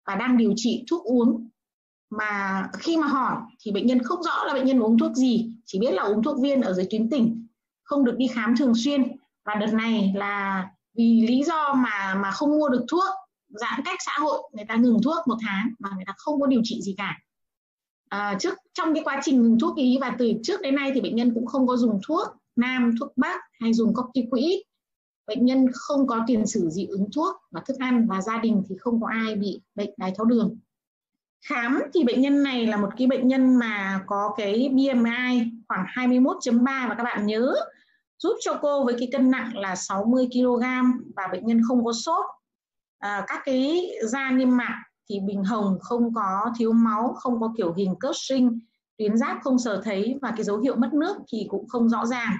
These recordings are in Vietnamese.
và đang điều trị thuốc uống. Mà khi mà hỏi thì bệnh nhân không rõ là bệnh nhân uống thuốc gì, chỉ biết là uống thuốc viên ở dưới tuyến tỉnh, không được đi khám thường xuyên. Và đợt này là vì lý do mà không mua được thuốc, giãn cách xã hội, người ta ngừng thuốc 1 tháng và người ta không có điều trị gì cả. Trong cái quá trình ngừng thuốc ý và từ trước đến nay thì bệnh nhân cũng không có dùng thuốc nam, thuốc bắc hay dùng corticoid. Bệnh nhân không có tiền sử dị ứng thuốc và thức ăn và gia đình thì không có ai bị bệnh đái tháo đường. Khám thì bệnh nhân này là một cái bệnh nhân mà có cái BMI khoảng 21.3 và các bạn nhớ giúp cho cô với cái cân nặng là 60 kg và bệnh nhân không có sốt. Các cái da niêm mạc thì bình hồng, không có thiếu máu, không có kiểu hình Cushing, tuyến giáp không sờ thấy và cái dấu hiệu mất nước thì cũng không rõ ràng.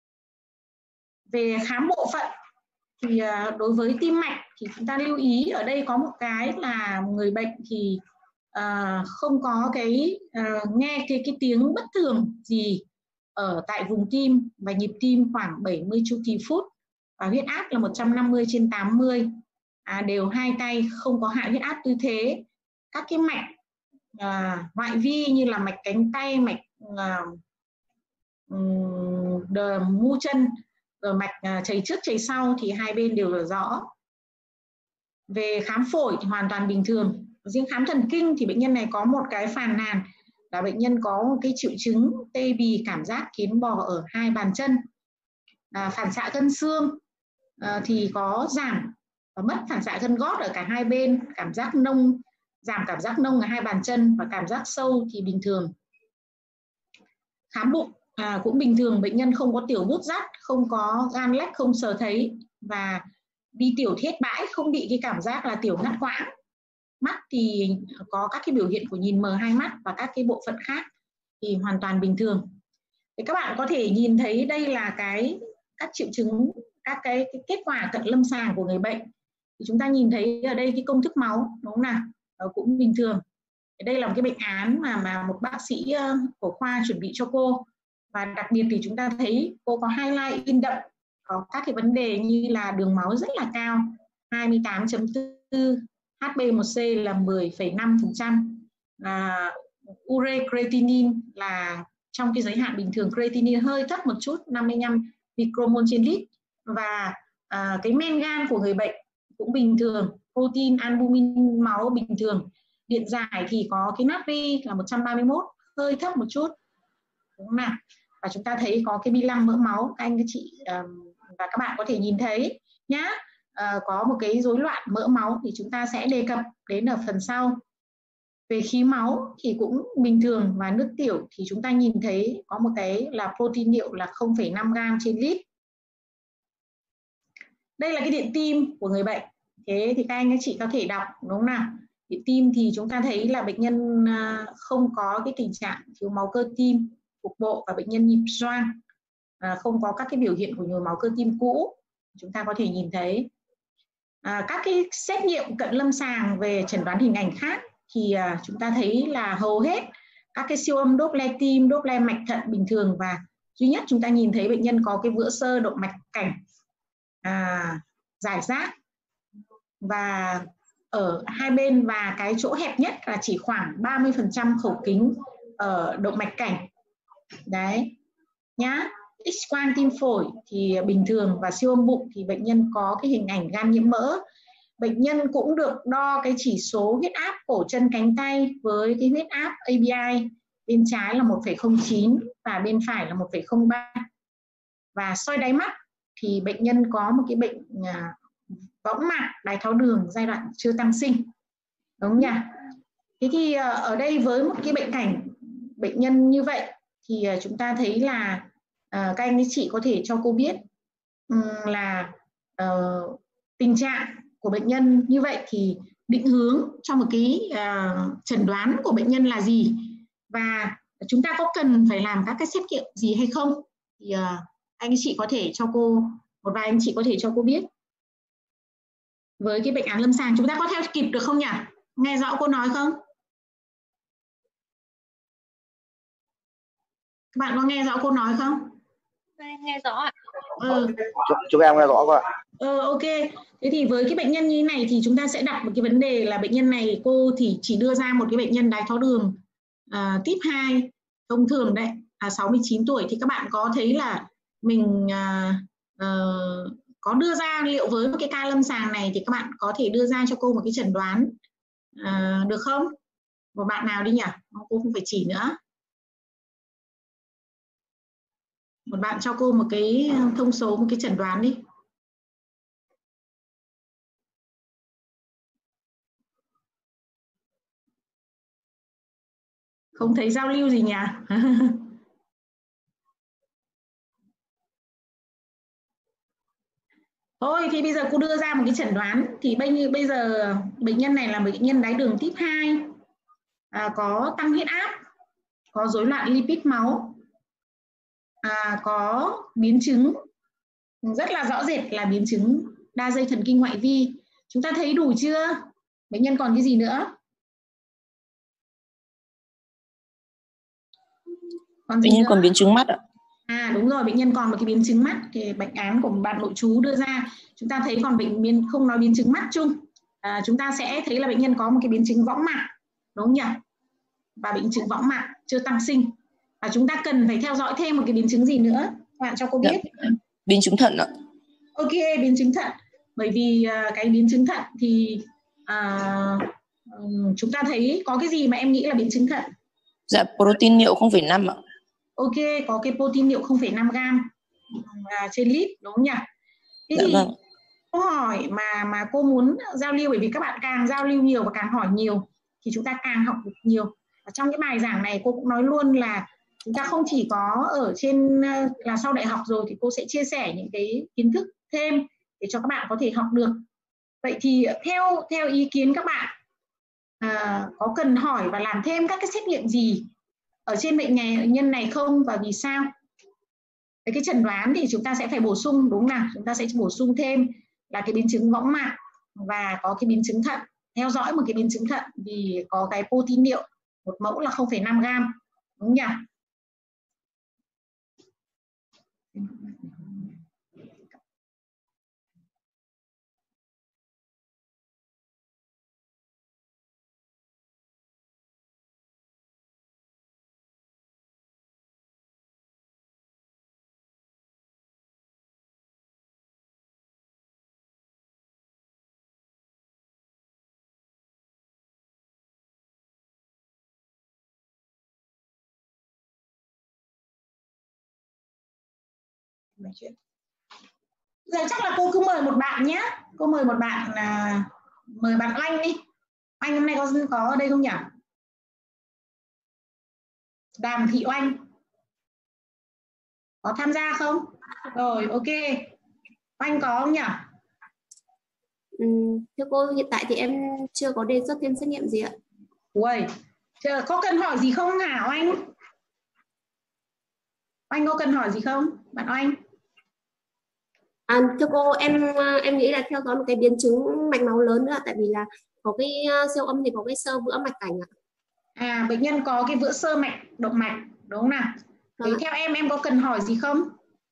Về khám bộ phận thì đối với tim mạch thì chúng ta lưu ý ở đây có một cái là người bệnh thì không có cái nghe cái tiếng bất thường gì ở tại vùng tim và nhịp tim khoảng 70 chu kỳ phút và huyết áp là 150/80, đều hai tay, không có hạ huyết áp tư thế. Các cái mạch ngoại vi như là mạch cánh tay, mạch mu chân, rồi mạch chảy trước chảy sau thì hai bên đều là rõ. Về khám phổi thì hoàn toàn bình thường. Riêng khám thần kinh thì bệnh nhân này có một cái phàn nàn là bệnh nhân có một cái triệu chứng tê bì, cảm giác kiến bò ở hai bàn chân. Phản xạ gân xương thì có giảm và mất phản xạ gân gót ở cả hai bên, cảm giác nông, giảm cảm giác nông ở hai bàn chân và cảm giác sâu thì bình thường. Khám bụng cũng bình thường, bệnh nhân không có tiểu bút rắt, không có gan lách không sờ thấy và đi tiểu thiết bãi, không bị cái cảm giác là tiểu ngắt quãng. Mắt thì có các cái biểu hiện của nhìn mờ hai mắt và các cái bộ phận khác thì hoàn toàn bình thường. Thì các bạn có thể nhìn thấy đây là các triệu chứng, các cái kết quả cận lâm sàng của người bệnh. Thì chúng ta nhìn thấy ở đây cái công thức máu, đúng không nào? Cũng bình thường. Đây là một cái bệnh án mà một bác sĩ của khoa chuẩn bị cho cô. Và đặc biệt thì chúng ta thấy cô có highlight in đậm, có các cái vấn đề như là đường máu rất là cao, 28.4, HbA1c là 10,5%, ure creatinine là trong cái giới hạn bình thường, creatinine hơi thấp một chút, 55 micromol trên lít. Và cái men gan của người bệnh cũng bình thường, protein albumin máu bình thường. Điện giải thì có cái natri là 131, hơi thấp một chút, đúng không nào? Và chúng ta thấy có cái bi-lăng mỡ máu, các anh các chị và các bạn có thể nhìn thấy nhá. Có một cái rối loạn mỡ máu thì chúng ta sẽ đề cập đến ở phần sau. Về khí máu thì cũng bình thường và nước tiểu thì chúng ta nhìn thấy có một cái là protein niệu là 0,5 gram trên lít. Đây là cái điện tim của người bệnh. Thế thì các anh các chị có thể đọc, đúng không nào? Điện tim thì chúng ta thấy là bệnh nhân không có cái tình trạng thiếu máu cơ tim cục bộ và bệnh nhân nhịp xoang, không có các cái biểu hiện của nhồi máu cơ tim cũ. Chúng ta có thể nhìn thấy các cái xét nghiệm cận lâm sàng về chẩn đoán hình ảnh khác thì chúng ta thấy là hầu hết các cái siêu âm Doppler tim, Doppler mạch thận bình thường và duy nhất chúng ta nhìn thấy bệnh nhân có cái vữa sơ động mạch cảnh giải rác và ở hai bên và cái chỗ hẹp nhất là chỉ khoảng 30% khẩu kính ở động mạch cảnh. Đấy nhá. X-quang tim phổi thì bình thường và siêu âm bụng thì bệnh nhân có cái hình ảnh gan nhiễm mỡ. Bệnh nhân cũng được đo cái chỉ số huyết áp cổ chân cánh tay với cái huyết áp ABI, bên trái là 1,09 và bên phải là 1,03. Và soi đáy mắt thì bệnh nhân có một cái bệnh võng mạc đái tháo đường giai đoạn chưa tăng sinh, đúng không nhỉ? Thế thì ở đây với một cái bệnh cảnh bệnh nhân như vậy thì chúng ta thấy là các anh các chị có thể cho cô biết là tình trạng của bệnh nhân như vậy thì định hướng cho một cái chẩn đoán của bệnh nhân là gì và chúng ta có cần phải làm các cái xét nghiệm gì hay không, thì anh chị có thể cho cô, một vài anh chị có thể cho cô biết. Với cái bệnh án lâm sàng chúng ta có theo kịp được không nhỉ? Nghe rõ cô nói không? Các bạn có nghe rõ cô nói không? Em nghe rõ ạ. Chúng em nghe rõ không ạ? Ok. Thế thì với cái bệnh nhân như thế này thì chúng ta sẽ đặt một cái vấn đề là bệnh nhân này cô thì chỉ đưa ra một cái bệnh nhân đái tháo đường type 2 thông thường đấy, 69 tuổi, thì các bạn có thấy là mình có đưa ra liệu với một cái ca lâm sàng này thì các bạn có thể đưa ra cho cô một cái chẩn đoán được không? Một bạn nào đi nhỉ? Cô không phải chỉ nữa. Một bạn cho cô một cái thông số, một cái chẩn đoán đi. Không thấy giao lưu gì nhỉ? Thôi thì bây giờ cô đưa ra một cái chẩn đoán. Thì bây giờ bệnh nhân này là bệnh nhân đái đường type 2, có tăng huyết áp, có rối loạn lipid máu, có biến chứng rất là rõ rệt là biến chứng đa dây thần kinh ngoại vi. Chúng ta thấy đủ chưa? Bệnh nhân còn cái gì nữa? Bệnh nhân còn biến chứng mắt ạ. Đúng rồi, bệnh nhân còn một cái biến chứng mắt. Thì bệnh án của bạn nội trú đưa ra, chúng ta thấy còn bệnh nhân không nói biến chứng mắt chung, chúng ta sẽ thấy là bệnh nhân có một cái biến chứng võng mạc, đúng không nhỉ? Và biến chứng võng mạc chưa tăng sinh. Và chúng ta cần phải theo dõi thêm một cái biến chứng gì nữa, các bạn cho cô biết. Biến chứng thận ạ. Ok, biến chứng thận. Bởi vì cái biến chứng thận thì chúng ta thấy có cái gì mà em nghĩ là biến chứng thận? Dạ, protein niệu 0,5 ạ. Ok, có cái protein niệu 0,5 gram trên lít, đúng không nhỉ? Thế Dạ thì vâng. câu hỏi mà cô muốn giao lưu, bởi vì các bạn càng giao lưu nhiều và càng hỏi nhiều thì chúng ta càng học được nhiều. Và trong cái bài giảng này cô cũng nói luôn là chúng ta không chỉ có ở trên là sau đại học rồi, thì cô sẽ chia sẻ những cái kiến thức thêm để cho các bạn có thể học được. Vậy thì theo ý kiến các bạn có cần hỏi và làm thêm các cái xét nghiệm gì ở trên bệnh nhân này không, và vì sao? Cái chẩn đoán thì chúng ta sẽ phải bổ sung, đúng nào? Chúng ta sẽ bổ sung thêm là cái biến chứng võng mạc và có cái biến chứng thận, theo dõi một cái biến chứng thận vì có cái protein niệu một mẫu là 0,5 gram, đúng nhỉ? Giờ chắc là cô cứ mời một bạn nhé. Cô mời một bạn là mời bạn Anh đi. Anh hôm nay có ở đây không nhỉ? Đàm Thị Oanh có tham gia không? Rồi, ok. Anh có không nhỉ? Thưa cô, hiện tại thì em chưa có đề xuất thêm xét nghiệm gì ạ. Ui, có cần hỏi gì không hả anh? Anh có cần hỏi gì không, bạn Anh? Thưa cô, em nghĩ là theo dõi một cái biến chứng mạch máu lớn nữa, tại vì là có cái siêu âm thì có cái xơ vữa mạch cảnh ạ. Bệnh nhân có cái vữa sơ mạch động mạch, đúng không nào? Thế theo em có cần hỏi gì không?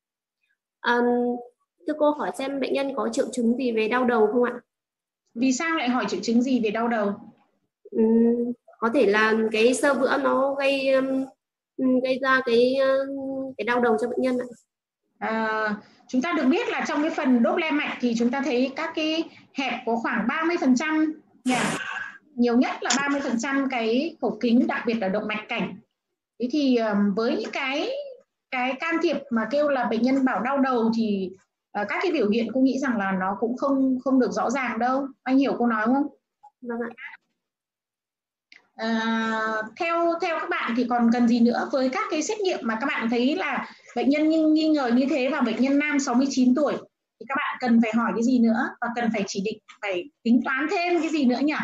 Thưa cô, hỏi xem bệnh nhân có triệu chứng gì về đau đầu không ạ? Vì sao lại hỏi triệu chứng gì về đau đầu? Có thể là cái xơ vữa nó gây ra cái đau đầu cho bệnh nhân ạ. Chúng ta được biết là trong cái phần đốt le mạch thì chúng ta thấy các cái hẹp có khoảng 30% nhỉ? Nhiều nhất là 30% cái cổ kính, đặc biệt là động mạch cảnh. Thế thì với những cái can thiệp mà kêu là bệnh nhân bảo đau đầu thì các cái biểu hiện cô nghĩ rằng là nó cũng không được rõ ràng đâu. Anh hiểu cô nói không? Vâng ạ. Theo các bạn thì còn cần gì nữa với các cái xét nghiệm mà các bạn thấy là bệnh nhân nghi ngờ như thế, và bệnh nhân nam 69 tuổi thì các bạn cần phải hỏi cái gì nữa và cần phải chỉ định, phải tính toán thêm cái gì nữa nhỉ?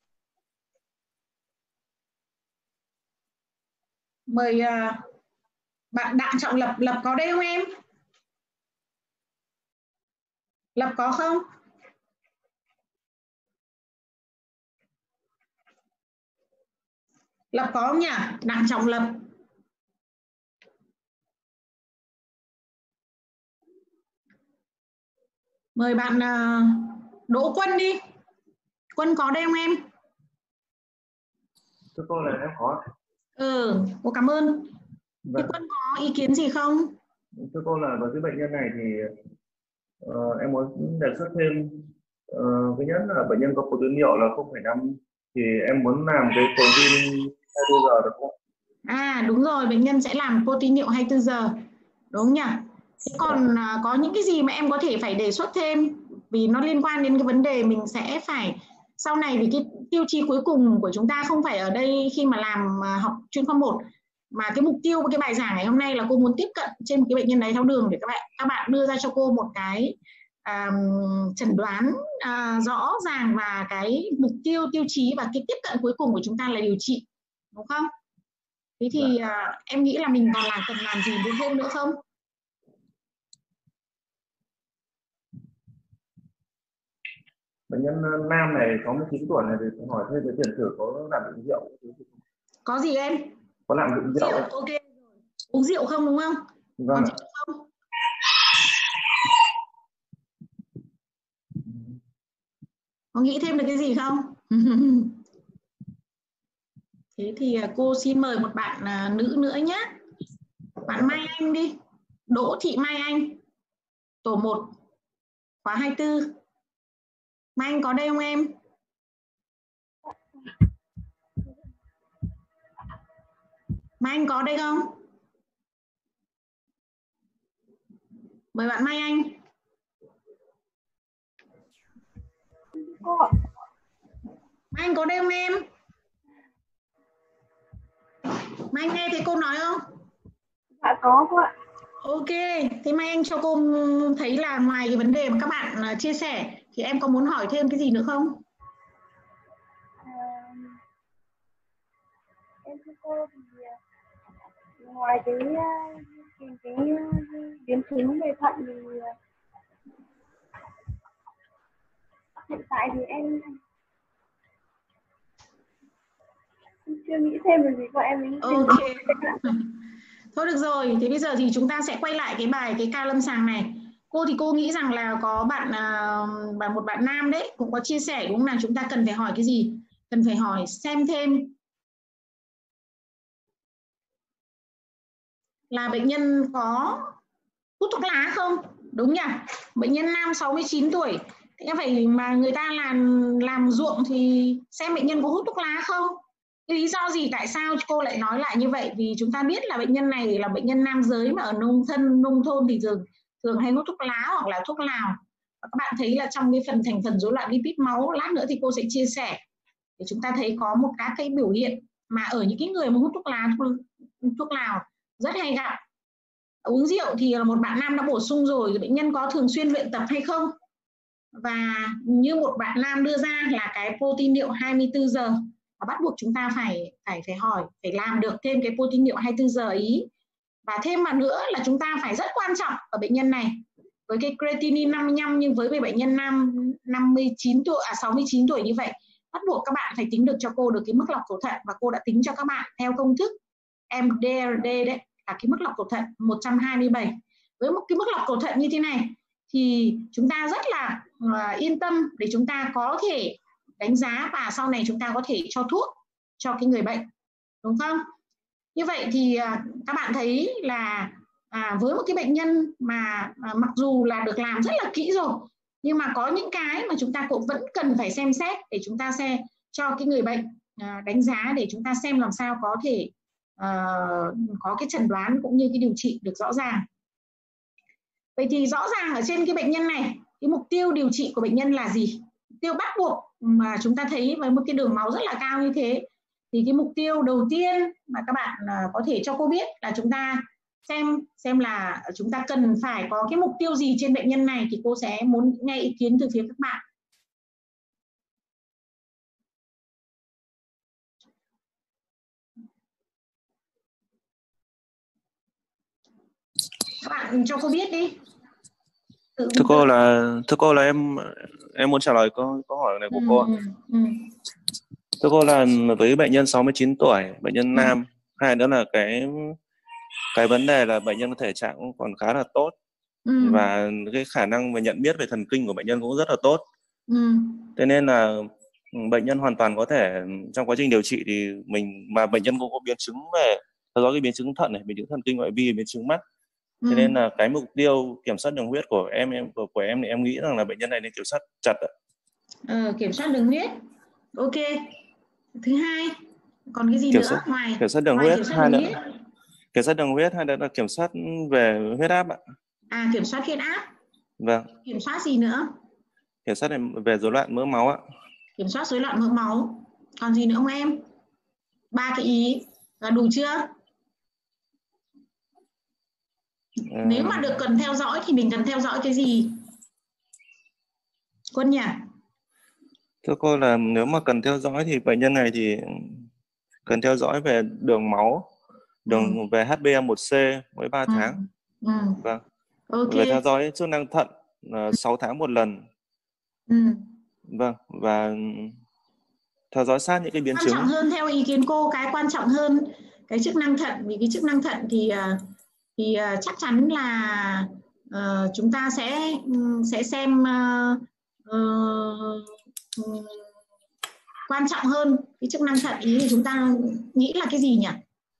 Mời bạn Đặng Trọng Lập có đây không em? Lập có không? Lập có không nhỉ? Đặng Trọng Lập. Mời bạn Đỗ Quân đi. Quân có đây không em? Thưa cô là em có. Cô cảm ơn. Thế Vâng. Quân có ý kiến gì không? Thưa cô là với cái bệnh nhân này thì em muốn đề xuất thêm thứ nhất là bệnh nhân có protein niệu là 0,5 thì em muốn làm cái protein 24 giờ được không? Đúng rồi, bệnh nhân sẽ làm protein niệu 24 giờ. Đúng nhỉ? Thế còn có những cái gì mà em có thể phải đề xuất thêm, vì nó liên quan đến cái vấn đề mình sẽ phải sau này, vì cái tiêu chí cuối cùng của chúng ta không phải ở đây khi mà làm học chuyên khoa 1, mà cái mục tiêu của cái bài giảng ngày hôm nay là cô muốn tiếp cận trên một cái bệnh nhân đái tháo đường để các bạn đưa ra cho cô một cái chẩn đoán rõ ràng và cái mục tiêu, tiêu chí và cái tiếp cận cuối cùng của chúng ta là điều trị, đúng không? Thế thì em nghĩ là mình còn cần làm gì thêm nữa không? Bệnh nhân nam này 69 tuổi này thì hỏi thêm cái tiền sử có lạm dụng rượu. Có gì em? Có lạm dụng rượu. Ok. Uống rượu không đúng không? Vâng. Không? Có nghĩ thêm được cái gì không? Thế thì cô xin mời một bạn nữ nữa nhé. Bạn Mai Anh đi. Đỗ Thị Mai Anh. Tổ 1. Khóa 24. Mai Anh có đây không em? Mai Anh có đây không? Mời bạn Mai Anh. Mai Anh có đây không em? Mai Anh nghe thấy cô nói không? Dạ có cô ạ. Ok, thế Mai Anh cho cô thấy là ngoài cái vấn đề mà các bạn chia sẻ thì em có muốn hỏi thêm cái gì nữa không? Em thưa cô thì ngoài cái biến chứng về thận thì hiện tại thì em chưa nghĩ thêm được gì của em. Ok. Thôi được rồi, thế bây giờ thì chúng ta sẽ quay lại cái ca lâm sàng này. Cô nghĩ rằng là có một bạn nam đấy cũng có chia sẻ đúng không nào, chúng ta cần phải hỏi cái gì? Cần phải hỏi xem thêm là bệnh nhân có hút thuốc lá không? Đúng nhỉ? Bệnh nhân nam 69 tuổi. Thế phải mà người ta làm ruộng thì xem bệnh nhân có hút thuốc lá không? Cái lý do gì tại sao cô lại nói lại như vậy? Vì chúng ta biết là bệnh nhân này là bệnh nhân nam giới mà ở nông thôn thì thường hay hút thuốc lá hoặc là thuốc lào. Và các bạn thấy là trong cái thành phần rối loạn lipid máu, lát nữa thì cô sẽ chia sẻ để chúng ta thấy có một các cái biểu hiện mà ở những cái người mà hút thuốc lá, thuốc lào rất hay gặp. Uống rượu thì là một bạn nam đã bổ sung rồi, bệnh nhân có thường xuyên luyện tập hay không? Và như một bạn nam đưa ra là cái protein niệu 24 giờ, và bắt buộc chúng ta phải hỏi, phải làm được thêm cái protein niệu 24 giờ ý. Và thêm mà nữa là chúng ta phải rất quan trọng ở bệnh nhân này với cái creatinine 55, nhưng với bệnh nhân nam 69 tuổi như vậy, bắt buộc các bạn phải tính được cho cô được cái mức lọc cầu thận, và cô đã tính cho các bạn theo công thức MDRD đấy, là cái mức lọc cầu thận 127. Với một cái mức lọc cầu thận như thế này thì chúng ta rất là yên tâm để chúng ta có thể đánh giá và sau này chúng ta có thể cho thuốc cho cái người bệnh, đúng không? Như vậy thì các bạn thấy là với một cái bệnh nhân mà mặc dù là được làm rất là kỹ rồi, nhưng mà có những cái mà chúng ta cũng vẫn cần phải xem xét để chúng ta sẽ cho cái người bệnh đánh giá, để chúng ta xem làm sao có thể có cái chẩn đoán cũng như cái điều trị được rõ ràng. Vậy thì rõ ràng ở trên cái bệnh nhân này, cái mục tiêu điều trị của bệnh nhân là gì? Mục tiêu bắt buộc mà chúng ta thấy với một cái đường máu rất là cao như thế, thì cái mục tiêu đầu tiên mà các bạn có thể cho cô biết là chúng ta xem là chúng ta cần phải có cái mục tiêu gì trên bệnh nhân này, thì cô sẽ muốn nghe ý kiến từ phía các bạn. Các bạn cho cô biết đi. Thưa cô là em muốn trả lời câu hỏi này của cô. Thưa cô là với bệnh nhân 69 tuổi, bệnh nhân nam, hai nữa là cái vấn đề là bệnh nhân thể trạng còn khá là tốt, và cái khả năng về nhận biết về thần kinh của bệnh nhân cũng rất là tốt. Thế nên là bệnh nhân hoàn toàn có thể trong quá trình điều trị thì bệnh nhân cũng có biến chứng về theo dõi cái biến chứng thận này, biến chứng thần kinh ngoại vi, biến chứng mắt. Thế nên là cái mục tiêu kiểm soát đường huyết của em thì em nghĩ rằng là bệnh nhân này nên kiểm soát chặt ạ. Kiểm soát đường huyết. Ok. Thứ hai, còn cái gì nữa ngoài kiểm soát đường huyết? Kiểm soát đường huyết hay là kiểm soát về huyết áp ạ? Kiểm soát huyết áp. Vâng. Kiểm soát gì nữa? Kiểm soát về rối loạn mỡ máu ạ. Kiểm soát rối loạn mỡ máu. Còn gì nữa không em? 3 cái ý là đủ chưa? Nếu mà được cần theo dõi thì mình cần theo dõi cái gì? Quân nhỉ? Thưa cô là nếu mà cần theo dõi thì bệnh nhân này thì cần theo dõi về đường máu, về HbA1c mỗi 3 tháng. Vâng. Okay. Về theo dõi chức năng thận 6 tháng một lần. Vâng. Và theo dõi sát những cái biến chứng. Quan trọng hơn theo ý kiến cô, cái quan trọng hơn cái chức năng thận, vì cái chức năng thận thì chắc chắn là chúng ta sẽ xem quan trọng hơn cái chức năng thận ý thì chúng ta nghĩ là cái gì nhỉ?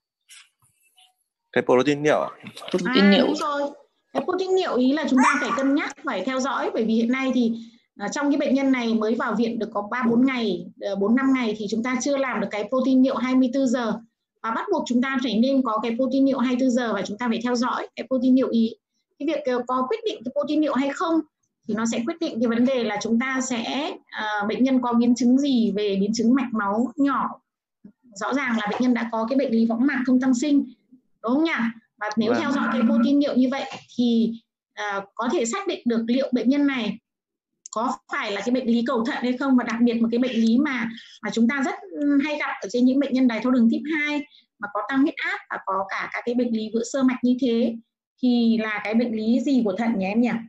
Cái protein niệu. Đúng rồi. Cái protein niệu ý là chúng ta phải cân nhắc, phải theo dõi, bởi vì hiện nay thì trong cái bệnh nhân này mới vào viện được có 3-4 ngày, 4-5 ngày thì chúng ta chưa làm được cái protein niệu 24 giờ. Và bắt buộc chúng ta phải nên có cái protein niệu 24 giờ và chúng ta phải theo dõi cái protein niệu ý. Cái việc có quyết định cái protein niệu hay không thì nó sẽ quyết định cái vấn đề là chúng ta sẽ bệnh nhân có biến chứng gì về biến chứng mạch máu nhỏ. Rõ ràng là bệnh nhân đã có cái bệnh lý võng mạc không tăng sinh, đúng không nhỉ? Và nếu theo dõi cái protein niệu như vậy thì có thể xác định được liệu bệnh nhân này có phải là cái bệnh lý cầu thận hay không, và đặc biệt một cái bệnh lý mà chúng ta rất hay gặp ở trên những bệnh nhân đái tháo đường type 2 mà có tăng huyết áp và có cả các cái bệnh lý vữa sơ mạch như thế thì là cái bệnh lý gì của thận nhỉ em nhỉ?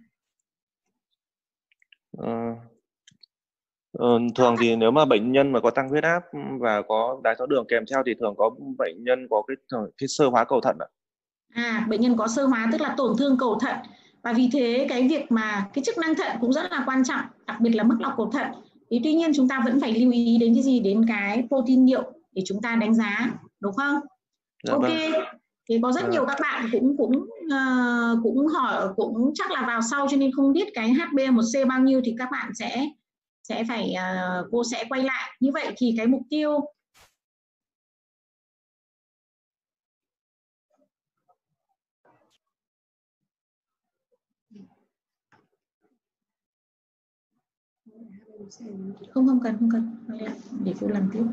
Thường thì nếu mà bệnh nhân mà có tăng huyết áp và có đái tháo đường kèm theo thì thường có bệnh nhân có cái sơ hóa cầu thận ạ. Bệnh nhân có sơ hóa tức là tổn thương cầu thận, và vì thế cái việc mà cái chức năng thận cũng rất là quan trọng, đặc biệt là mức lọc cầu thận. Thì tuy nhiên chúng ta vẫn phải lưu ý đến cái gì, đến cái protein niệu để chúng ta đánh giá, đúng không? Ok. Thì có rất nhiều các bạn cũng hỏi, cũng chắc là vào sau cho nên không biết cái HbA1c bao nhiêu thì các bạn sẽ phải cô sẽ quay lại. Như vậy thì cái mục tiêu không cần để cô làm tiếp.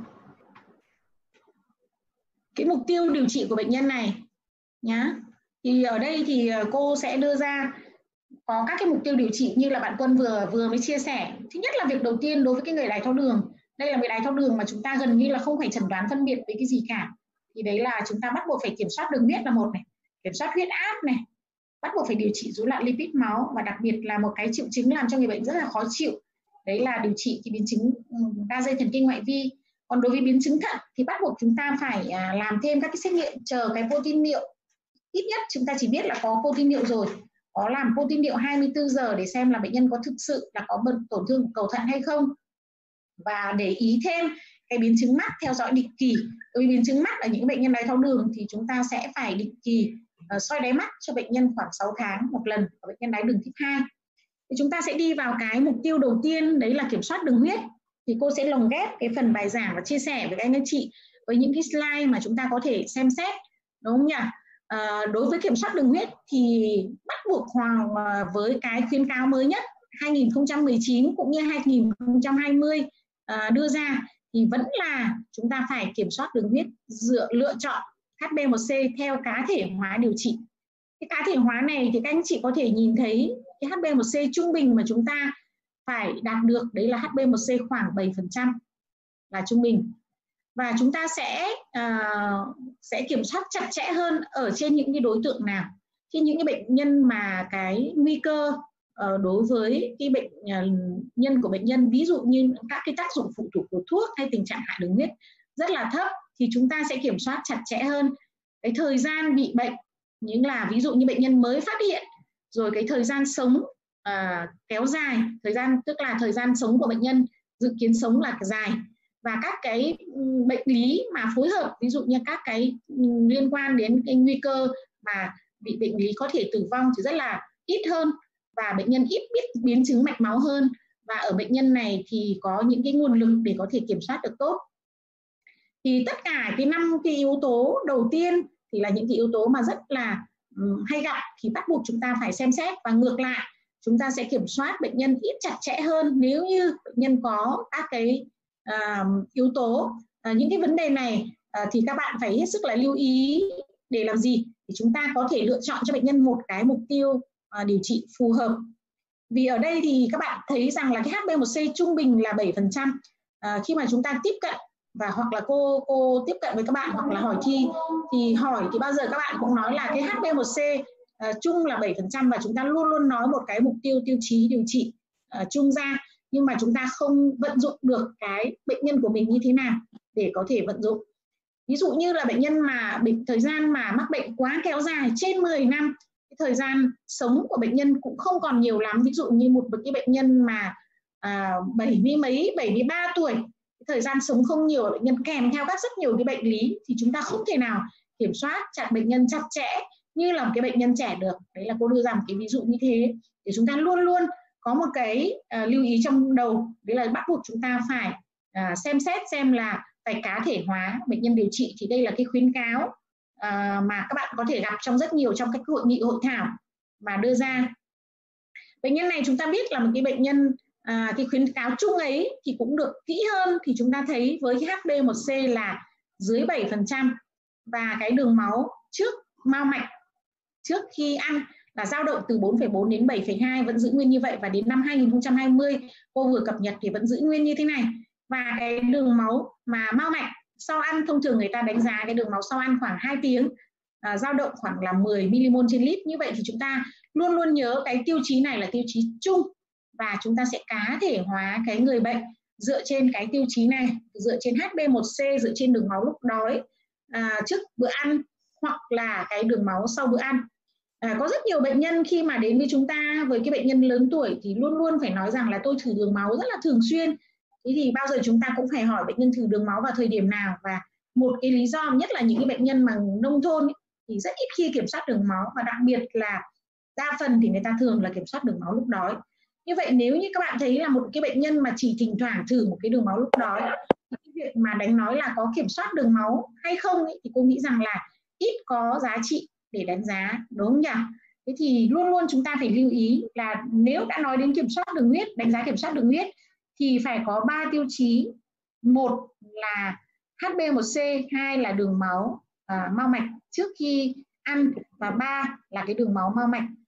Cái mục tiêu điều trị của bệnh nhân này nhá, thì ở đây thì cô sẽ đưa ra có các cái mục tiêu điều trị như là bạn Quân vừa mới chia sẻ. Thứ nhất là việc đầu tiên đối với cái người đái tháo đường, đây là người đái tháo đường mà chúng ta gần như là không phải chẩn đoán phân biệt với cái gì cả, thì đấy là chúng ta bắt buộc phải kiểm soát đường huyết là một này, kiểm soát huyết áp này, bắt buộc phải điều trị rối loạn lipid máu, và đặc biệt là một cái triệu chứng làm cho người bệnh rất là khó chịu, đấy là điều trị cái biến chứng đa dây thần kinh ngoại vi. Còn đối với biến chứng thận thì bắt buộc chúng ta phải làm thêm các cái xét nghiệm chờ cái protein niệu. Ít nhất chúng ta chỉ biết là có protein niệu rồi, có làm protein niệu 24 giờ để xem là bệnh nhân có thực sự là có tổn thương của cầu thận hay không. Và để ý thêm cái biến chứng mắt theo dõi định kỳ. Đối với biến chứng mắt ở những bệnh nhân đái tháo đường thì chúng ta sẽ phải định kỳ soi đáy mắt cho bệnh nhân khoảng 6 tháng một lần ở bệnh nhân đái đường type 2. Thì chúng ta sẽ đi vào cái mục tiêu đầu tiên, đấy là kiểm soát đường huyết. Thì cô sẽ lồng ghép cái phần bài giảng và chia sẻ với các anh chị với những cái slide mà chúng ta có thể xem xét, đúng không nhỉ? Đối với kiểm soát đường huyết thì bắt buộc với cái khuyến cáo mới nhất 2019 cũng như 2020 đưa ra thì vẫn là chúng ta phải kiểm soát đường huyết lựa chọn HbA1c theo cá thể hóa điều trị. Cái cá thể hóa này thì các anh chị có thể nhìn thấy cái HbA1c trung bình mà chúng ta phải đạt được, đấy là HbA1c khoảng 7% là trung bình. Và chúng ta sẽ kiểm soát chặt chẽ hơn ở trên những cái đối tượng nào, trên những cái bệnh nhân mà cái nguy cơ đối với cái bệnh nhân của bệnh nhân, ví dụ như các cái tác dụng phụ thuộc của thuốc hay tình trạng hạ đường huyết rất là thấp, thì chúng ta sẽ kiểm soát chặt chẽ hơn cái thời gian bị bệnh. Những là ví dụ như bệnh nhân mới phát hiện rồi cái thời gian sống kéo dài, tức là thời gian sống của bệnh nhân dự kiến sống là dài, và các cái bệnh lý mà phối hợp, ví dụ như các cái liên quan đến cái nguy cơ mà bị bệnh lý có thể tử vong thì rất là ít hơn, và bệnh nhân ít biết biến chứng mạch máu hơn, và ở bệnh nhân này thì có những cái nguồn lực để có thể kiểm soát được tốt. Thì tất cả cái 5 cái yếu tố đầu tiên thì là những cái yếu tố mà rất là hay gặp, thì bắt buộc chúng ta phải xem xét, và ngược lại chúng ta sẽ kiểm soát bệnh nhân ít chặt chẽ hơn nếu như bệnh nhân có các cái yếu tố, những cái vấn đề này thì các bạn phải hết sức là lưu ý để làm gì, thì chúng ta có thể lựa chọn cho bệnh nhân một cái mục tiêu điều trị phù hợp. Vì ở đây thì các bạn thấy rằng là cái HbA1c trung bình là 7%. Khi mà chúng ta tiếp cận, và hoặc là cô tiếp cận với các bạn hoặc là hỏi thi, thì bao giờ các bạn cũng nói là cái HbA1c chung là 7%, và chúng ta luôn luôn nói một cái mục tiêu chí điều trị chung ra, nhưng mà chúng ta không vận dụng được cái bệnh nhân của mình như thế nào để có thể vận dụng. Ví dụ như là bệnh nhân mà thời gian mà mắc bệnh quá kéo dài trên 10 năm, cái thời gian sống của bệnh nhân cũng không còn nhiều lắm. Ví dụ như một cái bệnh nhân mà 73 tuổi, thời gian sống không nhiều, bệnh nhân kèm theo các rất nhiều cái bệnh lý, thì chúng ta không thể nào kiểm soát bệnh nhân chặt chẽ như là một cái bệnh nhân trẻ được. Đấy là cô đưa ra một cái ví dụ như thế, để chúng ta luôn luôn có một cái lưu ý trong đầu, đấy là bắt buộc chúng ta phải xem xét xem là phải cá thể hóa bệnh nhân điều trị. Thì đây là cái khuyến cáo mà các bạn có thể gặp trong rất nhiều trong các hội nghị hội thảo mà đưa ra. Bệnh nhân này chúng ta biết là một cái bệnh nhân, cái khuyến cáo chung ấy thì cũng được kỹ hơn, thì chúng ta thấy với cái HbA1c là dưới 7%, và cái đường máu trước mao mạch trước khi ăn là dao động từ 4,4 đến 7,2, vẫn giữ nguyên như vậy, và đến năm 2020 cô vừa cập nhật thì vẫn giữ nguyên như thế này. Và cái đường máu mà mao mạch sau ăn, thông thường người ta đánh giá cái đường máu sau ăn khoảng 2 tiếng, dao động khoảng là 10 mmol trên lít. Như vậy thì chúng ta luôn luôn nhớ cái tiêu chí này là tiêu chí chung, và chúng ta sẽ cá thể hóa cái người bệnh dựa trên cái tiêu chí này, dựa trên HbA1c, dựa trên đường máu lúc đói trước bữa ăn, hoặc là cái đường máu sau bữa ăn. Có rất nhiều bệnh nhân khi mà đến với chúng ta, với cái bệnh nhân lớn tuổi thì luôn luôn phải nói rằng là tôi thử đường máu rất là thường xuyên. Thế thì bao giờ chúng ta cũng phải hỏi bệnh nhân thử đường máu vào thời điểm nào, và một cái lý do nhất là những cái bệnh nhân mà nông thôn ấy, thì rất ít khi kiểm soát đường máu, và đặc biệt là đa phần thì người ta thường là kiểm soát đường máu lúc đói. Như vậy nếu như các bạn thấy là một cái bệnh nhân mà chỉ thỉnh thoảng thử một cái đường máu lúc đói, thì cái việc mà đánh nói là có kiểm soát đường máu hay không ấy, thì cô nghĩ rằng là ít có giá trị để đánh giá, đúng không nhỉ? Thế thì luôn luôn chúng ta phải lưu ý là nếu đã nói đến kiểm soát đường huyết, đánh giá kiểm soát đường huyết, thì phải có 3 tiêu chí. Một là HbA1c, 2 là đường máu mao mạch trước khi ăn, và 3 là cái đường máu mao mạch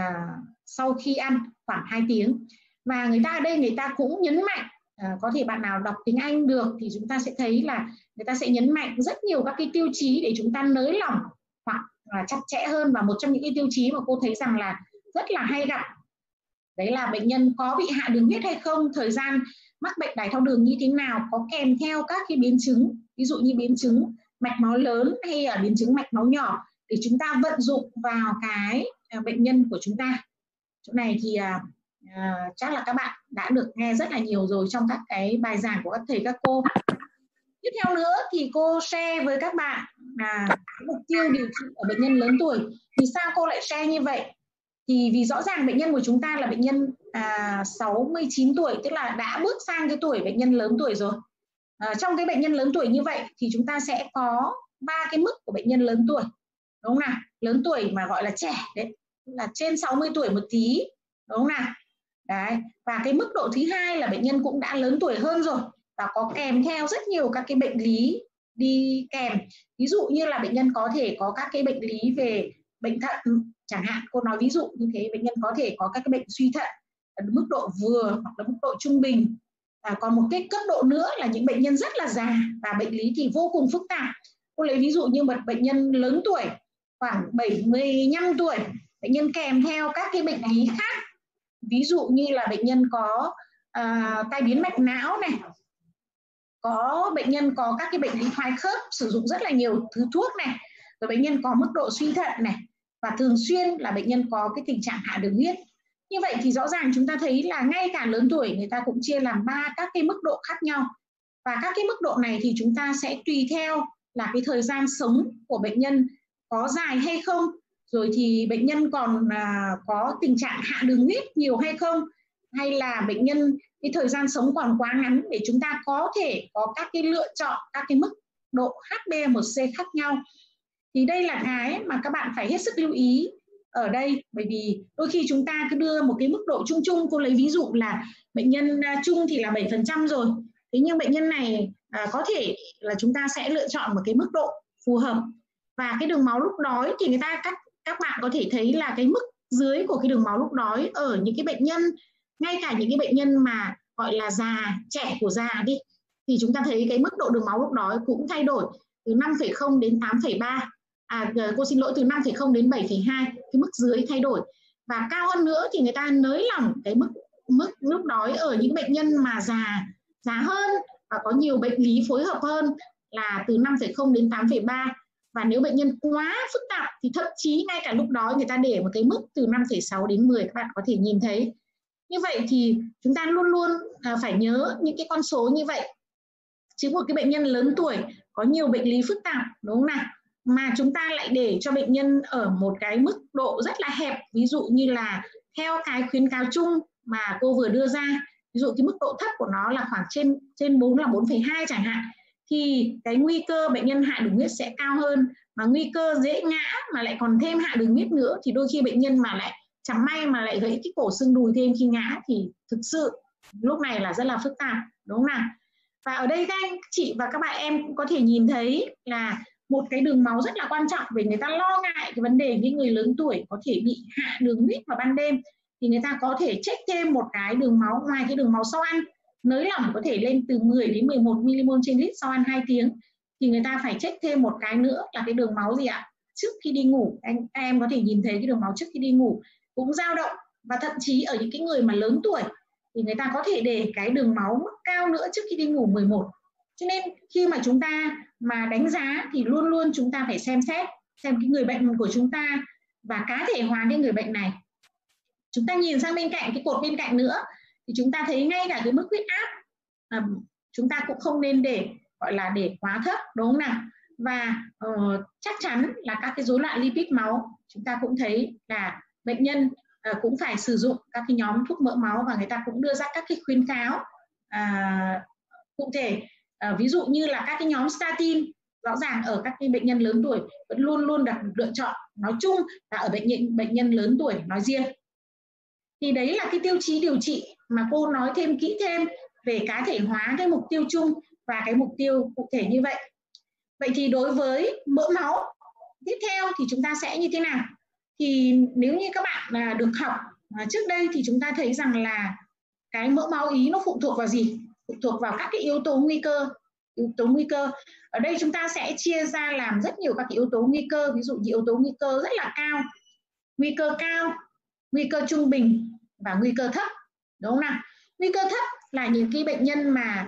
sau khi ăn khoảng 2 tiếng. Và người ta ở đây người ta cũng nhấn mạnh, có thể bạn nào đọc tiếng Anh được thì chúng ta sẽ thấy là người ta sẽ nhấn mạnh rất nhiều các cái tiêu chí để chúng ta nới lỏng hoặc chặt chẽ hơn. Và một trong những cái tiêu chí mà cô thấy rằng là rất là hay gặp, đấy là bệnh nhân có bị hạ đường huyết hay không, thời gian mắc bệnh đái tháo đường như thế nào, có kèm theo các cái biến chứng, ví dụ như biến chứng mạch máu lớn hay là biến chứng mạch máu nhỏ, để chúng ta vận dụng vào cái bệnh nhân của chúng ta. Chỗ này thì chắc là các bạn đã được nghe rất là nhiều rồi trong các cái bài giảng của các thầy các cô. Tiếp theo nữa thì cô share với các bạn mục tiêu điều trị ở bệnh nhân lớn tuổi. Vì sao cô lại share như vậy? Thì vì rõ ràng bệnh nhân của chúng ta là bệnh nhân 69 tuổi, tức là đã bước sang cái tuổi bệnh nhân lớn tuổi rồi. Trong cái bệnh nhân lớn tuổi như vậy thì chúng ta sẽ có 3 cái mức của bệnh nhân lớn tuổi, đúng không nào? Lớn tuổi mà gọi là trẻ đấy, là trên 60 tuổi một tí, đúng không nào? Đấy. Và cái mức độ thứ hai là bệnh nhân cũng đã lớn tuổi hơn rồi và có kèm theo rất nhiều các cái bệnh lý đi kèm. Ví dụ như là bệnh nhân có thể có các cái bệnh lý về bệnh thận chẳng hạn, cô nói ví dụ như thế, bệnh nhân có thể có các cái bệnh suy thận ở mức độ vừa hoặc là mức độ trung bình. Còn một cái cấp độ nữa là những bệnh nhân rất là già và bệnh lý thì vô cùng phức tạp. Cô lấy ví dụ như một bệnh nhân lớn tuổi khoảng 75 tuổi, bệnh nhân kèm theo các cái bệnh lý khác, ví dụ như là bệnh nhân có tai biến mạch não này, có bệnh nhân có các cái bệnh lý thoái khớp, sử dụng rất là nhiều thứ thuốc này, rồi bệnh nhân có mức độ suy thận này, và thường xuyên là bệnh nhân có cái tình trạng hạ đường huyết. Như vậy thì rõ ràng chúng ta thấy là ngay cả lớn tuổi người ta cũng chia làm 3 các cái mức độ khác nhau. Và các cái mức độ này thì chúng ta sẽ tùy theo là cái thời gian sống của bệnh nhân có dài hay không, rồi thì bệnh nhân còn có tình trạng hạ đường huyết nhiều hay không, hay là bệnh nhân cái thời gian sống còn quá ngắn để chúng ta có thể có các cái lựa chọn các cái mức độ HbA1c khác nhau. Thì đây là cái mà các bạn phải hết sức lưu ý ở đây, bởi vì đôi khi chúng ta cứ đưa một cái mức độ chung chung. Cô lấy ví dụ là bệnh nhân chung thì là 7% rồi, thế nhưng bệnh nhân này có thể là chúng ta sẽ lựa chọn một cái mức độ phù hợp. Và cái đường máu lúc đói thì các bạn có thể thấy là cái mức dưới của cái đường máu lúc đói ở những cái bệnh nhân, ngay cả những cái bệnh nhân mà gọi là già, trẻ của già đi, thì chúng ta thấy cái mức độ đường máu lúc đói cũng thay đổi từ 5,0 đến 8,3. Cô xin lỗi, từ 5,0 đến 7,2, cái mức dưới thay đổi. Và cao hơn nữa thì người ta nới lỏng cái mức lúc đói ở những bệnh nhân mà già hơn và có nhiều bệnh lý phối hợp hơn là từ 5,0 đến 8,3. Và nếu bệnh nhân quá phức tạp thì thậm chí ngay cả lúc đói người ta để một cái mức từ 5,6 đến 10, các bạn có thể nhìn thấy. Như vậy thì chúng ta luôn luôn phải nhớ những cái con số như vậy. Chứ một cái bệnh nhân lớn tuổi có nhiều bệnh lý phức tạp, đúng không nào, mà chúng ta lại để cho bệnh nhân ở một cái mức độ rất là hẹp, ví dụ như là theo cái khuyến cáo chung mà cô vừa đưa ra, ví dụ cái mức độ thấp của nó là khoảng trên 4 là 4,2 chẳng hạn, thì cái nguy cơ bệnh nhân hạ đường huyết sẽ cao hơn, mà nguy cơ dễ ngã mà lại còn thêm hạ đường huyết nữa thì đôi khi bệnh nhân mà lại chẳng may mà lại gãy cái cổ xương đùi thêm khi ngã thì thực sự lúc này là rất là phức tạp, đúng không nào? Và ở đây các anh chị và các bạn em cũng có thể nhìn thấy là một cái đường máu rất là quan trọng, vì người ta lo ngại cái vấn đề những người lớn tuổi có thể bị hạ đường huyết vào ban đêm, thì người ta có thể check thêm một cái đường máu ngoài cái đường máu sau ăn, nới lỏng có thể lên từ 10 đến 11 mmol trên lít sau ăn 2 tiếng, thì người ta phải check thêm một cái nữa là cái đường máu gì ạ? Trước khi đi ngủ. Các em có thể nhìn thấy cái đường máu trước khi đi ngủ cũng dao động, và thậm chí ở những cái người mà lớn tuổi thì người ta có thể để cái đường máu mức cao nữa trước khi đi ngủ 11. Cho nên khi mà chúng ta mà đánh giá thì luôn luôn chúng ta phải xem xét xem cái người bệnh của chúng ta và cá thể hóa cái người bệnh này. Chúng ta nhìn sang bên cạnh, cái cột bên cạnh nữa, thì chúng ta thấy ngay cả cái mức huyết áp chúng ta cũng không nên để gọi là để quá thấp, đúng không nào? Và chắc chắn là các cái rối loạn lipid máu chúng ta cũng thấy là bệnh nhân cũng phải sử dụng các cái nhóm thuốc mỡ máu, và người ta cũng đưa ra các cái khuyến cáo cụ thể. Ví dụ như là các cái nhóm statin, rõ ràng ở các cái bệnh nhân lớn tuổi vẫn luôn luôn được lựa chọn nói chung và ở bệnh nhân lớn tuổi nói riêng. Thì đấy là cái tiêu chí điều trị mà cô nói thêm kỹ thêm về cá thể hóa cái mục tiêu chung và cái mục tiêu cụ thể như vậy. Vậy thì đối với mỡ máu tiếp theo thì chúng ta sẽ như thế nào? Thì nếu như các bạn được học trước đây thì chúng ta thấy rằng là cái mỡ máu ý nó phụ thuộc vào gì? Phụ thuộc vào các cái yếu tố nguy cơ. Yếu tố nguy cơ ở đây chúng ta sẽ chia ra làm rất nhiều các cái yếu tố nguy cơ. Ví dụ như yếu tố nguy cơ rất là cao, nguy cơ cao, nguy cơ trung bình và nguy cơ thấp, đúng không nào? Nguy cơ thấp là những cái bệnh nhân mà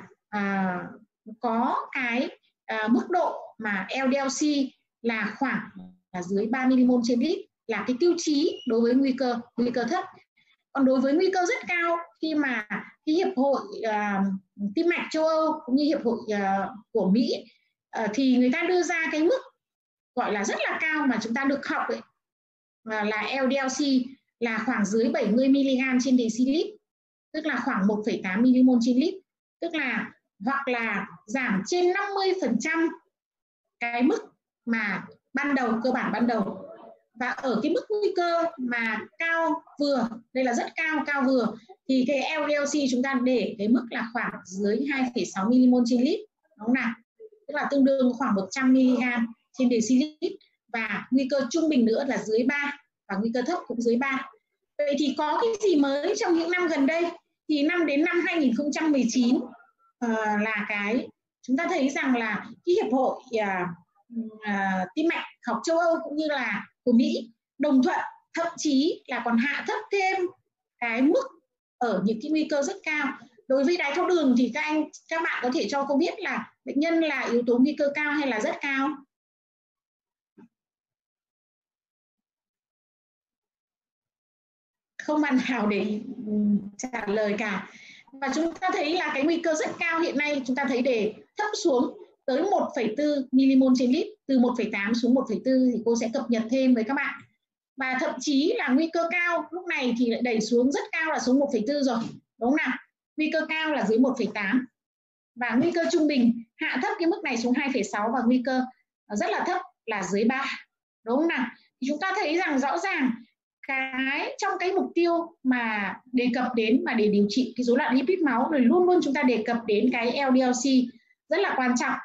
có cái mức độ mà LDL-C là khoảng dưới 3 mmol trên lít, là cái tiêu chí đối với nguy cơ thấp. Còn đối với nguy cơ rất cao, khi mà cái hiệp hội tim mạch châu Âu cũng như hiệp hội của Mỹ thì người ta đưa ra cái mức gọi là rất là cao mà chúng ta được học ấy, là LDL-C là khoảng dưới 70 mg trên decilit, tức là khoảng 1,8 mmol trên lít, tức là hoặc là giảm trên 50% cái mức mà ban đầu, cơ bản ban đầu. Và ở cái mức nguy cơ mà cao vừa, đây là rất cao, cao vừa, thì cái LDL-C chúng ta để cái mức là khoảng dưới 2,6 mmol trên lít, đúng không nào? Tức là tương đương khoảng 100 mg trên decilit. Và nguy cơ trung bình nữa là dưới 3 và nguy cơ thấp cũng dưới 3. Vậy thì có cái gì mới trong những năm gần đây? Thì đến năm 2019 là cái chúng ta thấy rằng là cái hiệp hội tim mạch học châu Âu cũng như là của Mỹ đồng thuận, thậm chí là còn hạ thấp thêm cái mức ở những cái nguy cơ rất cao. Đối với đái tháo đường thì các bạn có thể cho cô biết là bệnh nhân là yếu tố nguy cơ cao hay là rất cao? không bạn nào để trả lời cả. Và chúng ta thấy là cái nguy cơ rất cao hiện nay, chúng ta thấy để thấp xuống tới 1,4 mmol trên lít, từ 1,8 xuống 1,4 thì cô sẽ cập nhật thêm với các bạn. Và thậm chí là nguy cơ cao lúc này thì lại đẩy xuống rất cao là xuống 1,4 rồi, đúng không nào? Nguy cơ cao là dưới 1,8 và nguy cơ trung bình hạ thấp cái mức này xuống 2,6 và nguy cơ rất là thấp là dưới 3, đúng không nào? Thì chúng ta thấy rằng rõ ràng trong cái mục tiêu mà đề cập đến mà để điều trị cái rối loạn lipid máu thì luôn luôn chúng ta đề cập đến cái LDL-C rất là quan trọng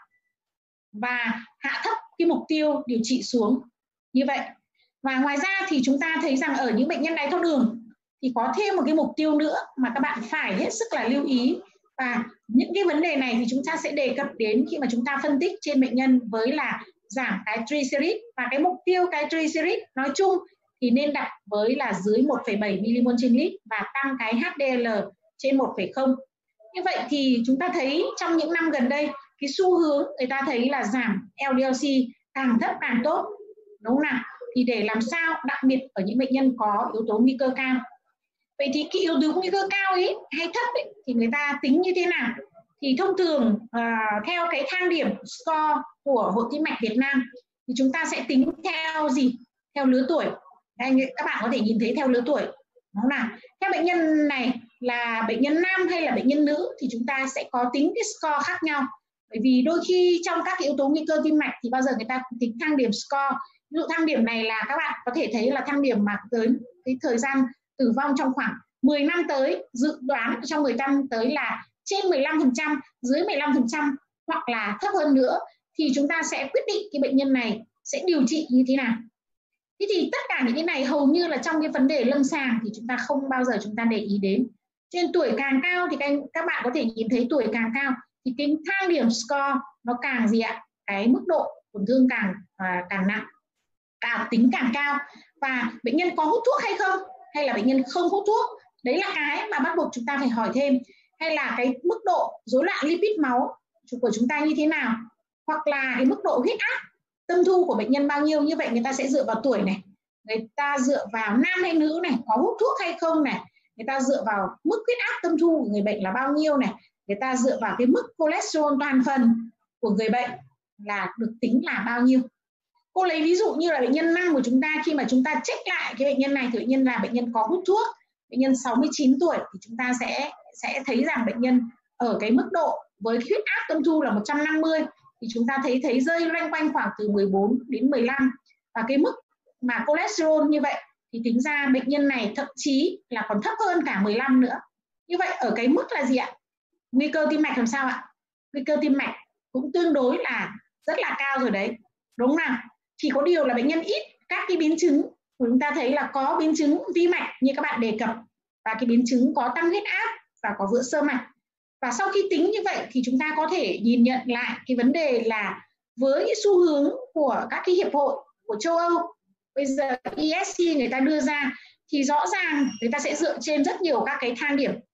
và hạ thấp cái mục tiêu điều trị xuống như vậy. Và ngoài ra thì chúng ta thấy rằng ở những bệnh nhân đái tháo đường thì có thêm một cái mục tiêu nữa mà các bạn phải hết sức là lưu ý, và những cái vấn đề này thì chúng ta sẽ đề cập đến khi mà chúng ta phân tích trên bệnh nhân với là giảm cái triglycerid, và cái mục tiêu cái triglycerid nói chung thì nên đặt với là dưới 1,7 mmol trên lít và tăng cái HDL trên 1,0. Như vậy thì chúng ta thấy trong những năm gần đây cái xu hướng người ta thấy là giảm LDL-C càng thấp càng tốt, đúng không nào? Thì để làm sao đặc biệt ở những bệnh nhân có yếu tố nguy cơ cao. Vậy thì cái yếu tố nguy cơ cao ấy hay thấp ấy, thì người ta tính như thế nào? Thì thông thường theo cái thang điểm score của Hội Tim mạch Việt Nam thì chúng ta sẽ tính theo gì? Theo lứa tuổi. Các bạn có thể nhìn thấy theo lứa tuổi, đúng không nào? Theo bệnh nhân này là bệnh nhân nam hay là bệnh nhân nữ thì chúng ta sẽ có tính cái score khác nhau. Bởi vì đôi khi trong các cái yếu tố nguy cơ tim mạch thì bao giờ người ta tính thang điểm score. Ví dụ thang điểm này là các bạn có thể thấy là thang điểm mà tới cái thời gian tử vong trong khoảng 10 năm tới, dự đoán trong 10 năm tới là trên 15%, dưới 15% hoặc là thấp hơn nữa, thì chúng ta sẽ quyết định cái bệnh nhân này sẽ điều trị như thế nào. Thế thì tất cả những cái này hầu như là trong cái vấn đề lâm sàng thì chúng ta không bao giờ chúng ta để ý đến. Trên tuổi càng cao thì các bạn có thể nhìn thấy tuổi càng cao thì cái thang điểm score nó càng gì ạ? Cái mức độ tổn thương càng nặng, tính càng cao. Và bệnh nhân có hút thuốc hay không? Hay là bệnh nhân không hút thuốc? Đấy là cái mà bắt buộc chúng ta phải hỏi thêm. Hay là cái mức độ rối loạn lipid máu của chúng ta như thế nào? Hoặc là cái mức độ huyết áp tâm thu của bệnh nhân bao nhiêu? Như vậy người ta sẽ dựa vào tuổi này, người ta dựa vào nam hay nữ này, có hút thuốc hay không này, người ta dựa vào mức huyết áp tâm thu của người bệnh là bao nhiêu này, người ta dựa vào cái mức cholesterol toàn phần của người bệnh là được tính là bao nhiêu. Cô lấy ví dụ như là bệnh nhân nam của chúng ta, khi mà chúng ta check lại cái bệnh nhân này thì bệnh nhân là bệnh nhân có hút thuốc, bệnh nhân 69 tuổi thì chúng ta sẽ thấy rằng bệnh nhân ở cái mức độ với huyết áp tâm thu là 150 thì chúng ta thấy rơi loanh quanh khoảng từ 14 đến 15, và cái mức mà cholesterol như vậy thì tính ra bệnh nhân này thậm chí là còn thấp hơn cả 15 nữa. Như vậy ở cái mức là gì ạ? Nguy cơ tim mạch làm sao ạ? Nguy cơ tim mạch cũng tương đối là rất là cao rồi đấy, đúng không nào? Chỉ có điều là bệnh nhân ít các cái biến chứng của chúng ta thấy là có biến chứng vi mạch như các bạn đề cập, và cái biến chứng có tăng huyết áp và có vữa sơ mạch. Và sau khi tính như vậy thì chúng ta có thể nhìn nhận lại cái vấn đề là với cái xu hướng của các cái hiệp hội của châu Âu, bây giờ ESC người ta đưa ra thì rõ ràng người ta sẽ dựa trên rất nhiều các cái thang điểm.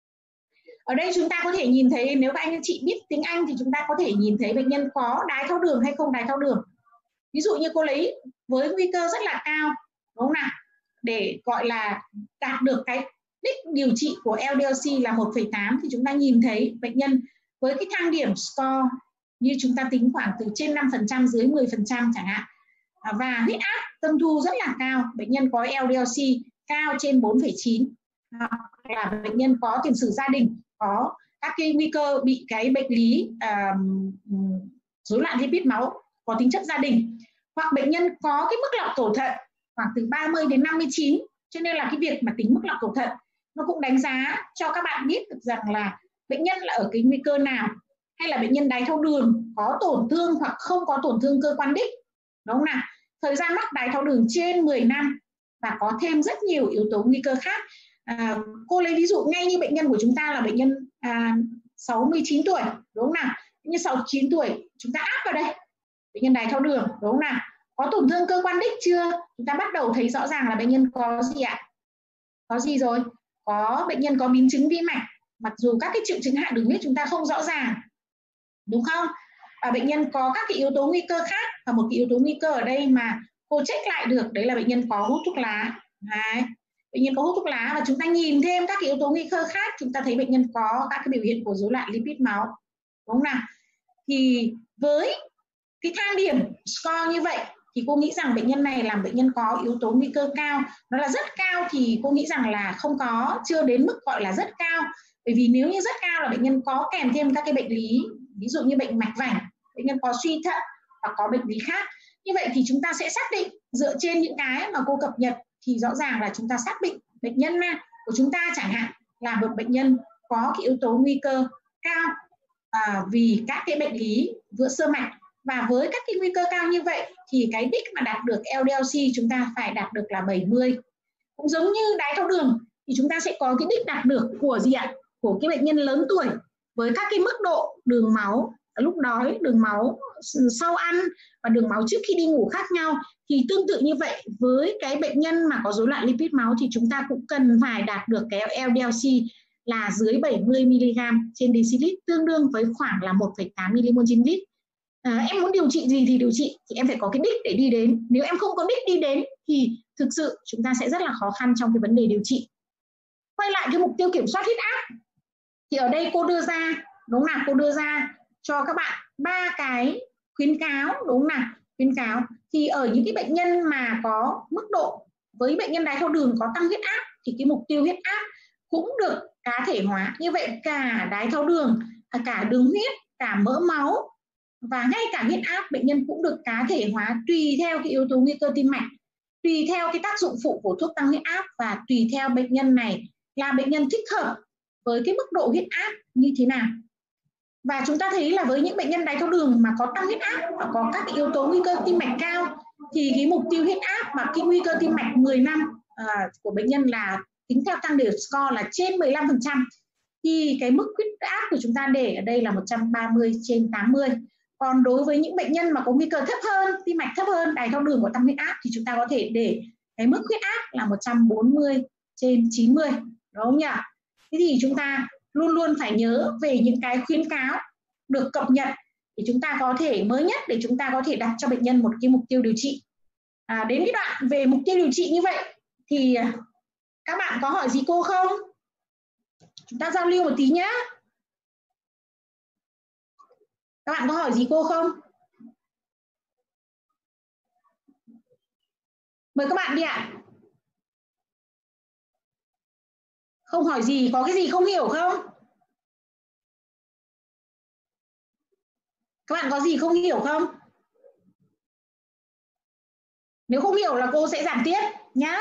Ở đây chúng ta có thể nhìn thấy, nếu các anh chị biết tiếng Anh thì chúng ta có thể nhìn thấy bệnh nhân có đái tháo đường hay không đái tháo đường. Ví dụ như cô lấy với nguy cơ rất là cao, đúng không nào? Để gọi là đạt được cái đích điều trị của LDL-C là 1,8 thì chúng ta nhìn thấy bệnh nhân với cái thang điểm score như chúng ta tính khoảng từ trên 5% dưới 10% chẳng hạn. Và huyết áp tâm thu rất là cao, bệnh nhân có LDL-C cao trên 4,9, là bệnh nhân có tiền sử gia đình có các cái nguy cơ bị cái bệnh lý rối loạn lipid máu có tính chất gia đình, hoặc bệnh nhân có cái mức lọc cầu thận khoảng từ 30 đến 59. Cho nên là cái việc mà tính mức lọc cầu thận nó cũng đánh giá cho các bạn biết được rằng là bệnh nhân là ở cái nguy cơ nào, hay là bệnh nhân đái tháo đường có tổn thương hoặc không có tổn thương cơ quan đích, đúng không nào? Thời gian mắc đái tháo đường trên 10 năm và có thêm rất nhiều yếu tố nguy cơ khác. Cô lấy ví dụ ngay như bệnh nhân của chúng ta là bệnh nhân 69 tuổi, đúng không nào? Như 69 tuổi chúng ta áp vào đây, bệnh nhân đái tháo đường, đúng không nào? Có tổn thương cơ quan đích chưa? Chúng ta bắt đầu thấy rõ ràng là bệnh nhân có gì ạ? Có gì rồi? Có bệnh nhân có biến chứng vi mạch, mặc dù các cái triệu chứng hạ đường huyết chúng ta không rõ ràng, đúng không? Và bệnh nhân có các cái yếu tố nguy cơ khác, và một cái yếu tố nguy cơ ở đây mà cô check lại được đấy là bệnh nhân có hút thuốc lá. Đấy. bệnh nhân có hút thuốc lá và chúng ta nhìn thêm các cái yếu tố nguy cơ khác, chúng ta thấy bệnh nhân có các cái biểu hiện của rối loạn lipid máu, đúng không nào? Thì với cái thang điểm score như vậy thì cô nghĩ rằng bệnh nhân này là bệnh nhân có yếu tố nguy cơ cao. Nó là rất cao thì cô nghĩ rằng là không có, chưa đến mức gọi là rất cao. Bởi vì nếu như rất cao là bệnh nhân có kèm thêm các cái bệnh lý, ví dụ như bệnh mạch vành, bệnh nhân có suy thận hoặc có bệnh lý khác. Như vậy thì chúng ta sẽ xác định dựa trên những cái mà cô cập nhật thì rõ ràng là chúng ta xác định bệnh nhân của chúng ta chẳng hạn là một bệnh nhân có cái yếu tố nguy cơ cao vì các cái bệnh lý vữa sơ mạch. Và với các cái nguy cơ cao như vậy thì cái đích mà đạt được LDL-C chúng ta phải đạt được là 70. Cũng giống như đái tháo đường thì chúng ta sẽ có cái đích đạt được của gì ạ? Của cái bệnh nhân lớn tuổi với các cái mức độ đường máu lúc đói, đường máu sau ăn và đường máu trước khi đi ngủ khác nhau. Thì tương tự như vậy với cái bệnh nhân mà có rối loạn lipid máu thì chúng ta cũng cần phải đạt được cái LDL-C là dưới 70 mg trên decilit, tương đương với khoảng là 1,8 mmol trên lít. Em muốn điều trị gì thì điều trị thì em phải có cái đích để đi đến. Nếu em không có đích đi đến thì thực sự chúng ta sẽ rất là khó khăn trong cái vấn đề điều trị. Quay lại cái mục tiêu kiểm soát huyết áp thì ở đây cô đưa ra, đúng không nào? Cô đưa ra cho các bạn 3 cái khuyến cáo, đúng không nào? Khuyến cáo thì ở những cái bệnh nhân mà có mức độ với bệnh nhân đái tháo đường có tăng huyết áp thì cái mục tiêu huyết áp cũng được cá thể hóa. Như vậy cả đái tháo đường, cả đường huyết, cả mỡ máu và ngay cả huyết áp bệnh nhân cũng được cá thể hóa tùy theo cái yếu tố nguy cơ tim mạch, tùy theo cái tác dụng phụ của thuốc tăng huyết áp và tùy theo bệnh nhân này là bệnh nhân thích hợp với cái mức độ huyết áp như thế nào. Và chúng ta thấy là với những bệnh nhân đái tháo đường mà có tăng huyết áp và có các cái yếu tố nguy cơ tim mạch cao thì cái mục tiêu huyết áp và cái nguy cơ tim mạch 10 năm của bệnh nhân là tính theo tăng điểm score là trên 15%. Thì cái mức huyết áp của chúng ta để ở đây là 130 trên 80. Còn đối với những bệnh nhân mà có nguy cơ thấp hơn, tim mạch thấp hơn, đái tháo đường có tăng huyết áp thì chúng ta có thể để cái mức huyết áp là 140 trên 90, đúng không nhỉ? Thế thì chúng ta luôn luôn phải nhớ về những cái khuyến cáo được cập nhật để chúng ta có thể mới nhất để chúng ta có thể đặt cho bệnh nhân một cái mục tiêu điều trị. Đến cái đoạn về mục tiêu điều trị như vậy thì các bạn có hỏi gì cô không? Chúng ta giao lưu một tí nhé. Các bạn có hỏi gì cô không? Mời các bạn đi ạ. Không hỏi gì, có cái gì không hiểu không? Các bạn có gì không hiểu không? Nếu không hiểu là cô sẽ giảng tiếp nhá.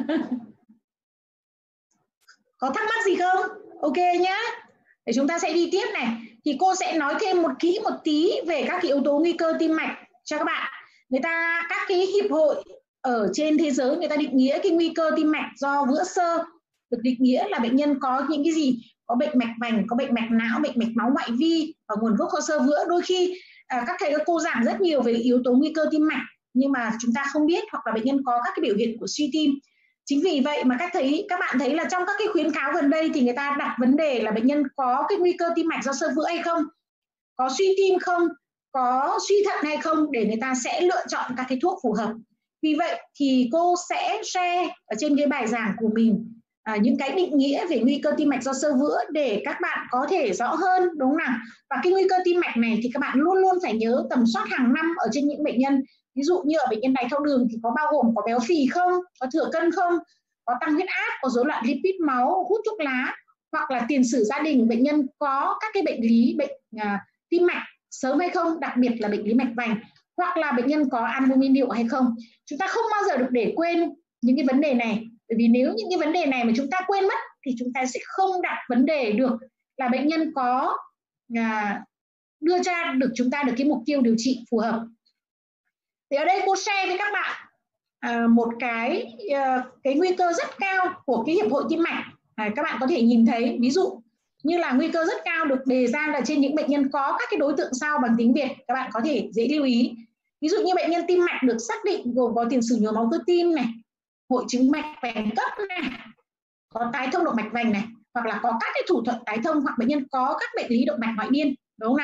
Có thắc mắc gì không? Ok nhá. Để chúng ta sẽ đi tiếp này. Thì cô sẽ nói thêm một tí về các cái yếu tố nguy cơ tim mạch cho các bạn. Các cái hiệp hội ở trên thế giới người ta định nghĩa cái nguy cơ tim mạch do vữa sơ được định nghĩa là bệnh nhân có những cái gì? Có bệnh mạch vành, có bệnh mạch não, bệnh mạch máu ngoại vi và nguồn gốc do sơ vữa. Đôi khi các thầy các cô giảng rất nhiều về yếu tố nguy cơ tim mạch nhưng mà chúng ta không biết, hoặc là bệnh nhân có các cái biểu hiện của suy tim. Chính vì vậy mà các bạn thấy là trong các cái khuyến cáo gần đây thì người ta đặt vấn đề là bệnh nhân có cái nguy cơ tim mạch do sơ vữa hay không, có suy tim không, có suy thận hay không, để người ta sẽ lựa chọn các cái thuốc phù hợp. Vì vậy thì cô sẽ share ở trên cái bài giảng của mình những cái định nghĩa về nguy cơ tim mạch do sơ vữa để các bạn có thể rõ hơn, đúng không nào? Và cái nguy cơ tim mạch này thì các bạn luôn luôn phải nhớ tầm soát hàng năm ở trên những bệnh nhân. Ví dụ như ở bệnh nhân đái tháo đường thì có bao gồm có béo phì không, có thừa cân không, có tăng huyết áp, có rối loạn lipid máu, hút thuốc lá, hoặc là tiền sử gia đình bệnh nhân có các cái bệnh lý tim mạch sớm hay không, đặc biệt là bệnh lý mạch vành, hoặc là bệnh nhân có albumin niệu hay không. Chúng ta không bao giờ được để quên những cái vấn đề này, bởi vì nếu những cái vấn đề này mà chúng ta quên mất thì chúng ta sẽ không đặt vấn đề được là bệnh nhân có đưa ra được chúng ta được cái mục tiêu điều trị phù hợp. Thì ở đây cô share với các bạn một cái nguy cơ rất cao của cái hiệp hội tim mạch. Các bạn có thể nhìn thấy ví dụ như là nguy cơ rất cao được đề ra là trên những bệnh nhân có các cái đối tượng sau bằng tiếng Việt. Các bạn có thể dễ lưu ý. Ví dụ như bệnh nhân tim mạch được xác định gồm có tiền sử nhồi máu cơ tim này, hội chứng mạch vành cấp này, có tái thông động mạch vành này, hoặc là có các cái thủ thuật tái thông, hoặc bệnh nhân có các bệnh lý động mạch ngoại biên, đúng không nào?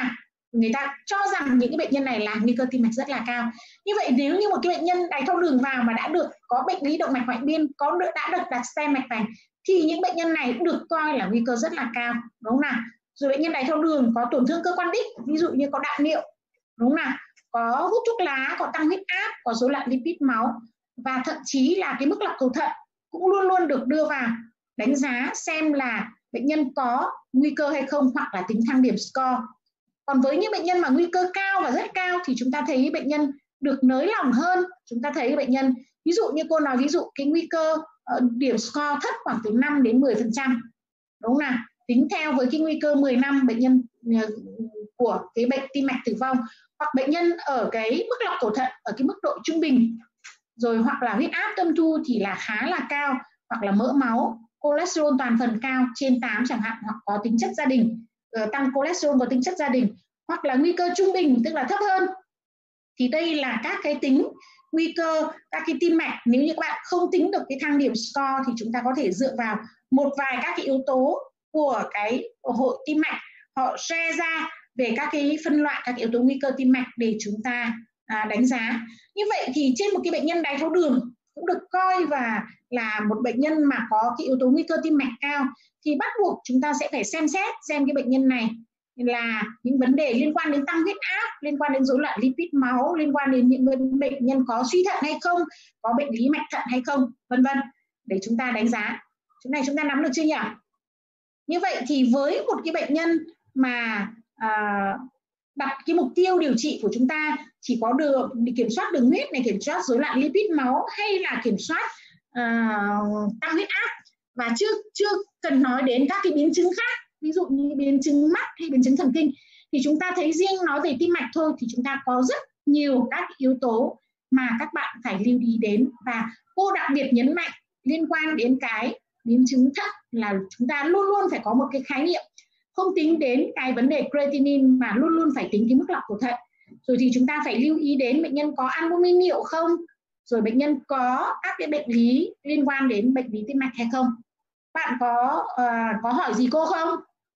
người ta cho rằng những cái bệnh nhân này là nguy cơ tim mạch rất là cao. Như vậy nếu như một cái bệnh nhân đái tháo đường vào mà đã được có bệnh lý động mạch ngoại biên, đã được đặt stent mạch vành, thì những bệnh nhân này được coi là nguy cơ rất là cao, đúng không nào? Rồi bệnh nhân đái tháo đường có tổn thương cơ quan đích, ví dụ như có đạm niệu, đúng không nào? Có hút thuốc lá, có tăng huyết áp, có rối loạn lipid máu, và thậm chí là cái mức lọc cầu thận cũng luôn luôn được đưa vào đánh giá xem là bệnh nhân có nguy cơ hay không, hoặc là tính thang điểm score. Còn với những bệnh nhân mà nguy cơ cao và rất cao thì chúng ta thấy bệnh nhân được nới lỏng hơn. Chúng ta thấy bệnh nhân, ví dụ như cô nói, ví dụ cái nguy cơ điểm score thấp khoảng từ 5 đến 10%, đúng không nào? Tính theo với cái nguy cơ 10 năm bệnh nhân của cái bệnh tim mạch tử vong, hoặc bệnh nhân ở cái mức lọc cầu thận ở cái mức độ trung bình, rồi hoặc là huyết áp tâm thu thì là khá là cao, hoặc là mỡ máu, cholesterol toàn phần cao trên 8 chẳng hạn, hoặc có tính chất gia đình, tăng cholesterol có tính chất gia đình, hoặc là nguy cơ trung bình tức là thấp hơn. Thì đây là các cái tính nguy cơ các cái tim mạch. Nếu như các bạn không tính được cái thang điểm score thì chúng ta có thể dựa vào một vài các cái yếu tố của cái hội tim mạch, họ share ra về các cái phân loại các yếu tố nguy cơ tim mạch để chúng ta đánh giá. Như vậy thì trên một cái bệnh nhân đái tháo đường cũng được coi và là một bệnh nhân mà có cái yếu tố nguy cơ tim mạch cao, thì bắt buộc chúng ta sẽ phải xem xét xem cái bệnh nhân này là những vấn đề liên quan đến tăng huyết áp, liên quan đến rối loạn lipid máu, liên quan đến những bệnh nhân có suy thận hay không, có bệnh lý mạch thận hay không, vân vân, để chúng ta đánh giá. Chỗ này chúng ta nắm được chưa nhỉ? Như vậy thì với một cái bệnh nhân mà đặt cái mục tiêu điều trị của chúng ta chỉ có được kiểm soát đường huyết này, kiểm soát rối loạn lipid máu, hay là kiểm soát tăng huyết áp, và chưa cần nói đến các cái biến chứng khác, ví dụ như biến chứng mắt hay biến chứng thần kinh, thì chúng ta thấy riêng nói về tim mạch thôi thì chúng ta có rất nhiều các yếu tố mà các bạn phải lưu ý đến. Và cô đặc biệt nhấn mạnh liên quan đến cái biến chứng thận là chúng ta luôn luôn phải có một cái khái niệm, không tính đến cái vấn đề creatinine mà luôn luôn phải tính cái mức lọc của thận. Rồi thì chúng ta phải lưu ý đến bệnh nhân có albumin niệu không, rồi bệnh nhân có các cái bệnh lý liên quan đến bệnh lý tim mạch hay không. Bạn có hỏi gì cô không?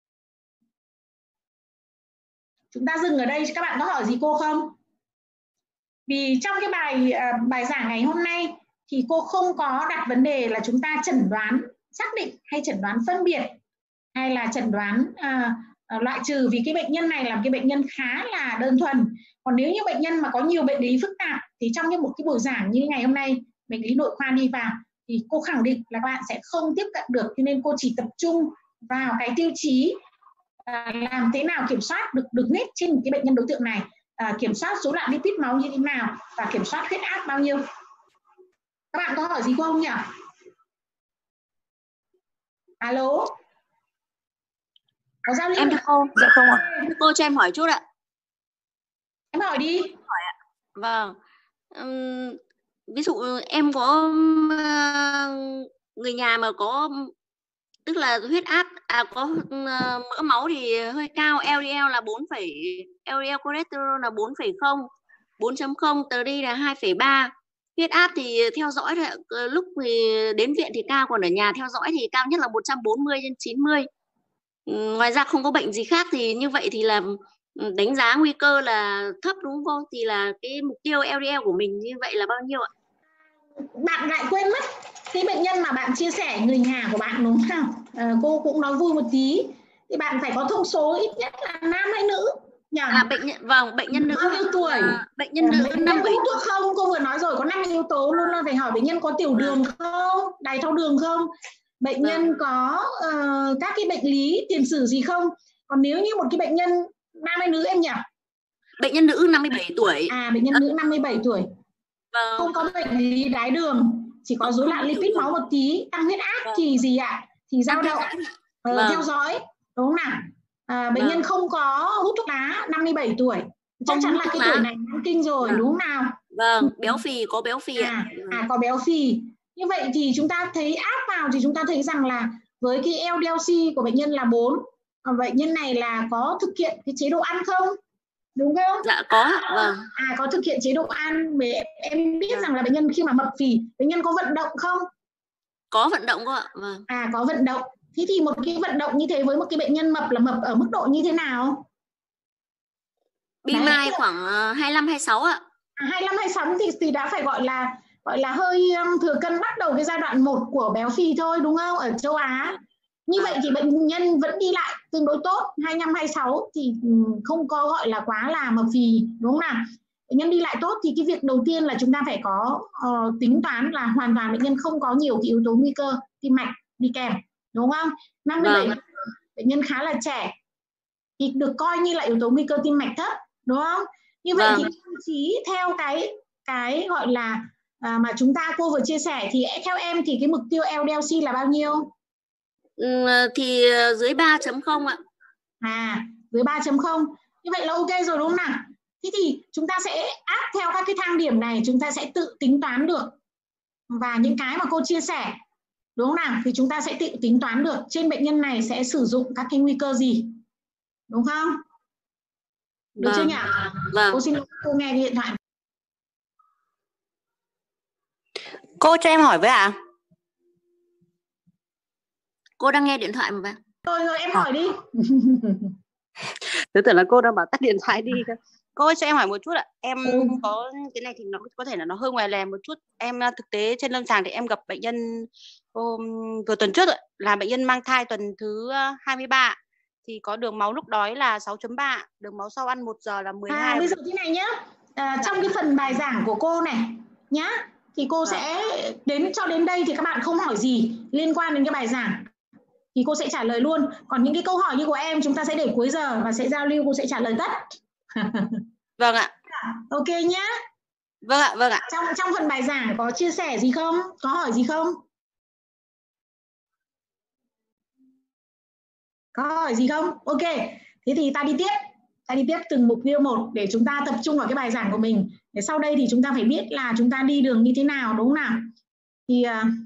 Chúng ta dừng ở đây, các bạn có hỏi gì cô không? Vì trong cái bài giảng ngày hôm nay thì cô không có đặt vấn đề là chúng ta chẩn đoán xác định hay chẩn đoán phân biệt hay là chẩn đoán loại trừ, vì cái bệnh nhân này là cái bệnh nhân khá là đơn thuần. Còn nếu như bệnh nhân mà có nhiều bệnh lý phức tạp thì trong một cái buổi giảng như ngày hôm nay, bệnh lý nội khoa đi vào, thì cô khẳng định là bạn sẽ không tiếp cận được. Cho nên cô chỉ tập trung vào cái tiêu chí làm thế nào kiểm soát được đường huyết trên một cái bệnh nhân đối tượng này, kiểm soát rối loạn lipid máu như thế nào, và kiểm soát huyết áp bao nhiêu. Các bạn có hỏi gì cô không nhỉ? Alo? Có giao lưu Em thưa cô, dạ không ạ. Cô cho em hỏi chút ạ. Em hỏi đi. Hỏi ạ. Vâng. Ví dụ em có người nhà mà có, tức là huyết áp, có mỡ máu thì hơi cao, LDL là 4, LDL cholesterol là 4,0, 4.0, triglyceride là 2,3. Huyết áp thì theo dõi lúc thì đến viện thì cao, còn ở nhà theo dõi thì cao nhất là 140/90. Ngoài ra không có bệnh gì khác, thì như vậy thì là đánh giá nguy cơ là thấp đúng không cô? Thì là cái mục tiêu LDL của mình như vậy là bao nhiêu ạ? Bạn lại quên mất cái bệnh nhân mà bạn chia sẻ người nhà của bạn đúng không? Cô cũng nói vui một tí, thì bạn phải có thông số ít nhất là nam hay nữ nhỉ? Bệnh nhân nữ. Bao nhiêu tuổi? Bệnh nhân nữ 57 tuổi không? Cô vừa nói rồi, có 5 yếu tố luôn, là phải hỏi bệnh nhân có tiểu đường không, đái tháo đường không, bệnh nhân có các cái bệnh lý tiền sử gì không. Còn nếu như một cái bệnh nhân nam hay nữ em nhỉ? Bệnh nhân nữ 57 tuổi. Bệnh nhân nữ 57 tuổi. Không có bệnh lý đái đường, chỉ có rối loạn lipid máu một tí, tăng huyết áp thì gì ạ? Thì dao động, theo dõi, đúng không nào? Bệnh nhân không có hút thuốc lá, 57 tuổi, chắc chắn là cái tuổi này mãn kinh rồi, đúng không nào? Vâng, béo phì, có béo phì ạ. Có béo phì. Như vậy thì chúng ta thấy áp vào thì chúng ta thấy rằng là với cái LDL-C của bệnh nhân là 4, bệnh nhân này là có thực hiện cái chế độ ăn không? Đúng không? Dạ có. Vâng. Có thực hiện chế độ ăn. Em biết rằng là bệnh nhân khi mà mập phì, bệnh nhân có vận động không? Có vận động cô ạ. Vâng. Có vận động. Thế thì một cái vận động như thế với một cái bệnh nhân mập là mập ở mức độ như thế nào? BMI Đấy. khoảng 25 26 ạ. 25 26 thì đã phải gọi là hơi thừa cân, bắt đầu cái giai đoạn 1 của béo phì thôi, đúng không? Ở châu Á. Như vậy thì bệnh nhân vẫn đi lại tương đối tốt. 25 26 thì không có gọi là quá là mập phì, đúng không nào? Bệnh nhân đi lại tốt thì cái việc đầu tiên là chúng ta phải có tính toán là hoàn toàn bệnh nhân không có nhiều cái yếu tố nguy cơ tim mạch đi kèm, đúng không? 57 bệnh nhân khá là trẻ thì được coi như là yếu tố nguy cơ tim mạch thấp, đúng không? Như vậy thì tiêu chí theo cái gọi là mà cô vừa chia sẻ thì theo em thì cái mục tiêu LDL-C là bao nhiêu? Thì dưới 3.0 ạ. Dưới 3.0. Như vậy là ok rồi, đúng không nào? Thế thì chúng ta sẽ áp theo các cái thang điểm này, chúng ta sẽ tự tính toán được. Và những cái mà cô chia sẻ, đúng không nào? Thì chúng ta sẽ tự tính toán được trên bệnh nhân này sẽ sử dụng các cái nguy cơ gì. Đúng không? Được chưa nhỉ? Vâng. Cô xin cô nghe điện thoại. Cô cho em hỏi với ạ. Cô đang nghe điện thoại mà bạn. Rồi em hỏi đi. Tôi tưởng là cô đang bảo tắt điện thoại đi. Cô ơi cho em hỏi một chút ạ. Em có cái này thì nó có thể là nó hơi ngoài lề một chút. Em thực tế trên lâm sàng thì em gặp bệnh nhân vừa tuần trước rồi, là bệnh nhân mang thai tuần thứ 23 thì có đường máu lúc đói là 6.3, đường máu sau ăn 1 giờ là 12. Bây giờ thế này nhá. Trong cái phần bài giảng của cô này nhá, thì cô sẽ cho đến đây thì các bạn không hỏi gì liên quan đến cái bài giảng thì cô sẽ trả lời luôn. Còn những cái câu hỏi như của em chúng ta sẽ để cuối giờ và sẽ giao lưu, cô sẽ trả lời tất. Vâng ạ. Ok nhá. Vâng ạ, vâng ạ. Trong phần bài giảng có chia sẻ gì không? Có hỏi gì không? Có hỏi gì không? Ok. Thế thì ta đi tiếp từng mục tiêu một để chúng ta tập trung vào cái bài giảng của mình. Để sau đây thì chúng ta phải biết là chúng ta đi đường như thế nào, đúng không nào? Thì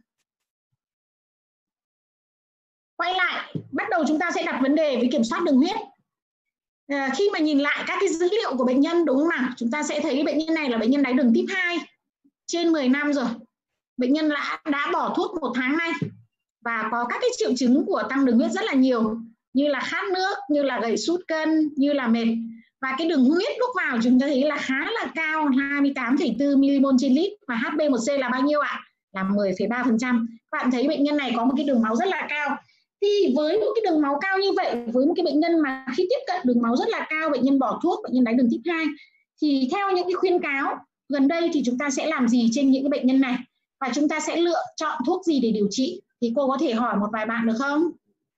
quay lại, bắt đầu chúng ta sẽ đặt vấn đề với kiểm soát đường huyết. Khi mà nhìn lại các cái dữ liệu của bệnh nhân, đúng không nào? Chúng ta sẽ thấy bệnh nhân này là bệnh nhân đái đường type 2 trên 10 năm rồi. Bệnh nhân đã bỏ thuốc 1 tháng nay và có các cái triệu chứng của tăng đường huyết rất là nhiều, như là khát nước, như là gầy sút cân, như là mệt. Và cái đường huyết lúc vào chúng ta thấy là khá là cao, 28,4 mmol trên lít, và HbA1c là bao nhiêu ạ? Là 10,3%. Các bạn thấy bệnh nhân này có một cái đường máu rất là cao. Thì với một cái đường máu cao như vậy, với một cái bệnh nhân mà khi tiếp cận đường máu rất là cao, bệnh nhân bỏ thuốc, bệnh nhân đái đường type 2, thì theo những cái khuyến cáo gần đây thì chúng ta sẽ làm gì trên những cái bệnh nhân này? Và chúng ta sẽ lựa chọn thuốc gì để điều trị? Thì cô có thể hỏi một vài bạn được không?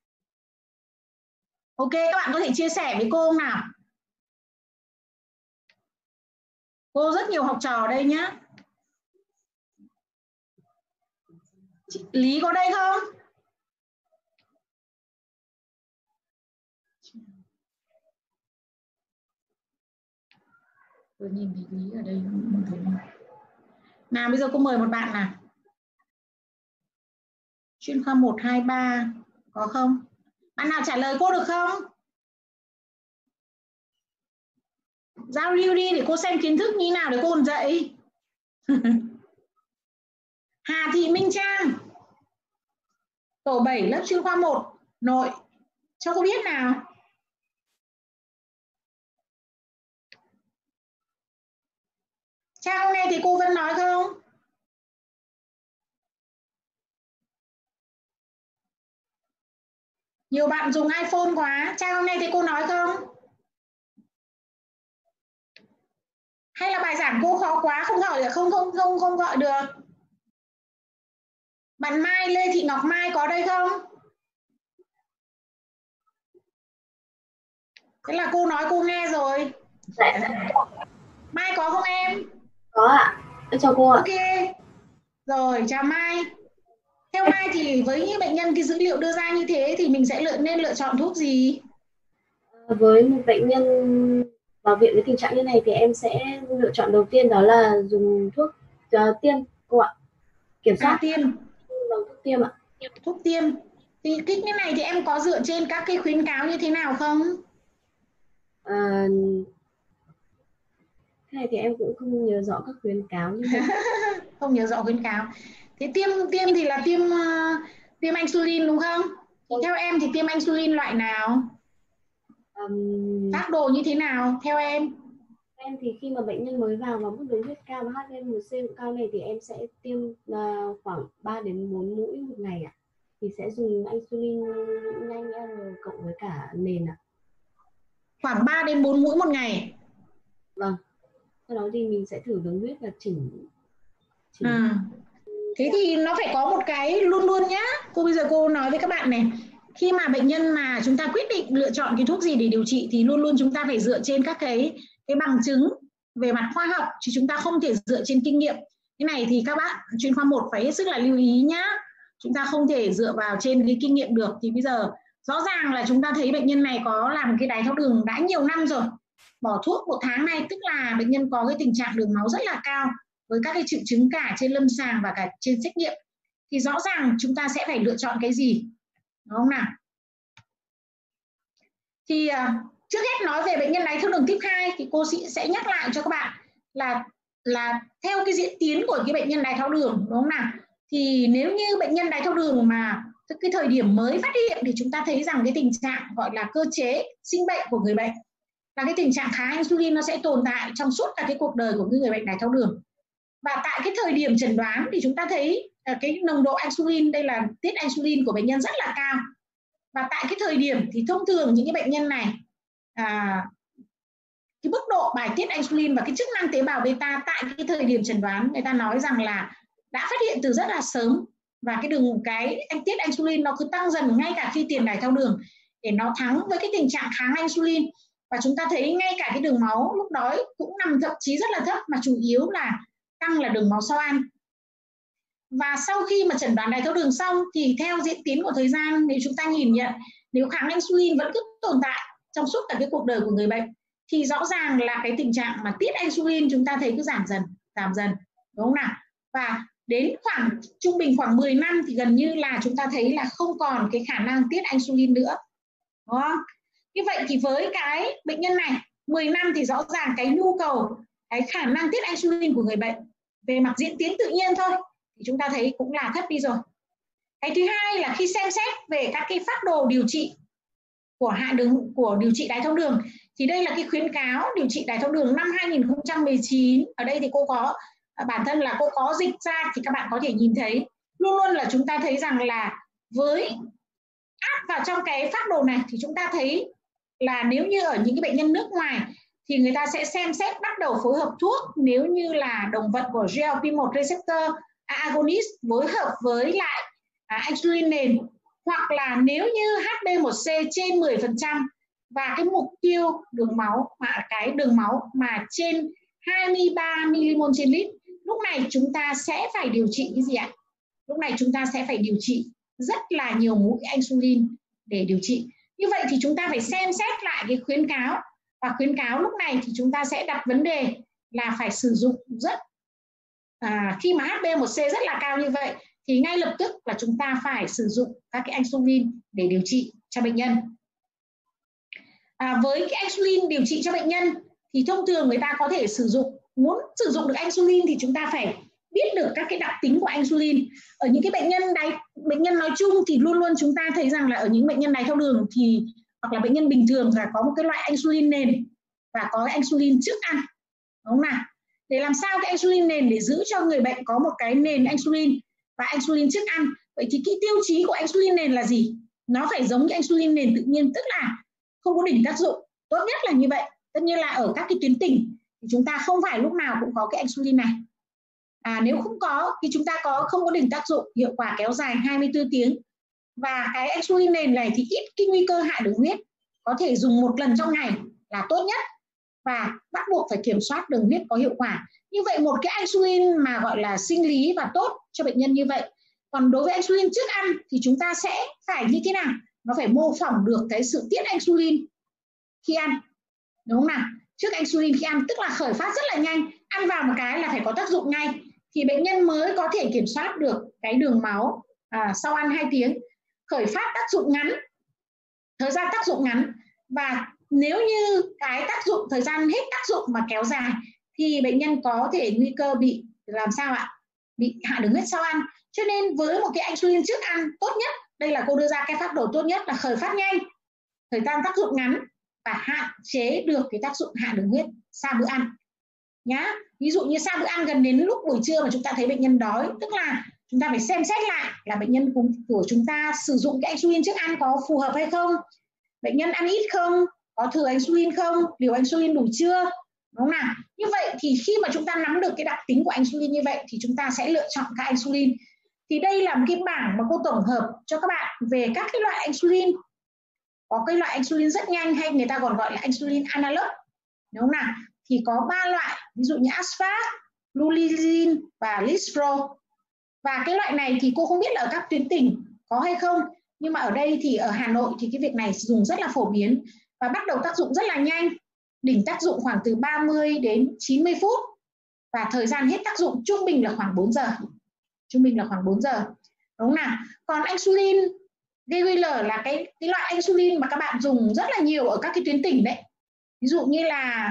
Ok, các bạn có thể chia sẻ với cô không nào? Cô rất nhiều học trò ở đây nhá. Chị Lý có đây không? Tôi nhìn thấy Lý ở đây không thấy. Nào bây giờ cô mời một bạn nào. Chuyên khoa 1, 2, 3 có không? Bạn nào trả lời cô được không? Giao lưu đi để cô xem kiến thức như nào để cô còn dạy. Hà Thị Minh Trang, tổ 7 lớp chuyên khoa 1 nội, cho cô biết nào. Trang hôm nay thì cô vẫn nói không? Nhiều bạn dùng iPhone quá. Trang hôm nay thì cô nói không? Hay là bài giảng cô khó quá không gọi được, không gọi được? Bạn Mai, Lê Thị Ngọc Mai có đây không? Thế là cô nói cô nghe rồi. Mai có không em? Có ạ. Chào cô ạ. Ok. Rồi, chào Mai. Theo Mai thì với những bệnh nhân cái dữ liệu đưa ra như thế thì mình sẽ nên lựa chọn thuốc gì? Với một bệnh nhân vào viện với tình trạng như này thì em sẽ lựa chọn đầu tiên đó là dùng thuốc tiêm cô ạ. Kiểm soát tiêm. Thuốc tiêm ạ. Thuốc tiêm. Thì cái này thì em có dựa trên các cái khuyến cáo như thế nào không? Cái này thì em cũng không nhớ rõ các khuyến cáo như vậy. Không nhớ rõ khuyến cáo. Thế tiêm thì là tiêm insulin đúng không? Thì theo em thì tiêm insulin loại nào? Phác đồ như thế nào theo em? Em thì khi mà bệnh nhân mới vào và mức đường huyết cao và HbA1c cao này thì em sẽ tiêm khoảng 3 đến 4 mũi một ngày ạ. Thì sẽ dùng insulin nhanh L cộng với cả nền ạ. Khoảng 3 đến 4 mũi một ngày. Vâng. Sau đó thì mình sẽ thử đường huyết và chỉnh. Thế thì nó phải có một cái luôn luôn nhá. Cô bây giờ cô nói với các bạn này, khi mà bệnh nhân mà chúng ta quyết định lựa chọn cái thuốc gì để điều trị thì luôn luôn chúng ta phải dựa trên các cái bằng chứng về mặt khoa học, chứ chúng ta không thể dựa trên kinh nghiệm. Cái này thì các bạn chuyên khoa 1 phải hết sức là lưu ý nhá. Chúng ta không thể dựa vào trên cái kinh nghiệm được. Thì bây giờ rõ ràng là chúng ta thấy bệnh nhân này có làm cái đái tháo đường đã nhiều năm rồi, bỏ thuốc 1 tháng nay, tức là bệnh nhân có cái tình trạng đường máu rất là cao với các cái triệu chứng cả trên lâm sàng và cả trên xét nghiệm. Thì rõ ràng chúng ta sẽ phải lựa chọn cái gì, đúng không nào? Thì trước hết nói về bệnh nhân đái tháo đường type 2 thì cô sẽ nhắc lại cho các bạn là theo cái diễn tiến của cái bệnh nhân đái tháo đường, đúng không nào? Thì nếu như bệnh nhân đái tháo đường mà cái thời điểm mới phát hiện thì chúng ta thấy rằng cái tình trạng gọi là cơ chế sinh bệnh của người bệnh là cái tình trạng kháng insulin nó sẽ tồn tại trong suốt cả cái cuộc đời của người bệnh đái tháo đường. Và tại cái thời điểm chẩn đoán thì chúng ta thấy cái nồng độ insulin, đây là tiết insulin của bệnh nhân rất là cao. Và tại cái thời điểm thì thông thường những cái bệnh nhân này cái mức độ bài tiết insulin và cái chức năng tế bào beta tại cái thời điểm chẩn đoán người ta nói rằng là đã phát hiện từ rất là sớm, và cái tiết insulin nó cứ tăng dần ngay cả khi tiền đái tháo đường để nó thắng với cái tình trạng kháng insulin. Và chúng ta thấy ngay cả cái đường máu lúc đó cũng nằm thậm chí rất là thấp, mà chủ yếu là tăng là đường máu sau ăn. Và sau khi mà chẩn đoán đái tháo đường xong thì theo diễn tiến của thời gian, nếu chúng ta nhìn nhận nếu kháng insulin vẫn cứ tồn tại trong suốt cả cái cuộc đời của người bệnh thì rõ ràng là cái tình trạng mà tiết insulin chúng ta thấy cứ giảm dần, đúng không nào? Và đến khoảng trung bình khoảng 10 năm thì gần như là chúng ta thấy là không còn cái khả năng tiết insulin nữa, đúng không? Như vậy thì với cái bệnh nhân này 10 năm thì rõ ràng cái nhu cầu, cái khả năng tiết insulin của người bệnh về mặt diễn tiến tự nhiên thôi thì chúng ta thấy cũng là thấp đi rồi. Cái thứ hai là khi xem xét về các cái phác đồ điều trị của điều trị đái tháo đường thì đây là cái khuyến cáo điều trị đái tháo đường năm 2019. Ở đây thì cô có bản thân là cô có dịch ra thì các bạn có thể nhìn thấy luôn luôn là chúng ta thấy rằng là với áp vào trong cái phác đồ này thì chúng ta thấy là nếu như ở những cái bệnh nhân nước ngoài thì người ta sẽ xem xét bắt đầu phối hợp thuốc nếu như là đồng vận của GLP-1 receptor agonist phối hợp với lại insulin nền, hoặc là nếu như HbA1c trên 10% và cái mục tiêu đường máu mà trên 23 mmol trên lít, lúc này chúng ta sẽ phải điều trị cái gì ạ? Lúc này chúng ta sẽ phải điều trị rất là nhiều mũi insulin để điều trị. Như vậy thì chúng ta phải xem xét lại cái khuyến cáo, và khuyến cáo lúc này thì chúng ta sẽ đặt vấn đề là phải sử dụng khi mà HbA1c rất là cao như vậy thì ngay lập tức là chúng ta phải sử dụng các cái insulin để điều trị cho bệnh nhân. Với cái insulin điều trị cho bệnh nhân thì thông thường người ta có thể muốn sử dụng được insulin thì chúng ta phải biết được các cái đặc tính của insulin. Ở những cái bệnh nhân nói chung thì luôn luôn chúng ta thấy rằng là ở những bệnh nhân đái tháo đường thì hoặc là bệnh nhân bình thường là có một cái loại insulin nền và có insulin trước ăn, đúng không nào? Để làm sao cái insulin nền để giữ cho người bệnh có một cái nền insulin và insulin trước ăn. Vậy thì cái tiêu chí của insulin nền là gì? Nó phải giống như insulin nền tự nhiên, tức là không có đỉnh tác dụng. Tốt nhất là như vậy. Tất nhiên là ở các cái tuyến tỉnh thì chúng ta không phải lúc nào cũng có cái insulin này. Nếu không có thì chúng ta không có đỉnh tác dụng, hiệu quả kéo dài 24 tiếng. Và cái insulin nền này thì ít cái nguy cơ hạ đường huyết, có thể dùng một lần trong ngày là tốt nhất và bắt buộc phải kiểm soát đường huyết có hiệu quả. Như vậy một cái insulin mà gọi là sinh lý và tốt cho bệnh nhân như vậy. Còn đối với insulin trước ăn thì chúng ta sẽ phải như thế nào? Nó phải mô phỏng được cái sự tiết insulin khi ăn, đúng không nào? Trước insulin khi ăn tức là khởi phát rất là nhanh, ăn vào một cái là phải có tác dụng ngay thì bệnh nhân mới có thể kiểm soát được cái đường máu sau ăn 2 tiếng. Khởi phát tác dụng ngắn, thời gian tác dụng ngắn, và nếu như cái tác dụng thời gian hết tác dụng mà kéo dài thì bệnh nhân có thể nguy cơ bị làm sao ạ? Bị hạ đường huyết sau ăn. Cho nên với một cái insulin trước ăn tốt nhất, đây là cô đưa ra cái phác đồ tốt nhất là khởi phát nhanh, thời gian tác dụng ngắn và hạn chế được cái tác dụng hạ đường huyết sau bữa ăn nhá. Ví dụ như sau bữa ăn gần đến lúc buổi trưa mà chúng ta thấy bệnh nhân đói, tức là chúng ta phải xem xét lại là bệnh nhân của chúng ta sử dụng cái insulin trước ăn có phù hợp hay không, bệnh nhân ăn ít không, có thừa insulin không, liều insulin đủ chưa, đúng không nào? Như vậy thì khi mà chúng ta nắm được cái đặc tính của insulin như vậy thì chúng ta sẽ lựa chọn các insulin. Thì đây là một cái bảng mà cô tổng hợp cho các bạn về các cái loại insulin. Có cái loại insulin rất nhanh hay người ta còn gọi là insulin analog, đúng không nào? Thì có 3 loại, ví dụ như Aspart, Lulizin và Lispro. Và cái loại này thì cô không biết là ở các tuyến tỉnh có hay không, nhưng mà ở đây thì ở Hà Nội thì cái việc này dùng rất là phổ biến và bắt đầu tác dụng rất là nhanh. Đỉnh tác dụng khoảng từ 30 đến 90 phút và thời gian hết tác dụng trung bình là khoảng 4 giờ. Trung bình là khoảng 4 giờ. Đúng không nào? Còn insulin regular là cái loại insulin mà các bạn dùng rất là nhiều ở các cái tuyến tỉnh đấy. Ví dụ như là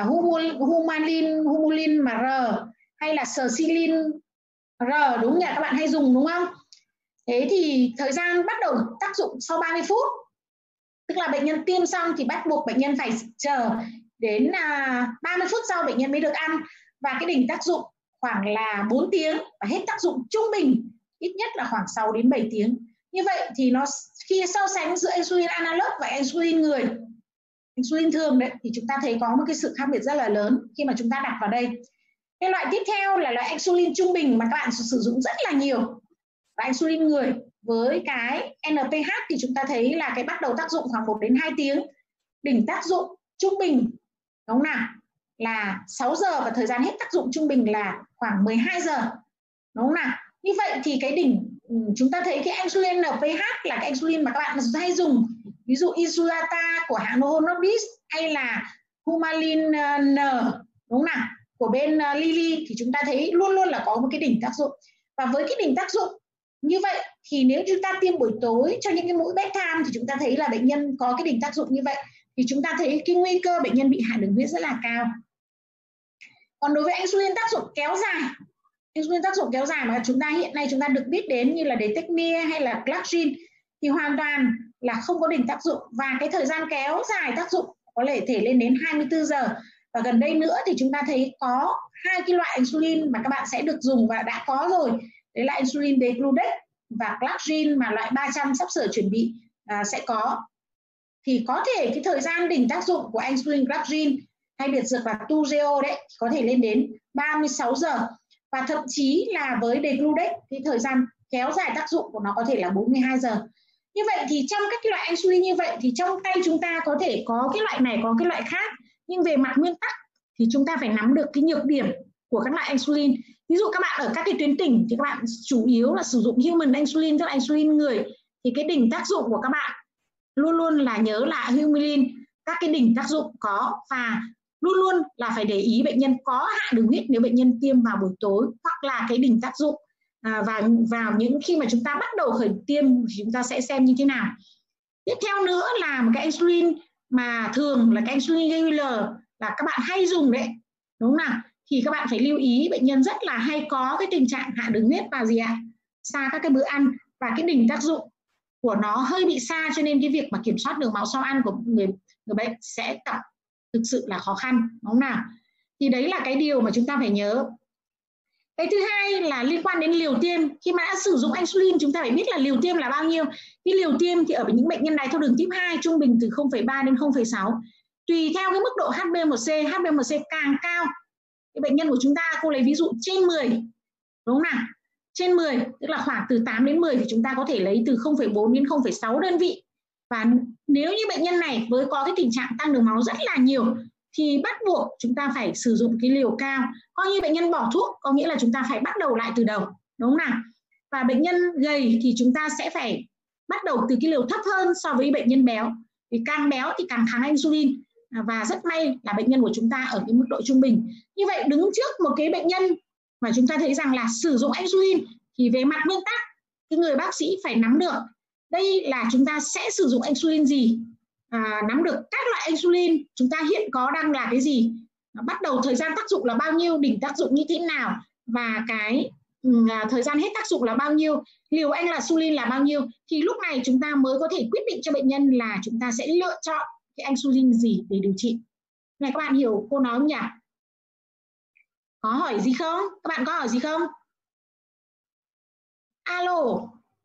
Humulin mà R hay là Sersilin R, đúng nhỉ, các bạn hay dùng đúng không? Thế thì thời gian bắt đầu tác dụng sau 30 phút. Tức là bệnh nhân tiêm xong thì bắt buộc bệnh nhân phải chờ đến 30 phút sau bệnh nhân mới được ăn. Và cái đỉnh tác dụng khoảng là 4 tiếng và hết tác dụng trung bình ít nhất là khoảng 6 đến 7 tiếng. Như vậy thì nó khi so sánh giữa insulin analog và insulin người, insulin thường đấy, thì chúng ta thấy có một cái sự khác biệt rất là lớn khi mà chúng ta đặt vào đây. Cái loại tiếp theo là loại insulin trung bình mà các bạn sử dụng rất là nhiều, và insulin người với cái NPH thì chúng ta thấy là cái bắt đầu tác dụng khoảng 1 đến 2 tiếng, đỉnh tác dụng trung bình đúng không nào là 6 giờ và thời gian hết tác dụng trung bình là khoảng 12 giờ, đúng không nào? Như vậy thì cái đỉnh chúng ta thấy cái insulin NPH là cái insulin mà các bạn hay dùng, ví dụ Insulata của hãng Novo Nordisk hay là Humulin N, đúng không nào, của bên Lilly, thì chúng ta thấy luôn luôn là có một cái đỉnh tác dụng. Và với cái đỉnh tác dụng như vậy thì nếu chúng ta tiêm buổi tối cho những cái mũi beta thì chúng ta thấy là bệnh nhân có cái đỉnh tác dụng như vậy thì chúng ta thấy cái nguy cơ bệnh nhân bị hạ đường huyết rất là cao. Còn đối với insulin tác dụng kéo dài, insulin tác dụng kéo dài mà chúng ta hiện nay chúng ta được biết đến như là Detekmir hay là Clarxin thì hoàn toàn là không có đỉnh tác dụng và cái thời gian kéo dài tác dụng có thể lên đến 24 giờ. Và gần đây nữa thì chúng ta thấy có 2 cái loại insulin mà các bạn sẽ được dùng và đã có rồi. Đấy là insulin Degludec và Clarxin mà loại 300 sắp sửa chuẩn bị sẽ có. Thì có thể cái thời gian đỉnh tác dụng của insulin Clarxin hay biệt dược là Toujeo đấy có thể lên đến 36 giờ. Và thậm chí là với Degludec cái thời gian kéo dài tác dụng của nó có thể là 42 giờ. Như vậy thì trong các cái loại insulin như vậy thì trong tay chúng ta có thể có cái loại này có cái loại khác, nhưng về mặt nguyên tắc thì chúng ta phải nắm được cái nhược điểm của các loại insulin. Ví dụ các bạn ở các cái tuyến tỉnh thì các bạn chủ yếu là sử dụng human insulin, tức là insulin người, thì cái đỉnh tác dụng của các bạn luôn luôn là nhớ là Humulin, các cái đỉnh tác dụng có, và luôn luôn là phải để ý bệnh nhân có hạ đường huyết nếu bệnh nhân tiêm vào buổi tối, hoặc là cái đỉnh tác dụng và vào những khi mà chúng ta bắt đầu khởi tiêm thì chúng ta sẽ xem như thế nào. Tiếp theo nữa là một cái insulin mà thường là cái insulin regular là các bạn hay dùng đấy, đúng không nào? Thì các bạn phải lưu ý bệnh nhân rất là hay có cái tình trạng hạ đường huyết và gì ạ? Xa các cái bữa ăn, và cái đỉnh tác dụng của nó hơi bị xa, cho nên cái việc mà kiểm soát đường máu sau ăn của người bệnh sẽ gặp thực sự là khó khăn, đúng không nào? Thì đấy là cái điều mà chúng ta phải nhớ. Cái thứ hai là liên quan đến liều tiêm. Khi mà đã sử dụng insulin chúng ta phải biết là liều tiêm là bao nhiêu. Cái liều tiêm thì ở những bệnh nhân đái tháo đường type 2 trung bình từ 0,3 đến 0,6. Tùy theo cái mức độ HbA1c, HbA1c càng cao, cái bệnh nhân của chúng ta, cô lấy ví dụ trên 10, đúng không nào? Trên 10, tức là khoảng từ 8 đến 10 thì chúng ta có thể lấy từ 0,4 đến 0,6 đơn vị. Và nếu như bệnh nhân này với có cái tình trạng tăng đường máu rất là nhiều thì bắt buộc chúng ta phải sử dụng cái liều cao. Coi như bệnh nhân bỏ thuốc, có nghĩa là chúng ta phải bắt đầu lại từ đầu, đúng không nào? Và bệnh nhân gầy thì chúng ta sẽ phải bắt đầu từ cái liều thấp hơn so với bệnh nhân béo. Vì càng béo thì càng kháng insulin. Và rất may là bệnh nhân của chúng ta ở cái mức độ trung bình. Như vậy đứng trước một cái bệnh nhân mà chúng ta thấy rằng là sử dụng insulin thì về mặt nguyên tắc cái người bác sĩ phải nắm được đây là chúng ta sẽ sử dụng insulin gì, nắm được các loại insulin chúng ta hiện có đang là cái gì, bắt đầu thời gian tác dụng là bao nhiêu, đỉnh tác dụng như thế nào, và cái thời gian hết tác dụng là bao nhiêu, liều insulin là bao nhiêu, thì lúc này chúng ta mới có thể quyết định cho bệnh nhân là chúng ta sẽ lựa chọn cái insulin gì để điều trị. Này các bạn hiểu cô nói không nhỉ? Có hỏi gì không? Các bạn có hỏi gì không? Alo.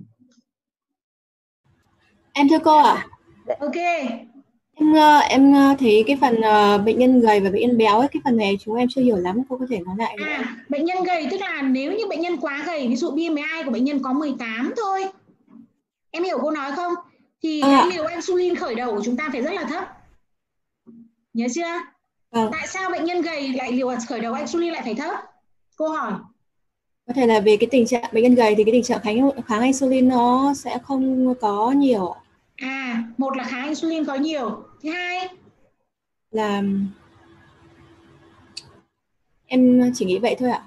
Em thưa cô ạ. Ok. Em thấy cái phần bệnh nhân gầy và bệnh nhân béo ấy, cái phần này chúng em chưa hiểu lắm, cô có thể nói lại được không? Bệnh nhân gầy tức là nếu như bệnh nhân quá gầy, ví dụ BMI của bệnh nhân có 18 thôi, em hiểu cô nói không? Thì cái liều insulin khởi đầu của chúng ta phải rất là thấp. Nhớ chưa? Tại sao bệnh nhân gầy lại liều khởi đầu insulin lại phải thấp? Cô hỏi. Có thể là về cái tình trạng bệnh nhân gầy thì cái tình trạng kháng insulin nó sẽ không có nhiều. Một là kháng insulin có nhiều. Thứ hai là em chỉ nghĩ vậy thôi ạ.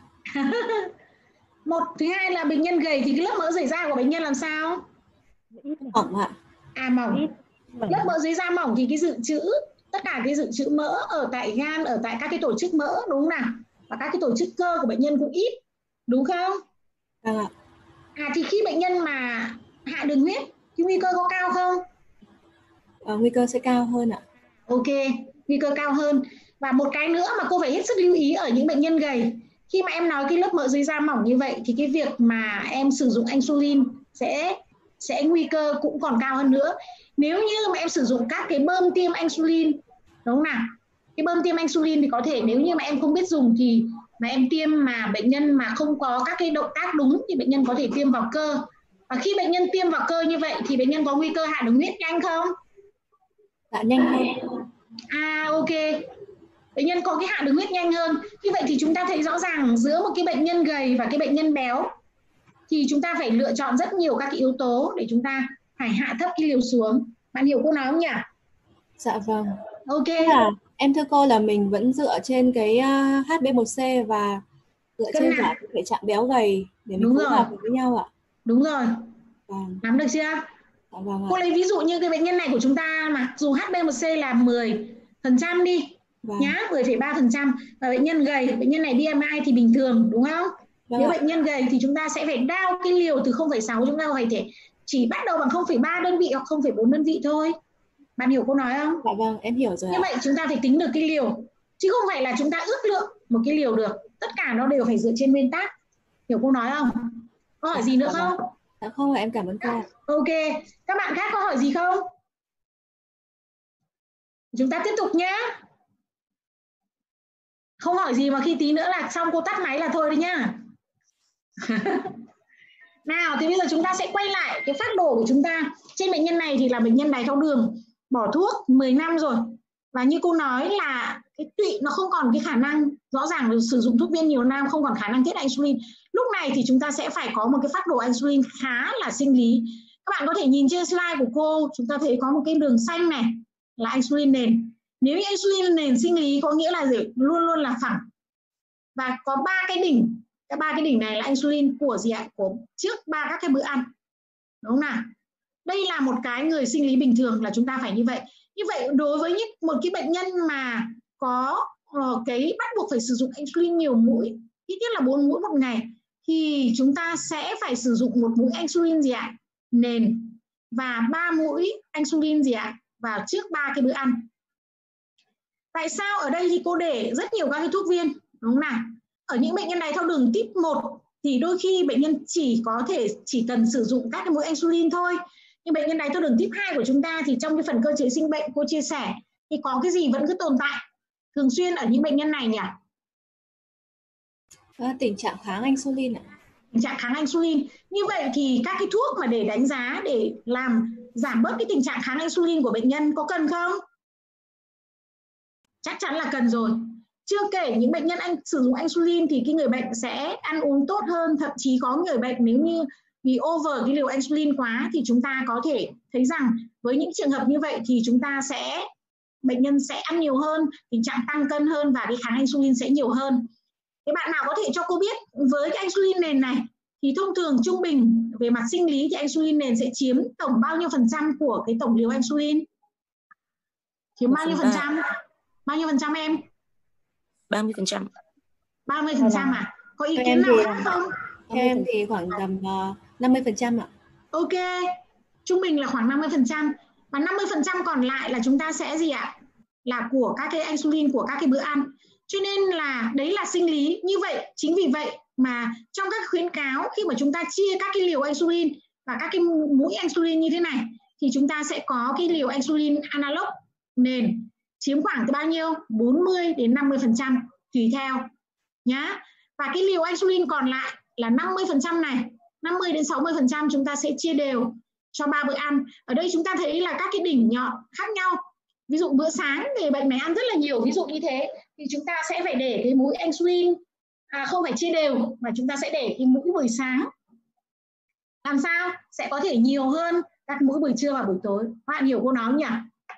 Thứ hai là bệnh nhân gầy thì cái lớp mỡ dưới da của bệnh nhân làm sao? Mỏng ạ. Mỏng. Lớp mỡ dưới da mỏng thì cái dự trữ, tất cả cái dự trữ mỡ ở tại gan, ở tại các cái tổ chức mỡ, đúng không nào? Và các cái tổ chức cơ của bệnh nhân cũng ít, đúng không? Vâng ạ. Thì khi bệnh nhân mà hạ đường huyết thì nguy cơ có cao không? Nguy cơ sẽ cao hơn ạ. Ok, nguy cơ cao hơn. Và một cái nữa mà cô phải hết sức lưu ý ở những bệnh nhân gầy, khi mà em nói cái lớp mỡ dưới da mỏng như vậy thì cái việc mà em sử dụng insulin sẽ nguy cơ cũng còn cao hơn nữa. Nếu như mà em sử dụng các cái bơm tiêm insulin, đúng không nào? Cái bơm tiêm insulin thì có thể nếu như mà em không biết dùng thì mà em tiêm mà bệnh nhân mà không có các cái động tác đúng thì bệnh nhân có thể tiêm vào cơ. Và khi bệnh nhân tiêm vào cơ như vậy thì bệnh nhân có nguy cơ hạ đường huyết nhanh không? Dạ nhanh hơn. Ok. Bệnh nhân có cái hạ đường huyết nhanh hơn. Như vậy thì chúng ta thấy rõ ràng giữa một cái bệnh nhân gầy và cái bệnh nhân béo thì chúng ta phải lựa chọn rất nhiều các cái yếu tố để chúng ta phải hạ thấp cái liều xuống. Bạn hiểu cô nói không nhỉ? Dạ vâng. Ok. Em thưa cô là mình vẫn dựa trên cái HB1C và dựa trên cả cái thể trạng béo gầy để mình phối hợp với nhau ạ. Đúng rồi. Vâng. Nắm được chưa? Dạ vâng. Cô lấy ví dụ như cái bệnh nhân này của chúng ta mà dù HB1C là 10% đi. Vâng. Nhá, 10,3%. Và bệnh nhân gầy, bệnh nhân này BMI thì bình thường, đúng không? Vâng. Nếu bệnh nhân gầy thì chúng ta sẽ phải đao cái liều từ 0,6, chúng ta phải thể chỉ bắt đầu bằng 0,3 đơn vị hoặc 0,4 đơn vị thôi. Bạn hiểu cô nói không? Dạ vâng, em hiểu rồi. Như vậy chúng ta phải tính được cái liều, chứ không phải là chúng ta ước lượng một cái liều được. Tất cả nó đều phải dựa trên nguyên tắc. Hiểu cô nói không? Có hỏi gì nữa không? Dạ không, em cảm ơn cô. Ok, các bạn khác có hỏi gì không? Chúng ta tiếp tục nhé. Không hỏi gì mà khi tí nữa là xong cô tắt máy là thôi đấy nhá. Nào, thì bây giờ chúng ta sẽ quay lại cái phác đồ của chúng ta. Trên bệnh nhân này thì là bệnh nhân đái tháo đường, bỏ thuốc 10 năm rồi. Và như cô nói là cái tụy nó không còn cái khả năng, rõ ràng là sử dụng thuốc viên nhiều năm không còn khả năng tiết insulin. Lúc này thì chúng ta sẽ phải có một cái phác đồ insulin khá là sinh lý. Các bạn có thể nhìn trên slide của cô, chúng ta thấy có một cái đường xanh này là insulin nền. Nếu như insulin nền sinh lý có nghĩa là gì? Luôn luôn là phẳng. Và có 3 cái đỉnh. Cái 3 cái đỉnh này là insulin của gì ạ? Của trước 3 các cái bữa ăn. Đúng không nào? Đây là một cái người sinh lý bình thường là chúng ta phải như vậy. Như vậy đối với một cái bệnh nhân mà có cái bắt buộc phải sử dụng insulin nhiều mũi, ít nhất là 4 mũi một ngày, thì chúng ta sẽ phải sử dụng một mũi insulin gì ạ? Nền và 3 mũi insulin gì ạ? Vào trước 3 cái bữa ăn. Tại sao ở đây thì cô để rất nhiều các cái thuốc viên, đúng không nào? Ở những bệnh nhân đái tháo đường type 1 thì đôi khi bệnh nhân chỉ cần sử dụng các cái mũi insulin thôi. Nhưng bệnh nhân đái tháo đường type 2 của chúng ta thì trong cái phần cơ chế sinh bệnh cô chia sẻ thì có cái gì vẫn cứ tồn tại thường xuyên ở những bệnh nhân này nhỉ? Tình trạng kháng insulin ạ. Tình trạng kháng insulin. Như vậy thì các cái thuốc mà để đánh giá để làm giảm bớt cái tình trạng kháng insulin của bệnh nhân có cần không? Chắc chắn là cần rồi. Chưa kể những bệnh nhân sử dụng insulin thì cái người bệnh sẽ ăn uống tốt hơn, thậm chí có người bệnh nếu như vì over cái liều insulin quá thì chúng ta có thể thấy rằng với những trường hợp như vậy thì bệnh nhân sẽ ăn nhiều hơn, tình trạng tăng cân hơn và cái kháng insulin sẽ nhiều hơn. Thế bạn nào có thể cho cô biết với cái insulin nền này thì thông thường trung bình về mặt sinh lý thì insulin nền sẽ chiếm tổng bao nhiêu phần trăm của cái tổng liều insulin? Chiếm bao nhiêu phần trăm? Bao nhiêu phần trăm em? 30%. 30% à? Có ý kiến nào khác không? Em thì khoảng tầm 50% ạ. Ok, trung bình là khoảng 50%. Và 50% còn lại là chúng ta sẽ gì ạ? Là của các cái insulin của các cái bữa ăn. Cho nên là đấy là sinh lý như vậy. Chính vì vậy mà trong các khuyến cáo khi mà chúng ta chia các cái liều insulin và các cái mũi insulin như thế này thì chúng ta sẽ có cái liều insulin analog nền chiếm khoảng từ bao nhiêu? 40 đến 50% tùy theo nhá. Và cái liều insulin còn lại là 50% này, 50 đến 60% chúng ta sẽ chia đều cho 3 bữa ăn. Ở đây chúng ta thấy là các cái đỉnh nhọn khác nhau. Ví dụ bữa sáng thì bệnh này ăn rất là nhiều, ví dụ như thế thì chúng ta sẽ phải để cái mũi insulin không phải chia đều mà chúng ta sẽ để cái mũi buổi sáng. Làm sao sẽ có thể nhiều hơn các mũi buổi trưa và buổi tối. Các bạn hiểu cô nói không nhỉ?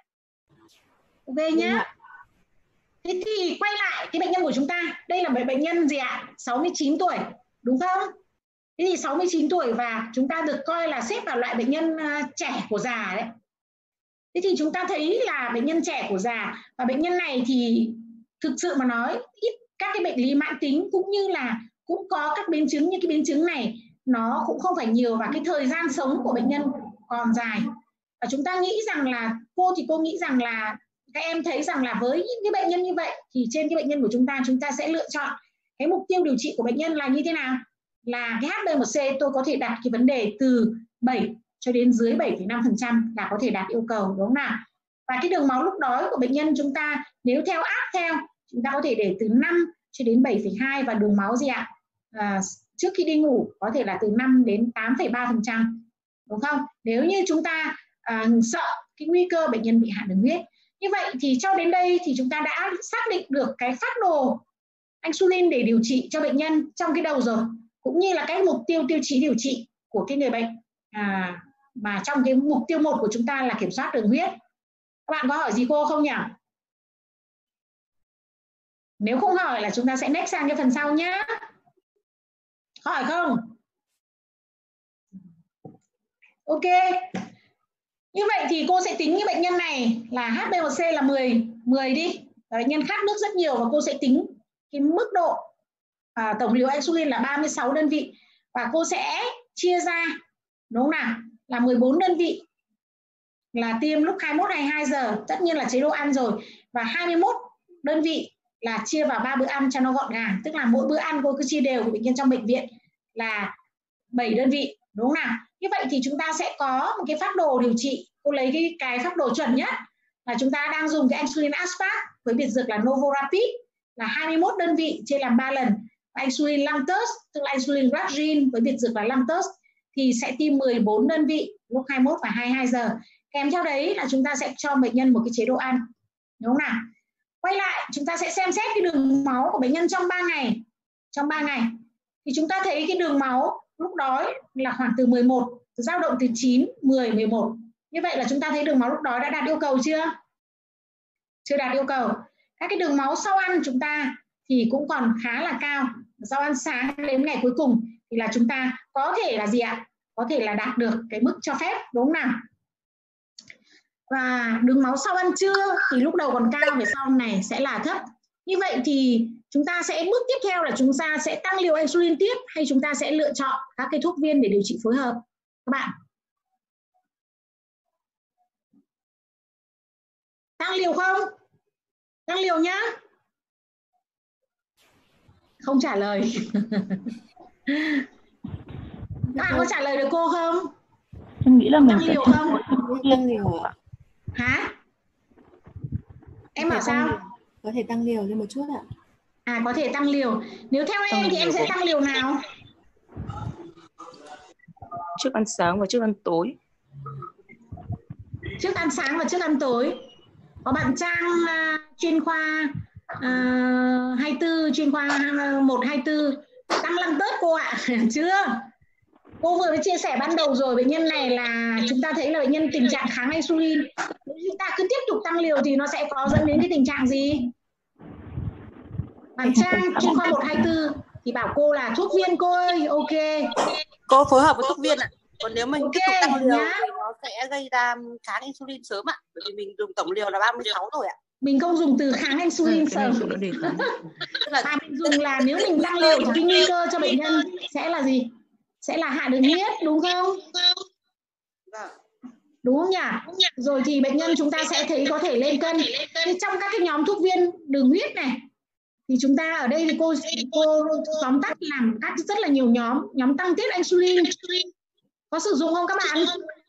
Ok nhé. Thế thì quay lại cái bệnh nhân của chúng ta. Đây là bệnh nhân gì ạ? 69 tuổi, đúng không? Thế thì 69 tuổi và chúng ta được coi là xếp vào loại bệnh nhân trẻ của già đấy. Thế thì chúng ta thấy là bệnh nhân trẻ của già và bệnh nhân này thì thực sự mà nói ít các cái bệnh lý mãn tính cũng như là cũng có các biến chứng, như cái biến chứng này nó cũng không phải nhiều và cái thời gian sống của bệnh nhân còn dài. Và chúng ta nghĩ rằng là cô nghĩ rằng là các em thấy rằng là với những cái bệnh nhân như vậy thì trên cái bệnh nhân của chúng ta sẽ lựa chọn cái mục tiêu điều trị của bệnh nhân là như thế nào? Là cái HbA1c tôi có thể đặt cái vấn đề từ 7 cho đến dưới 7,5% là có thể đạt yêu cầu, đúng không nào? Và cái đường máu lúc đói của bệnh nhân chúng ta nếu theo áp theo chúng ta có thể để từ 5 cho đến 7,2 và đường máu gì ạ? Trước khi đi ngủ có thể là từ 5 đến 8,3%, đúng không? Nếu như chúng ta sợ cái nguy cơ bệnh nhân bị hạ đường huyết. Như vậy thì cho đến đây thì chúng ta đã xác định được cái phác đồ insulin để điều trị cho bệnh nhân trong cái đầu rồi, cũng như là cái mục tiêu tiêu chí điều trị của cái người bệnh mà trong cái mục tiêu 1 của chúng ta là kiểm soát đường huyết. Các bạn có hỏi gì cô không nhỉ? Nếu không hỏi là chúng ta sẽ next sang cái phần sau nhé. Hỏi không? Ok. Như vậy thì cô sẽ tính cái bệnh nhân này là HbA1c là 10 đi. Và bệnh nhân khát nước rất nhiều và cô sẽ tính cái mức độ tổng liều insulin là 36 đơn vị. Và cô sẽ chia ra, đúng không nào? Là 14 đơn vị là tiêm lúc 21-22 giờ, tất nhiên là chế độ ăn rồi. Và 21 đơn vị là chia vào 3 bữa ăn cho nó gọn gàng. Tức là mỗi bữa ăn cô cứ chia đều của bệnh nhân trong bệnh viện là 7 đơn vị, đúng không nào? Như vậy thì chúng ta sẽ có một cái phác đồ điều trị. Cô lấy cái phác đồ chuẩn nhất là chúng ta đang dùng cái insulin aspart với biệt dược là Novorapid là 21 đơn vị chia làm 3 lần. Và insulin Lantus tức là insulin Glargine với biệt dược là Lantus thì sẽ tiêm 14 đơn vị lúc 21 và 22 giờ. Kèm theo đấy là chúng ta sẽ cho bệnh nhân một cái chế độ ăn, đúng không nào? Quay lại chúng ta sẽ xem xét cái đường máu của bệnh nhân trong 3 ngày. Trong 3 ngày thì chúng ta thấy cái đường máu lúc đói là khoảng từ 11, dao động từ 9, 10, 11. Như vậy là chúng ta thấy đường máu lúc đói đã đạt yêu cầu chưa? Chưa đạt yêu cầu. Các cái đường máu sau ăn chúng ta thì cũng còn khá là cao. Sau ăn sáng đến ngày cuối cùng thì là chúng ta có thể là gì ạ? Có thể là đạt được cái mức cho phép, đúng không nào? Và đường máu sau ăn trưa thì lúc đầu còn cao, về sau này sẽ là thấp. Như vậy thì chúng ta sẽ bước tiếp theo là chúng ta sẽ tăng liều insulin tiếp hay chúng ta sẽ lựa chọn các cái thuốc viên để điều trị phối hợp các bạn. Tăng liều không? Tăng liều nhá. Không trả lời. Các bạn có trả lời được cô không? Em nghĩ là mình tăng liều không? Tăng liều ạ. Hả? Em bảo sao? Có thể tăng liều lên một chút ạ. Có thể tăng liều. Nếu theo em thì em sẽ tăng liều nào? Trước ăn sáng và trước ăn tối. Trước ăn sáng và trước ăn tối. Có bạn Trang chuyên khoa 24, chuyên khoa 124 tăng lăng tớt cô ạ. Chưa? Cô vừa mới chia sẻ ban đầu rồi, bệnh nhân này là chúng ta thấy là bệnh nhân tình trạng kháng insulin. Nếu chúng ta cứ tiếp tục tăng liều thì nó sẽ có dẫn đến cái tình trạng gì? Bạn Trang chuyên khoa 124 thì bảo cô là thuốc viên cô ơi. Ok. Cô phối hợp với thuốc viên ạ. Còn nếu mình tiếp tục tăng liều nhá, thì nó sẽ gây ra kháng insulin sớm ạ. Bởi vì mình dùng tổng liều là 36 rồi ạ. Mình không dùng từ kháng insulin sớm. Mà mình dùng là nếu mình tăng liều thì cái nguy cơ cho bệnh nhân sẽ là gì? Sẽ là hạ đường huyết, đúng không? đúng không nhỉ? Rồi thì bệnh nhân chúng ta sẽ thấy có thể lên cân. Thì trong các cái nhóm thuốc viên đường huyết này thì chúng ta ở đây thì cô tóm tắt làm các rất là nhiều nhóm tăng tiết insulin. Có sử dụng không các bạn?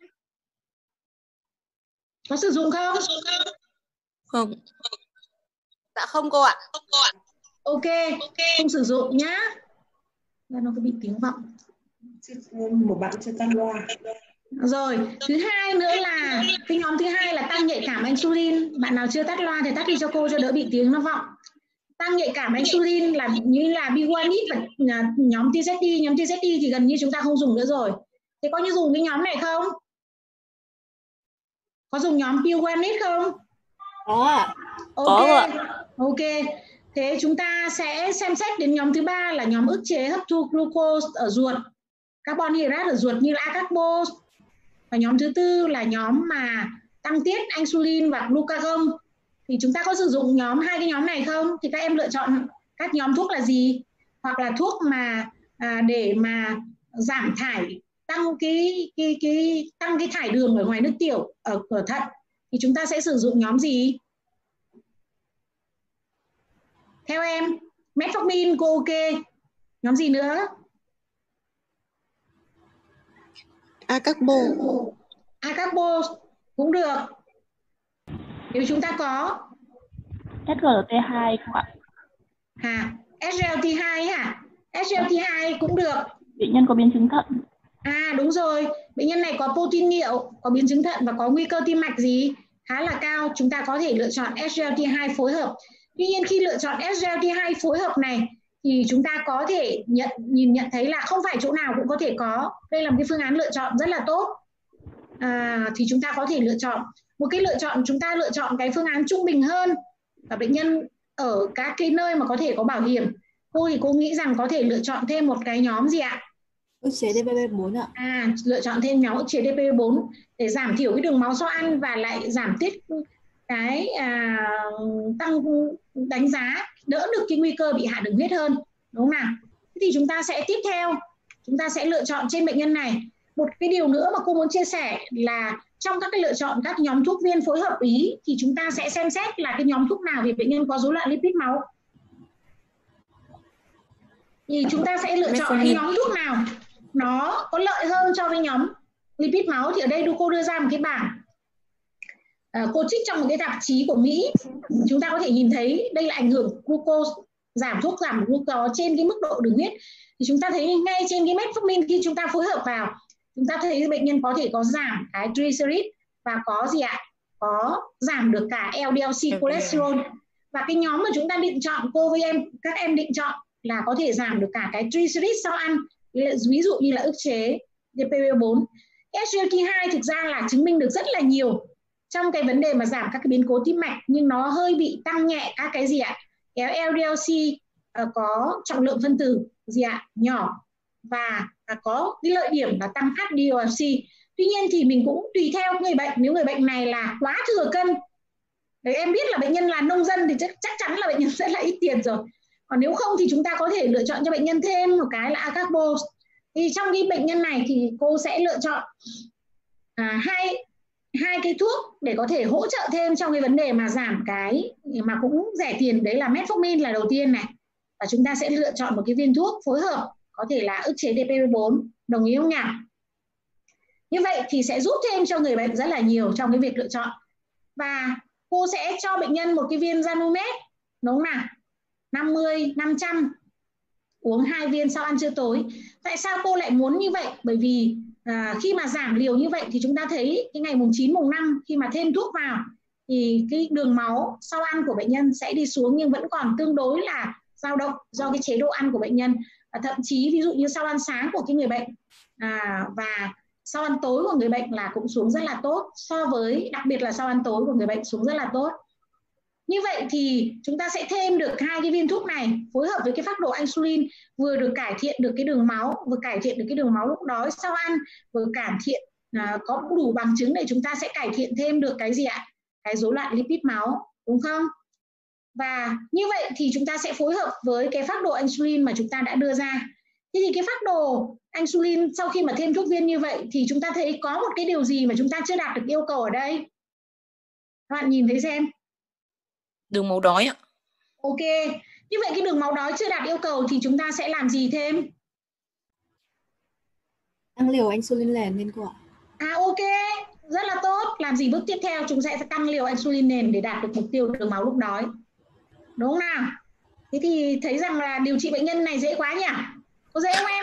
Có sử dụng không? Không. Dạ không cô ạ. Ok, không sử dụng nhá. Nó có bị tiếng vọng. Một bạn chưa tắt loa. Rồi, thứ hai nữa là cái nhóm thứ hai là tăng nhạy cảm insulin. Bạn nào chưa tắt loa thì tắt đi cho cô cho đỡ bị tiếng nó vọng. Tăng nhạy cảm insulin là như là biguanide và nhóm TZD. Nhóm TZD thì gần như chúng ta không dùng nữa rồi. Thế có như dùng cái nhóm này không? Có dùng nhóm biguanide không? Có. Ok. Ok. Thế chúng ta sẽ xem xét đến nhóm thứ ba là nhóm ức chế hấp thu glucose ở ruột, carbon hydrate ở ruột như là acarbose. Và nhóm thứ tư là nhóm mà tăng tiết insulin và glucagon. Thì chúng ta có sử dụng hai cái nhóm này không? Thì các em lựa chọn các nhóm thuốc là gì? Hoặc là thuốc mà để mà giảm thải, tăng cái thải đường ở ngoài nước tiểu ở thận thì chúng ta sẽ sử dụng nhóm gì? Theo em, metformin cô ok. Nhóm gì nữa? Acarbose cũng được. Nếu chúng ta có SGLT2 không ạ? SGLT2 hả? SGLT2 cũng được. Bệnh nhân có biến chứng thận. Đúng rồi. Bệnh nhân này có protein niệu, có biến chứng thận và có nguy cơ tim mạch gì khá là cao. Chúng ta có thể lựa chọn SGLT2 phối hợp. Tuy nhiên khi lựa chọn SGLT2 phối hợp này thì chúng ta có thể nhìn nhận thấy là không phải chỗ nào cũng có thể có. Đây là một cái phương án lựa chọn rất là tốt. Thì chúng ta có thể lựa chọn một cái chúng ta lựa chọn cái phương án trung bình hơn. Và bệnh nhân ở các cái nơi mà có thể có bảo hiểm, cô nghĩ rằng có thể lựa chọn thêm một cái nhóm gì ạ? Ức chế DPP4 ạ. Lựa chọn thêm nhóm ức chế DPP4 để giảm thiểu cái đường máu sau ăn và lại giảm tiết cái tăng đánh giá, đỡ được cái nguy cơ bị hạ đường huyết hơn, đúng không nào? Thế thì chúng ta sẽ tiếp theo chúng ta sẽ lựa chọn trên bệnh nhân này. Một cái điều nữa mà cô muốn chia sẻ là trong các cái lựa chọn các nhóm thuốc viên phối hợp ý thì chúng ta sẽ xem xét là cái nhóm thuốc nào thì bệnh nhân có rối loạn lipid máu. Thì chúng ta sẽ lựa chọn cái nhóm thuốc nào nó có lợi hơn cho cái nhóm lipid máu. Thì ở đây cô đưa ra một cái bảng, cô trích trong một cái tạp chí của Mỹ. Chúng ta có thể nhìn thấy đây là ảnh hưởng glucose, thuốc giảm glucose trên cái mức độ đường huyết. Thì chúng ta thấy ngay trên cái metformin khi chúng ta phối hợp vào, chúng ta thấy bệnh nhân có thể có giảm cái triglycerid và có gì ạ? Có giảm được cả LDL-C cholesterol. Và cái nhóm mà chúng ta định chọn, cô với các em định chọn là có thể giảm được cả cái triglycerid sau ăn, ví dụ như là ức chế DPP4. SGLT2 thực ra là chứng minh được rất là nhiều trong cái vấn đề mà giảm các cái biến cố tim mạch, nhưng nó hơi bị tăng nhẹ các cái gì ạ? Kéo LDL-C có trọng lượng phân tử gì ạ? Nhỏ và có cái lợi điểm là tăng HDL-C. Tuy nhiên thì mình cũng tùy theo người bệnh. Nếu người bệnh này là quá thừa cân, đấy, em biết là bệnh nhân là nông dân thì chắc chắn là bệnh nhân sẽ là ít tiền rồi. Còn nếu không thì chúng ta có thể lựa chọn cho bệnh nhân thêm một cái là acarbose. Thì trong cái bệnh nhân này thì cô sẽ lựa chọn hai cái thuốc để có thể hỗ trợ thêm trong cái vấn đề mà giảm cái mà cũng rẻ tiền, đấy là metformin là đầu tiên này. Và chúng ta sẽ lựa chọn một cái viên thuốc phối hợp có thể là ức chế DPP4, đồng ý không nhỉ? Như vậy thì sẽ giúp thêm cho người bệnh rất là nhiều trong cái việc lựa chọn. Và cô sẽ cho bệnh nhân một cái viên Zanumet, đúng không nào? 50, 500, uống 2 viên sau ăn trưa tối. Tại sao cô lại muốn như vậy? Bởi vì khi mà giảm liều như vậy thì chúng ta thấy cái ngày mùng 9, mùng 5 khi mà thêm thuốc vào thì cái đường máu sau ăn của bệnh nhân sẽ đi xuống, nhưng vẫn còn tương đối là dao động do cái chế độ ăn của bệnh nhân. Và thậm chí ví dụ như sau ăn sáng của cái người bệnh và sau ăn tối của người bệnh là cũng xuống rất là tốt, so với đặc biệt là sau ăn tối của người bệnh xuống rất là tốt. Như vậy thì chúng ta sẽ thêm được 2 cái viên thuốc này phối hợp với cái phác đồ insulin, vừa được cải thiện được cái đường máu, vừa cải thiện được cái đường máu lúc đói sau ăn, vừa cải thiện có đủ bằng chứng để chúng ta sẽ cải thiện thêm được cái gì ạ? Cái rối loạn lipid máu, đúng không? Và như vậy thì chúng ta sẽ phối hợp với cái phác đồ insulin mà chúng ta đã đưa ra. Thế thì cái phác đồ insulin sau khi mà thêm thuốc viên như vậy thì chúng ta thấy có một cái điều gì mà chúng ta chưa đạt được yêu cầu ở đây? Các bạn nhìn thấy xem. Đường máu đói ạ. Ok, như vậy cái đường máu đói chưa đạt yêu cầu thì chúng ta sẽ làm gì thêm? Tăng liều insulin nền lên cô ạ. Ok, rất là tốt. Làm gì bước tiếp theo? Chúng sẽ tăng liều insulin nền để đạt được mục tiêu đường máu lúc đói. Đúng không nào? Thế thì thấy rằng là điều trị bệnh nhân này dễ quá nhỉ? Có dễ không em?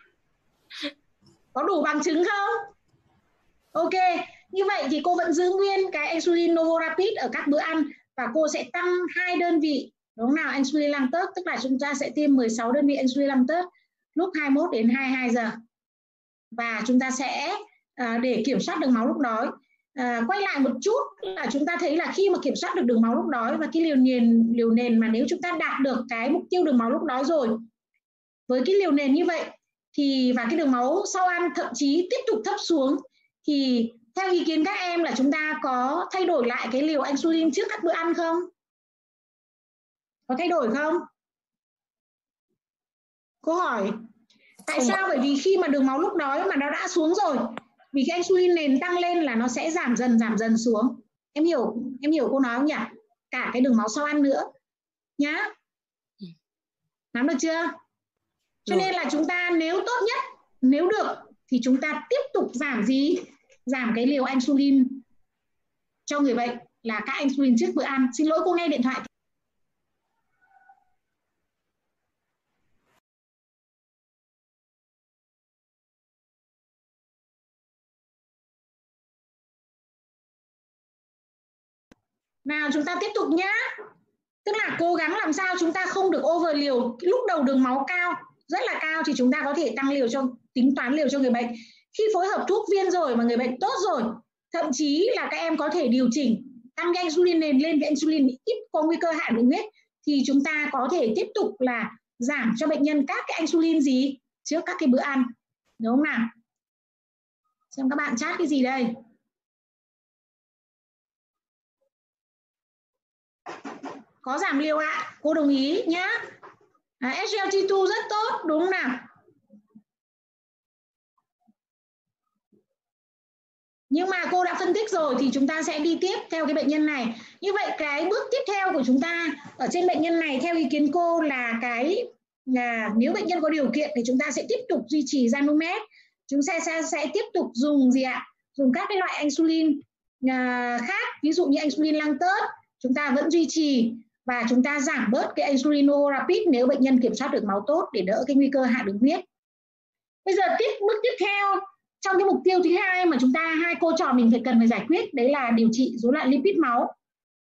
Có đủ bằng chứng không? Ok, như vậy thì cô vẫn giữ nguyên cái insulin Novorapid ở các bữa ăn và cô sẽ tăng 2 đơn vị. Đúng không nào? Insulin lăng tớt, tức là chúng ta sẽ tiêm 16 đơn vị insulin lăng tớt lúc 21 đến 22 giờ. Và chúng ta sẽ để kiểm soát đường máu lúc đói. Quay lại một chút là chúng ta thấy là khi mà kiểm soát được đường máu lúc đói và cái liều nền mà nếu chúng ta đạt được cái mục tiêu đường máu lúc đói rồi, với cái liều nền như vậy thì và cái đường máu sau ăn thậm chí tiếp tục thấp xuống, thì theo ý kiến các em là chúng ta có thay đổi lại cái liều insulin trước các bữa ăn không? Có thay đổi không? Cô hỏi tại sao? Bởi vì khi mà đường máu lúc đói mà nó đã xuống rồi, vì cái insulin nền tăng lên là nó sẽ giảm dần xuống. Em hiểu cô nói không nhỉ? Cả cái đường máu sau ăn nữa nhá. Nắm được chưa? Cho nên là chúng ta nếu tốt nhất, nếu được thì chúng ta tiếp tục giảm gì? Giảm cái liều insulin cho người bệnh là các insulin trước bữa ăn. Xin lỗi cô nghe điện thoại. Nào chúng ta tiếp tục nhá. Tức là cố gắng làm sao chúng ta không được over liều. Lúc đầu đường máu cao, rất là cao thì chúng ta có thể tăng liều tính toán liều cho người bệnh. Khi phối hợp thuốc viên rồi mà người bệnh tốt rồi, thậm chí là các em có thể điều chỉnh tăng cái insulin nền lên cái insulin ít có nguy cơ hạ đường huyết, thì chúng ta có thể tiếp tục là giảm cho bệnh nhân các cái insulin gì trước các cái bữa ăn. Đúng không nào? Xem các bạn chat cái gì đây? Có giảm liều ạ, cô đồng ý nhá. SGLT2 rất tốt, đúng không nào? Nhưng mà cô đã phân tích rồi thì chúng ta sẽ đi tiếp theo cái bệnh nhân này. Như vậy cái bước tiếp theo của chúng ta ở trên bệnh nhân này theo ý kiến cô là nếu bệnh nhân có điều kiện thì chúng ta sẽ tiếp tục duy trì Zanumet. Chúng sẽ tiếp tục dùng gì ạ? Dùng các cái loại insulin khác, ví dụ như insulin lăng tớt, chúng ta vẫn duy trì và chúng ta giảm bớt cái insulin Novorapid nếu bệnh nhân kiểm soát được máu tốt để đỡ cái nguy cơ hạ đường huyết. Bây giờ bước tiếp theo trong cái mục tiêu thứ hai mà chúng ta hai cô trò mình cần phải giải quyết, đấy là điều trị rối loạn lipid máu.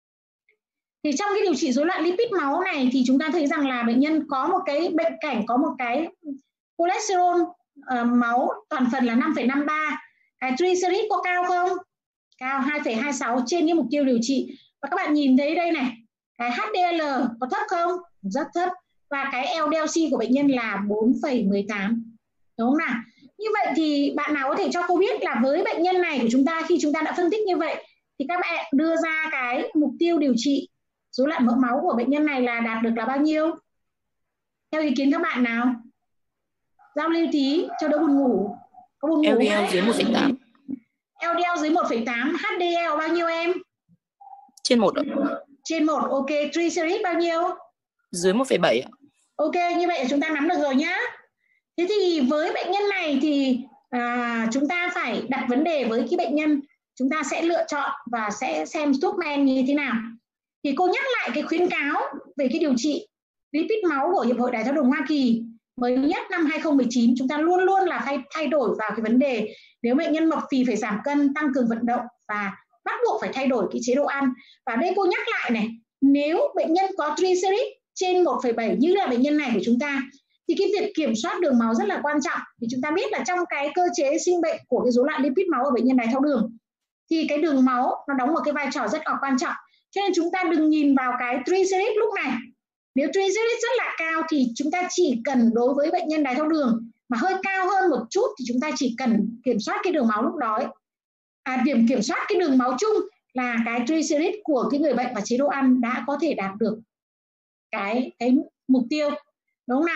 Thì trong cái điều trị rối loạn lipid máu này thì chúng ta thấy rằng là bệnh nhân có một cái bệnh cảnh, có một cái cholesterol máu toàn phần là 5,53. Cái triglycerid có cao không? Cao, 2,26 trên cái mục tiêu điều trị. Và các bạn nhìn thấy đây này, cái HDL có thấp không? Rất thấp. Và cái LDL-C của bệnh nhân là 4,18. Đúng không nào? Như vậy thì bạn nào có thể cho cô biết là với bệnh nhân này của chúng ta, khi chúng ta đã phân tích như vậy thì các bạn đưa ra cái mục tiêu điều trị rối loạn mỡ máu của bệnh nhân này là đạt được là bao nhiêu? Theo ý kiến các bạn nào? Giao lưu tí cho đỡ buồn ngủ. Có buồn ngủ LDL dưới 1,8. LDL dưới 1,8. HDL bao nhiêu em? Trên 1 ạ. Trên 1, ok. Triglycerid bao nhiêu? Dưới 1,7 ạ. Ok, như vậy chúng ta nắm được rồi nhá. Thế thì với bệnh nhân này thì chúng ta phải đặt vấn đề với cái bệnh nhân, chúng ta sẽ lựa chọn và sẽ xem thuốc men như thế nào. Thì cô nhắc lại cái khuyến cáo về cái điều trị lipid máu của Hiệp hội Đái tháo đường Hoa Kỳ mới nhất năm 2019, chúng ta luôn luôn là phải thay đổi vào cái vấn đề nếu bệnh nhân mập phì phải giảm cân, tăng cường vận động và bắt buộc phải thay đổi cái chế độ ăn. Và đây cô nhắc lại này, nếu bệnh nhân có triglycerid trên 1,7 như là bệnh nhân này của chúng ta thì cái việc kiểm soát đường máu rất là quan trọng. Thì chúng ta biết là trong cái cơ chế sinh bệnh của cái rối loạn lipid máu ở bệnh nhân đái tháo đường thì cái đường máu nó đóng một cái vai trò rất là quan trọng. Cho nên chúng ta đừng nhìn vào cái triglycerid lúc này. Nếu triglycerid rất là cao thì chúng ta chỉ cần đối với bệnh nhân đái tháo đường mà hơi cao hơn một chút thì chúng ta chỉ cần kiểm soát cái đường máu lúc đó. Điểm kiểm soát cái đường máu chung là cái triglycerid của cái người bệnh và chế độ ăn đã có thể đạt được cái mục tiêu. Đúng không nào?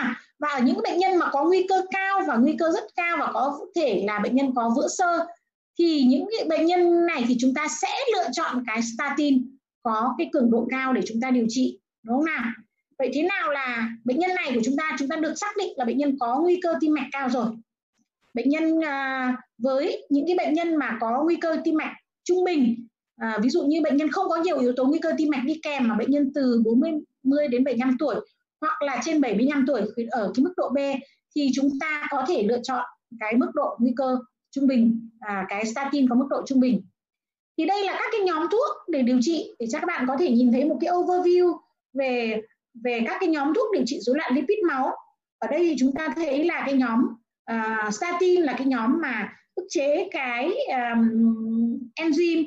Và ở những bệnh nhân mà có nguy cơ cao và nguy cơ rất cao và có thể là bệnh nhân có vữa xơ, thì những bệnh nhân này thì chúng ta sẽ lựa chọn cái statin có cái cường độ cao để chúng ta điều trị, đúng không nào? Vậy thế nào là bệnh nhân này của chúng ta được xác định là bệnh nhân có nguy cơ tim mạch cao rồi. Bệnh nhân với những cái bệnh nhân mà có nguy cơ tim mạch trung bình, ví dụ như bệnh nhân không có nhiều yếu tố nguy cơ tim mạch đi kèm, mà bệnh nhân từ 40 đến 75 tuổi hoặc là trên 75 tuổi ở cái mức độ B, thì chúng ta có thể lựa chọn cái mức độ nguy cơ trung bình, cái statin có mức độ trung bình. Thì đây là các cái nhóm thuốc để điều trị, để cho các bạn có thể nhìn thấy một cái overview về các cái nhóm thuốc điều trị rối loạn lipid máu. Ở đây thì chúng ta thấy là cái nhóm statin là cái nhóm mà ức chế cái enzyme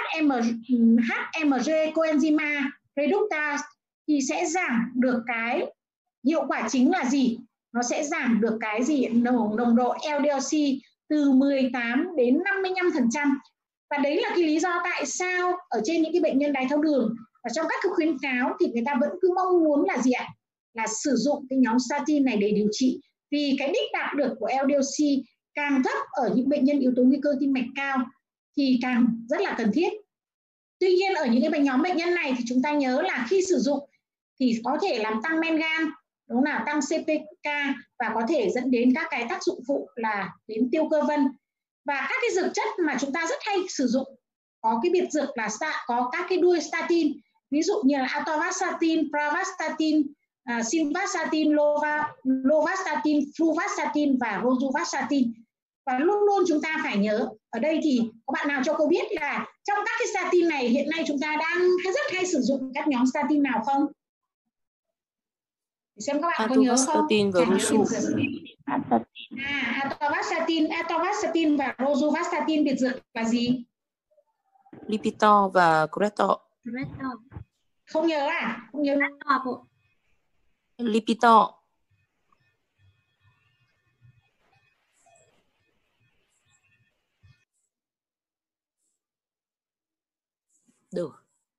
HMG coenzyme reductase, thì sẽ giảm được cái hiệu quả chính là gì? Nó sẽ giảm được cái gì? Nồng độ LDL-C từ 18 đến 55%. Và đấy là cái lý do tại sao ở trên những cái bệnh nhân đái tháo đường và trong các cái khuyến cáo thì người ta vẫn cứ mong muốn là gì ạ? Là sử dụng cái nhóm statin này để điều trị. Vì cái đích đạt được của LDL-C càng thấp ở những bệnh nhân yếu tố nguy cơ tim mạch cao thì càng rất là cần thiết. Tuy nhiên ở những cái nhóm bệnh nhân này thì chúng ta nhớ là khi sử dụng thì có thể làm tăng men gan, đúng không nào, tăng CPK và có thể dẫn đến các cái tác dụng phụ là đến tiêu cơ vân. Và các cái dược chất mà chúng ta rất hay sử dụng có cái biệt dược là có các cái đuôi statin, ví dụ như là atorvastatin, pravastatin, simvastatin, lovastatin, fluvastatin và rosuvastatin. Và luôn luôn chúng ta phải nhớ, ở đây thì có bạn nào cho cô biết là trong các cái statin này hiện nay chúng ta đang rất hay sử dụng các nhóm statin nào không? Để xem các bạn có nhớ không? Atorvastatin và atorvastatin và rosuvastatin biệt dược là gì? Lipitor và Cretol. Không nhớ à? Không nhớ. Lipitor. Được.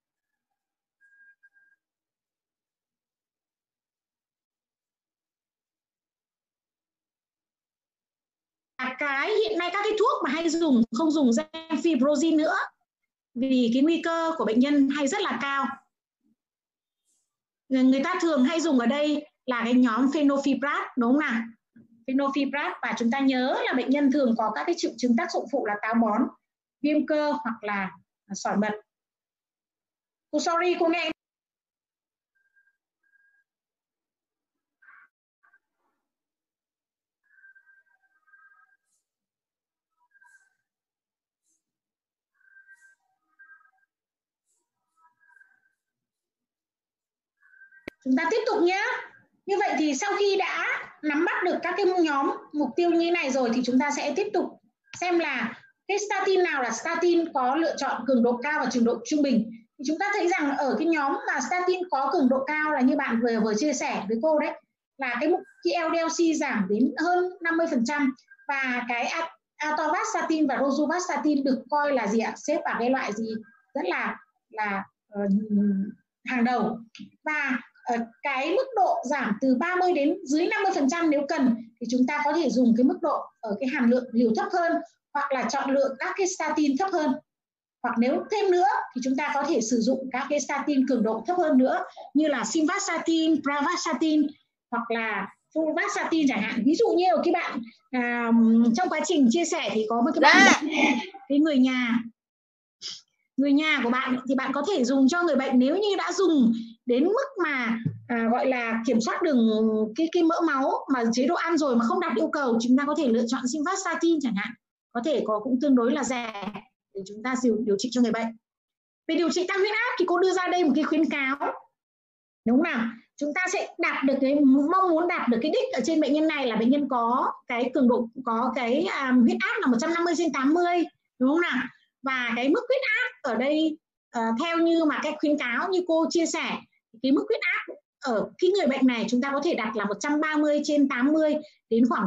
Cái hiện nay các cái thuốc mà hay dùng không dùng gemfibrozin nữa vì cái nguy cơ của bệnh nhân hay rất là cao. Người ta thường hay dùng ở đây là cái nhóm fenofiprat, đúng không nào? Fenofiprat, và chúng ta nhớ là bệnh nhân thường có các cái triệu chứng tác dụng phụ là táo bón, viêm cơ hoặc là sỏi mật. Sorry, cô nghe. Chúng ta tiếp tục nhé. Như vậy thì sau khi đã nắm bắt được các cái nhóm mục tiêu như này rồi thì chúng ta sẽ tiếp tục xem là cái statin nào là statin có lựa chọn cường độ cao và cường độ trung bình. Thì chúng ta thấy rằng ở cái nhóm mà statin có cường độ cao là như bạn vừa chia sẻ với cô đấy, là cái LDL-C giảm đến hơn 50%, và cái atorvastatin và rosuvastatin được coi là gì ạ? Xếp vào cái loại gì rất là hàng đầu. Và cái mức độ giảm từ 30 đến dưới 50% nếu cần thì chúng ta có thể dùng cái mức độ ở cái hàm lượng liều thấp hơn, hoặc là chọn lựa các cái statin thấp hơn. Hoặc nếu thêm nữa thì chúng ta có thể sử dụng các cái statin cường độ thấp hơn nữa như là simvastatin, pravastatin hoặc là fluvastatin chẳng hạn. Ví dụ như cái bạn trong quá trình chia sẻ thì có một cái bạn cái người nhà của bạn thì bạn có thể dùng cho người bệnh nếu như đã dùng đến mức mà gọi là kiểm soát đường cái mỡ máu mà chế độ ăn rồi mà không đạt yêu cầu, chúng ta có thể lựa chọn simvastatin chẳng hạn, có thể cũng tương đối là rẻ để chúng ta điều trị cho người bệnh. Về điều trị tăng huyết áp thì cô đưa ra đây một cái khuyến cáo, đúng không nào? Chúng ta sẽ đạt được cái mong muốn đạt được cái đích ở trên bệnh nhân này là bệnh nhân có cái cường độ, có cái huyết áp là 150/80, đúng không nào? Và cái mức huyết áp ở đây theo như mà cái khuyến cáo như cô chia sẻ, cái mức huyết áp ở cái người bệnh này chúng ta có thể đặt là 130/80 đến khoảng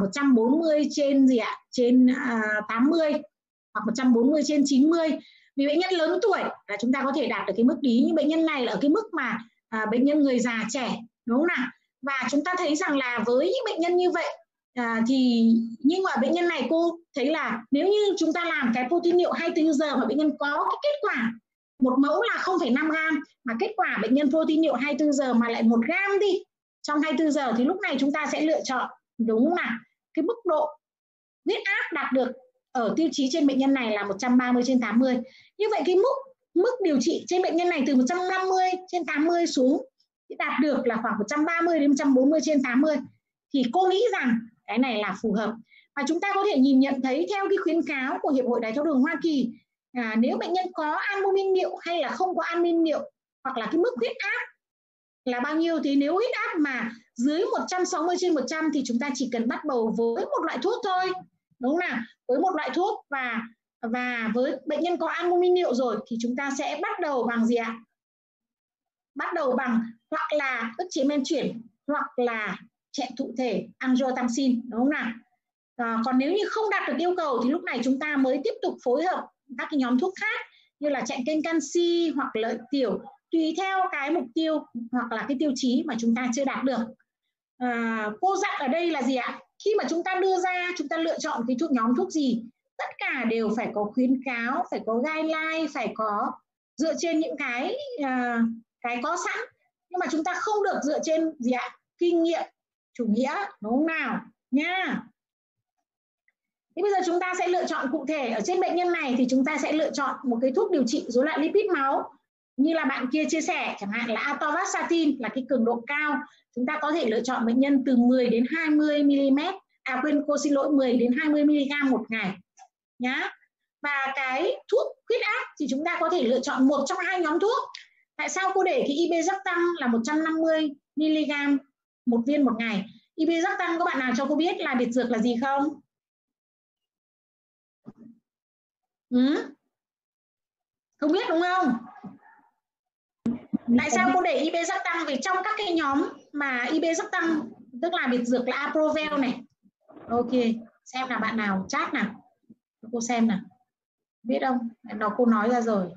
140/80 hoặc 140/90. Vì bệnh nhân lớn tuổi là chúng ta có thể đạt được cái mức ý, nhưng bệnh nhân này là ở cái mức mà bệnh nhân người già trẻ, đúng không nào? Và chúng ta thấy rằng là với những bệnh nhân như vậy thì nhưng mà bệnh nhân này cô thấy là nếu như chúng ta làm cái protein niệu 24 giờ mà bệnh nhân có cái kết quả một mẫu là 0,5 gram mà kết quả bệnh nhân protein niệu 24 giờ mà lại 1 gram đi trong 24 giờ thì lúc này chúng ta sẽ lựa chọn đúng là cái mức độ huyết áp đạt được ở tiêu chí trên bệnh nhân này là 130/80. Như vậy cái mức điều trị trên bệnh nhân này từ 150/80 xuống thì đạt được là khoảng 130/140/80 thì cô nghĩ rằng cái này là phù hợp. Và chúng ta có thể nhìn nhận thấy theo cái khuyến cáo của Hiệp hội Đái tháo đường Hoa Kỳ, nếu bệnh nhân có albumin niệu hay là không có albumin niệu hoặc là cái mức huyết áp là bao nhiêu thì nếu huyết áp mà dưới 160/100 thì chúng ta chỉ cần bắt đầu với một loại thuốc thôi, đúng không nào? Với một loại thuốc và với bệnh nhân có albumin niệu rồi thì chúng ta sẽ bắt đầu bằng gì ạ? Bắt đầu bằng hoặc là ức chế men chuyển hoặc là chẹn thụ thể angiotensin, đúng không nào? Còn nếu như không đạt được yêu cầu thì lúc này chúng ta mới tiếp tục phối hợp các cái nhóm thuốc khác như là chẹn kênh canxi hoặc lợi tiểu tùy theo cái mục tiêu hoặc là cái tiêu chí mà chúng ta chưa đạt được. Cô dặn ở đây là gì ạ? Khi mà chúng ta đưa ra, chúng ta lựa chọn cái nhóm thuốc gì, tất cả đều phải có khuyến cáo, phải có guideline, phải có dựa trên những cái có sẵn, nhưng mà chúng ta không được dựa trên gì ạ? Kinh nghiệm chủ nghĩa, đúng không nào nha? Thế bây giờ chúng ta sẽ lựa chọn cụ thể ở trên bệnh nhân này thì chúng ta sẽ lựa chọn một cái thuốc điều trị rối loạn lipid máu như là bạn kia chia sẻ, chẳng hạn là atorvastatin là cái cường độ cao. Chúng ta có thể lựa chọn bệnh nhân từ 10 đến 20 mm, cô xin lỗi 10 đến 20 mg một ngày nhá. Và cái thuốc huyết áp thì chúng ta có thể lựa chọn một trong hai nhóm thuốc. Tại sao cô để cái ibezaptan là 150 mg một viên một ngày? Ibezaptan có bạn nào cho cô biết là biệt dược là gì không? Không biết đúng không? Tại sao cô để ibezaptan? Vì trong các cái nhóm mà ibezaptan tức là biệt dược là Aprovel này. Ok, xem là bạn nào chat nào. Cô xem nào. Biết không? Nó cô nói ra rồi.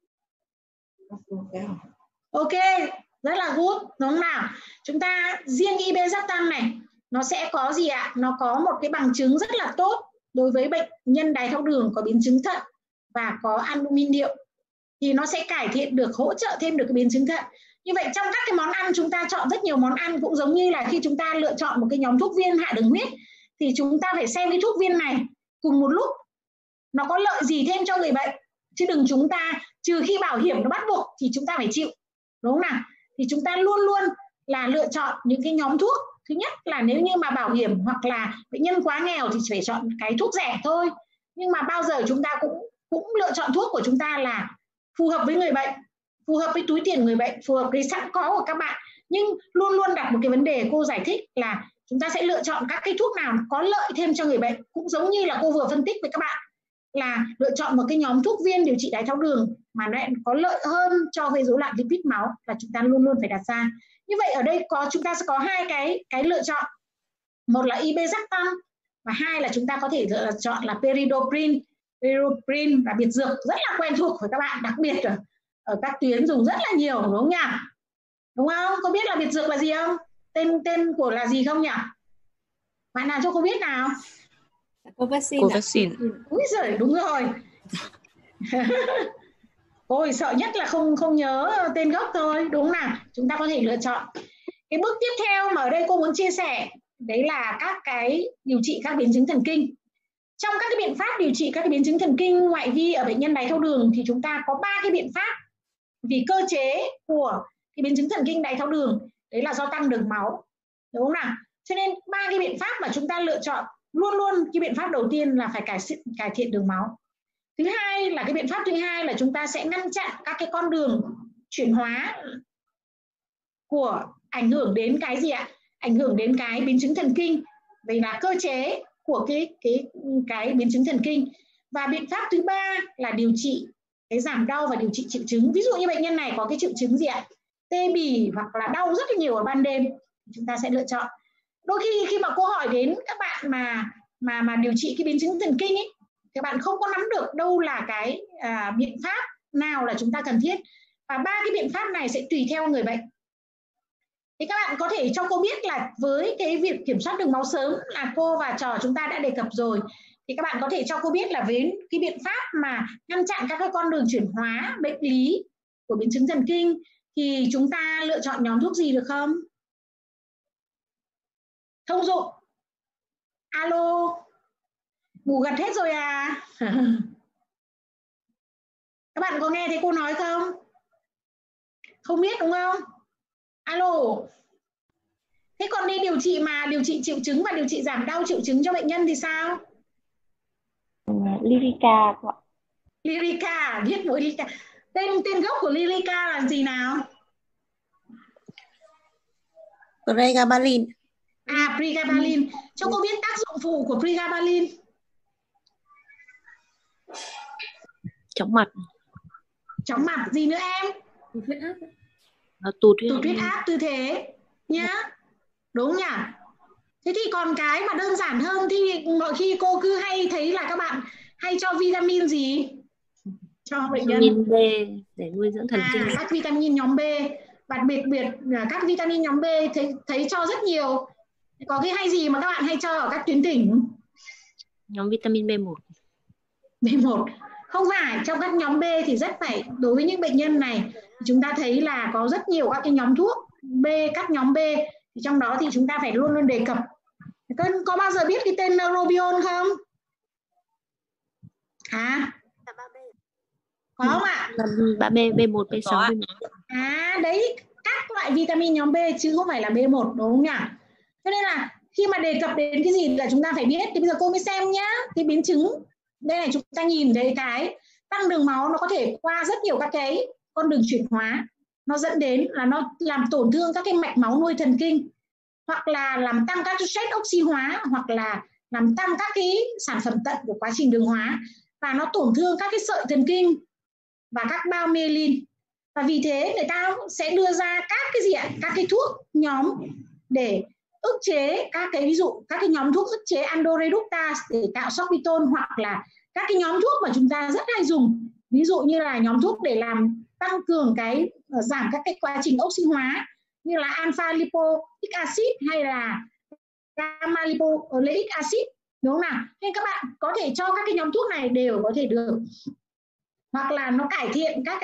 Ok, rất là good, đúng không nào? Chúng ta riêng ibezaptan này nó sẽ có gì ạ? Nó có một cái bằng chứng rất là tốt đối với bệnh nhân đái tháo đường có biến chứng thận và có albumin niệu thì nó sẽ cải thiện được, hỗ trợ thêm được cái biến chứng thận. Như vậy trong các cái món ăn chúng ta chọn rất nhiều món ăn, cũng giống như là khi chúng ta lựa chọn một cái nhóm thuốc viên hạ đường huyết thì chúng ta phải xem cái thuốc viên này cùng một lúc nó có lợi gì thêm cho người bệnh, chứ đừng chúng ta trừ khi bảo hiểm nó bắt buộc thì chúng ta phải chịu, đúng không nào? Thì chúng ta luôn luôn là lựa chọn những cái nhóm thuốc, thứ nhất là nếu như mà bảo hiểm hoặc là bệnh nhân quá nghèo thì phải chọn cái thuốc rẻ thôi, nhưng mà bao giờ chúng ta cũng lựa chọn thuốc của chúng ta là phù hợp với người bệnh, phù hợp với túi tiền người bệnh, phù hợp với sẵn có của các bạn, nhưng luôn luôn đặt một cái vấn đề cô giải thích là chúng ta sẽ lựa chọn các cái thuốc nào có lợi thêm cho người bệnh, cũng giống như là cô vừa phân tích với các bạn là lựa chọn một cái nhóm thuốc viên điều trị đái tháo đường mà nó có lợi hơn cho gây rối loạn lipid máu là chúng ta luôn luôn phải đặt ra. Như vậy ở đây chúng ta sẽ có hai cái lựa chọn, một là ibezaptan và hai là chúng ta có thể lựa chọn là peridoprin. Peridoprin là biệt dược rất là quen thuộc với các bạn, đặc biệt ở các tuyến dùng rất là nhiều, đúng không nhỉ? Đúng không? Có biết là biệt dược là gì không? Tên của là gì không nhỉ? Bạn nào cho cô biết nào? Covaxin. Úi giời, đúng rồi. Ôi sợ nhất là không nhớ tên gốc thôi, đúng không nào? Chúng ta có thể lựa chọn. Cái bước tiếp theo mà ở đây cô muốn chia sẻ đấy là các cái điều trị các biến chứng thần kinh. Trong các cái biện pháp điều trị các cái biến chứng thần kinh ngoại vi ở bệnh nhân đái tháo đường thì chúng ta có 3 cái biện pháp. Vì cơ chế của cái biến chứng thần kinh đái tháo đường đấy là do tăng đường máu, đúng không nào? Cho nên 3 cái biện pháp mà chúng ta lựa chọn luôn luôn, cái biện pháp đầu tiên là phải cải thiện đường máu. Thứ hai là cái biện pháp thứ hai là chúng ta sẽ ngăn chặn các cái con đường chuyển hóa của ảnh hưởng đến cái gì ạ? Ảnh hưởng đến cái biến chứng thần kinh, vì là cơ chế của cái biến chứng thần kinh. Và biện pháp thứ ba là điều trị cái giảm đau và điều trị triệu chứng. Ví dụ như bệnh nhân này có cái triệu chứng gì ạ? Tê bì hoặc là đau rất là nhiều ở ban đêm, chúng ta sẽ lựa chọn. Đôi khi mà cô hỏi đến các bạn mà điều trị cái biến chứng thần kinh ấy, các bạn không có nắm được đâu là cái biện pháp nào là chúng ta cần thiết. Và 3 cái biện pháp này sẽ tùy theo người bệnh. Thì các bạn có thể cho cô biết là với cái việc kiểm soát đường máu sớm là cô và trò chúng ta đã đề cập rồi. Thì các bạn có thể cho cô biết là với cái biện pháp mà ngăn chặn các cái con đường chuyển hóa bệnh lý của biến chứng thần kinh thì chúng ta lựa chọn nhóm thuốc gì được không? Thông dụng. Alo. Ngủ gật hết rồi à? Các bạn có nghe thấy cô nói không? Không biết đúng không? Alo. Thế còn đi điều trị mà điều trị triệu chứng và điều trị giảm đau triệu chứng cho bệnh nhân thì sao? Lyrica. Lyrica, viết mỗi Lyrica. Tên gốc của Lyrica là gì nào? Pregabalin. À, pregabalin. Cho cô biết tác dụng phụ của pregabalin. Chóng mặt. Chóng mặt, gì nữa em? Tụt huyết áp tư thế nhá. Đúng nhỉ? Thế thì còn cái mà đơn giản hơn thì mọi khi cô cứ hay thấy là các bạn hay cho vitamin gì cho bệnh nhân? Vitamin B để nuôi dưỡng thần kinh. Các vitamin nhóm B, và biệt là các vitamin nhóm B thấy cho rất nhiều. Có cái hay gì mà các bạn hay cho ở các tuyến tỉnh? Nhóm vitamin B1. B1 không phải, trong các nhóm B thì rất phải, đối với những bệnh nhân này chúng ta thấy là có rất nhiều các cái nhóm thuốc B, các nhóm B thì trong đó thì chúng ta phải luôn luôn đề cập. Có bao giờ biết cái tên Neurobion không? Hả? Có không ạ? 3B, B1, B6, B1. Đấy, các loại vitamin nhóm B chứ không phải là B1, đúng không nhỉ? Cho nên là khi mà đề cập đến cái gì là chúng ta phải biết. Thì bây giờ cô mới xem nhá, cái biến chứng đây này, chúng ta nhìn thấy cái tăng đường máu nó có thể qua rất nhiều các cái con đường chuyển hóa, nó dẫn đến là nó làm tổn thương các cái mạch máu nuôi thần kinh, hoặc là làm tăng các stress oxy hóa, hoặc là làm tăng các cái sản phẩm tận của quá trình đường hóa, và nó tổn thương các cái sợi thần kinh và các bao myelin. Và vì thế người ta sẽ đưa ra các cái gì ạ? Các cái thuốc nhóm để ức chế các cái, ví dụ các cái nhóm thuốc ức chế aldoreductase để tạo sorbitol, hoặc là các cái nhóm thuốc mà chúng ta rất hay dùng, ví dụ như là nhóm thuốc để làm tăng cường cái giảm các cái quá trình oxy hóa như là alpha lipoic acid hay là gamma lipoleic acid, đúng không nào? Nên các bạn có thể cho các cái nhóm thuốc này đều có thể được, hoặc là nó cải thiện các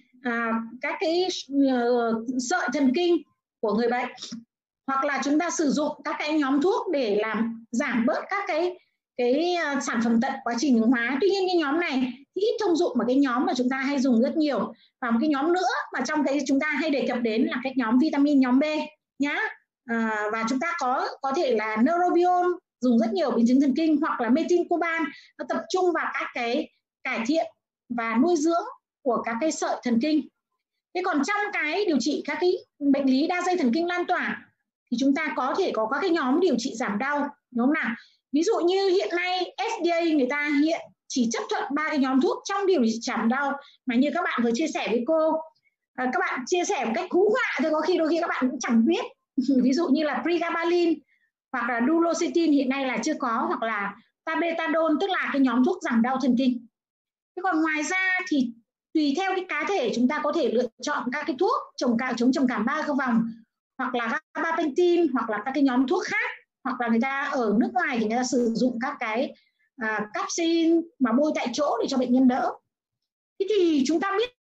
cái sợi thần kinh của người bệnh, hoặc là chúng ta sử dụng các cái nhóm thuốc để làm giảm bớt các cái sản phẩm tận quá trình đường hóa. Tuy nhiên cái nhóm này thì ít thông dụng, mà cái nhóm mà chúng ta hay dùng rất nhiều. Và một cái nhóm nữa mà trong cái chúng ta hay đề cập đến là cái nhóm vitamin nhóm B nhá. Và chúng ta có thể là Neurobion dùng rất nhiều biến chứng thần kinh, hoặc là methylcoban, nó tập trung vào các cái cải thiện và nuôi dưỡng của các cái sợi thần kinh. Thế còn trong cái điều trị các cái bệnh lý đa dây thần kinh lan tỏa thì chúng ta có thể có các cái nhóm điều trị giảm đau, đúng không nào? Ví dụ như hiện nay FDA người ta hiện chỉ chấp thuận 3 cái nhóm thuốc trong điều trị giảm đau, mà như các bạn vừa chia sẻ với cô, các bạn chia sẻ một cách hú họa thôi, có khi đôi khi các bạn cũng chẳng biết. Ví dụ như là pregabalin hoặc là duloxetine hiện nay là chưa có, hoặc là tabetadone, tức là cái nhóm thuốc giảm đau thần kinh. Thế còn ngoài ra thì tùy theo cái cá thể chúng ta có thể lựa chọn các cái thuốc chống trầm cảm 3 vòng, hoặc là gabapentin, hoặc là các cái nhóm thuốc khác, hoặc là người ta ở nước ngoài thì người ta sử dụng các cái capsaicin mà bôi tại chỗ để cho bệnh nhân đỡ. Thế thì chúng ta biết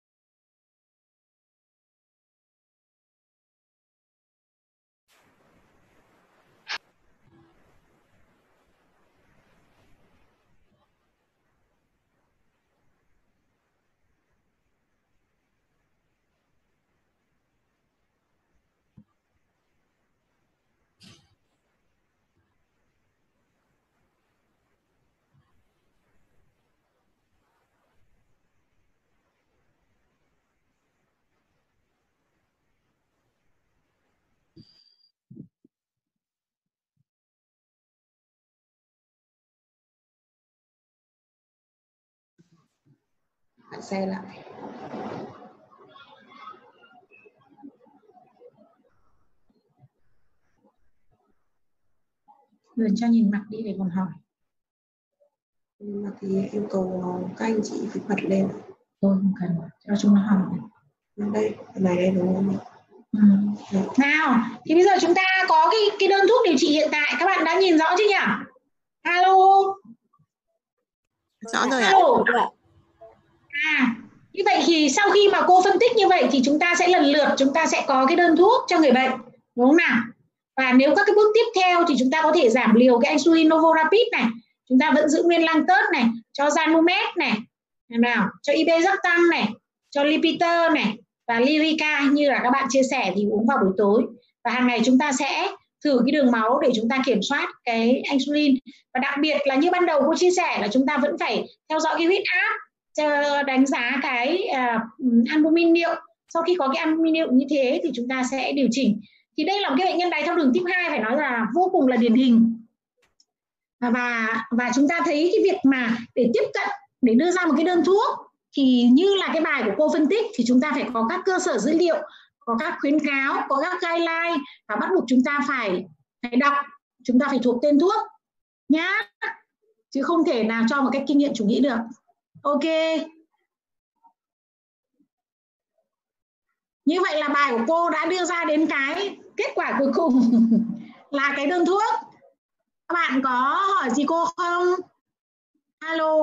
xe lại. Lần cho nhìn mặt đi để còn hỏi. Mà thì yêu cầu các anh chị phải bật lên. Tôi không cần, cho chúng nó hỏi. Đây, này đây đúng không? Nào, thì bây giờ chúng ta có cái đơn thuốc điều trị hiện tại, các bạn đã nhìn rõ chưa nhỉ? Alo. Rõ rồi ạ. Như vậy thì sau khi mà cô phân tích như vậy thì chúng ta sẽ lần lượt chúng ta sẽ có cái đơn thuốc cho người bệnh, đúng không nào? Và nếu các cái bước tiếp theo thì chúng ta có thể giảm liều cái insulin Novorapid này, chúng ta vẫn giữ nguyên Lantus này, cho Zanumet này, nào, cho Ibesertan này, cho Lipitor này và Lyrica như là các bạn chia sẻ thì uống vào buổi tối. Và hàng ngày chúng ta sẽ thử cái đường máu để chúng ta kiểm soát cái insulin. Và đặc biệt là như ban đầu cô chia sẻ là chúng ta vẫn phải theo dõi cái huyết áp, đánh giá cái albumin niệu. Sau khi có cái albumin niệu như thế thì chúng ta sẽ điều chỉnh. Thì đây là một cái bệnh nhân đái tháo đường type 2 phải nói là vô cùng là điển hình. Và chúng ta thấy cái việc mà để tiếp cận, để đưa ra một cái đơn thuốc thì như là cái bài của cô phân tích thì chúng ta phải có các cơ sở dữ liệu, có các khuyến cáo, có các guideline và bắt buộc chúng ta phải đọc, chúng ta phải thuộc tên thuốc nhá, chứ không thể nào cho một cách kinh nghiệm chủ nghĩa được. Ok. Như vậy là bài của cô đã đưa ra đến cái kết quả cuối cùng là cái đơn thuốc. Các bạn có hỏi gì cô không? Alo.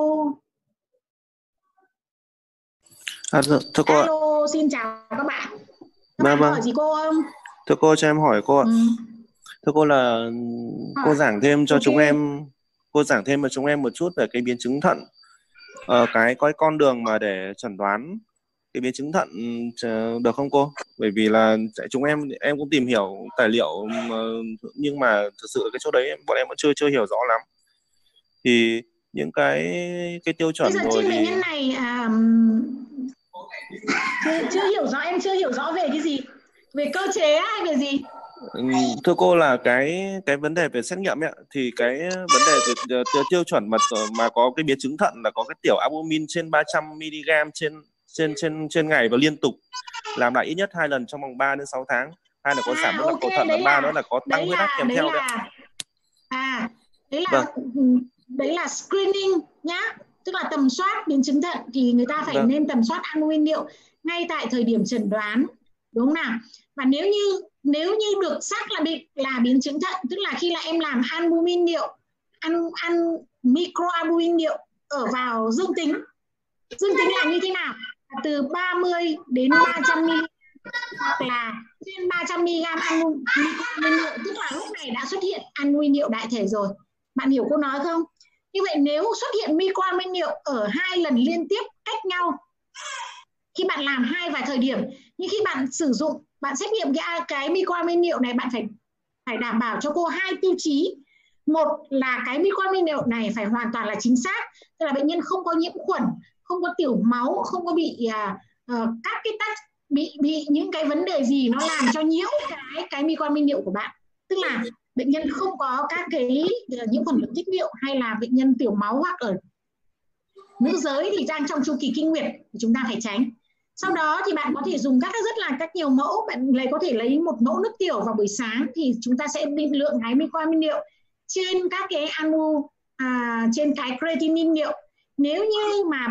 Thưa cô ạ. Alo, xin chào các bạn. Các bạn hỏi gì cô không? Thưa cô, cho em hỏi cô ạ. Thưa cô là cô giảng thêm cho chúng em, cô giảng thêm cho chúng em một chút về cái biến chứng thận, cái con đường mà để chẩn đoán cái biến chứng thận được không cô? Bởi vì là chúng em cũng tìm hiểu tài liệu nhưng mà thực sự cái chỗ đấy bọn em vẫn chưa hiểu rõ lắm. Thì những cái tiêu chuẩn rồi rồi thì bệnh nhân này chưa hiểu rõ, em chưa hiểu rõ về cái gì, về cơ chế hay về gì? Thưa cô là cái vấn đề về xét nghiệm ấy, thì cái vấn đề về tiêu chuẩn mà có cái biến chứng thận là có cái tiểu albumin trên 300 mg trên ngày và liên tục làm lại ít nhất 2 lần trong vòng 3 đến 6 tháng. Hai là có giảm mức cầu thận, và ba nữa là có tăng huyết áp kèm theo đấy. Đấy là screening nhá, tức là tầm soát biến chứng thận thì người ta phải nên tầm soát albumin niệu ngay tại thời điểm chẩn đoán, đúng không nào? Và nếu như được xác định là biến chứng thận, tức là khi là em làm albumin niệu, ăn microalbumin niệu ở vào dương tính là như thế nào? Từ 30 đến 300 mg hoặc là trên 300 mg albumin niệu, tức là lúc này đã xuất hiện albumin niệu đại thể rồi. Bạn hiểu cô nói không? Như vậy nếu xuất hiện microalbumin niệu ở 2 lần liên tiếp cách nhau, khi bạn làm 2 vài thời điểm, nhưng khi bạn sử dụng, bạn xét nghiệm cái microalbumin niệu này, bạn phải đảm bảo cho cô 2 tiêu chí. Một là cái microalbumin niệu này phải hoàn toàn là chính xác, tức là bệnh nhân không có nhiễm khuẩn, không có tiểu máu, không có bị các cái bị những cái vấn đề gì nó làm cho nhiễu cái microalbumin niệu của bạn, tức là bệnh nhân không có các cái nhiễm khuẩn đường tiết niệu hay là bệnh nhân tiểu máu, hoặc ở nữ giới thì đang trong chu kỳ kinh nguyệt thì chúng ta phải tránh. Sau đó thì bạn có thể dùng các nhiều mẫu, bạn có thể lấy một mẫu nước tiểu vào buổi sáng thì chúng ta sẽ định lượng cái microalbumin niệu trên các cái trên cái creatinine niệu. Nếu như mà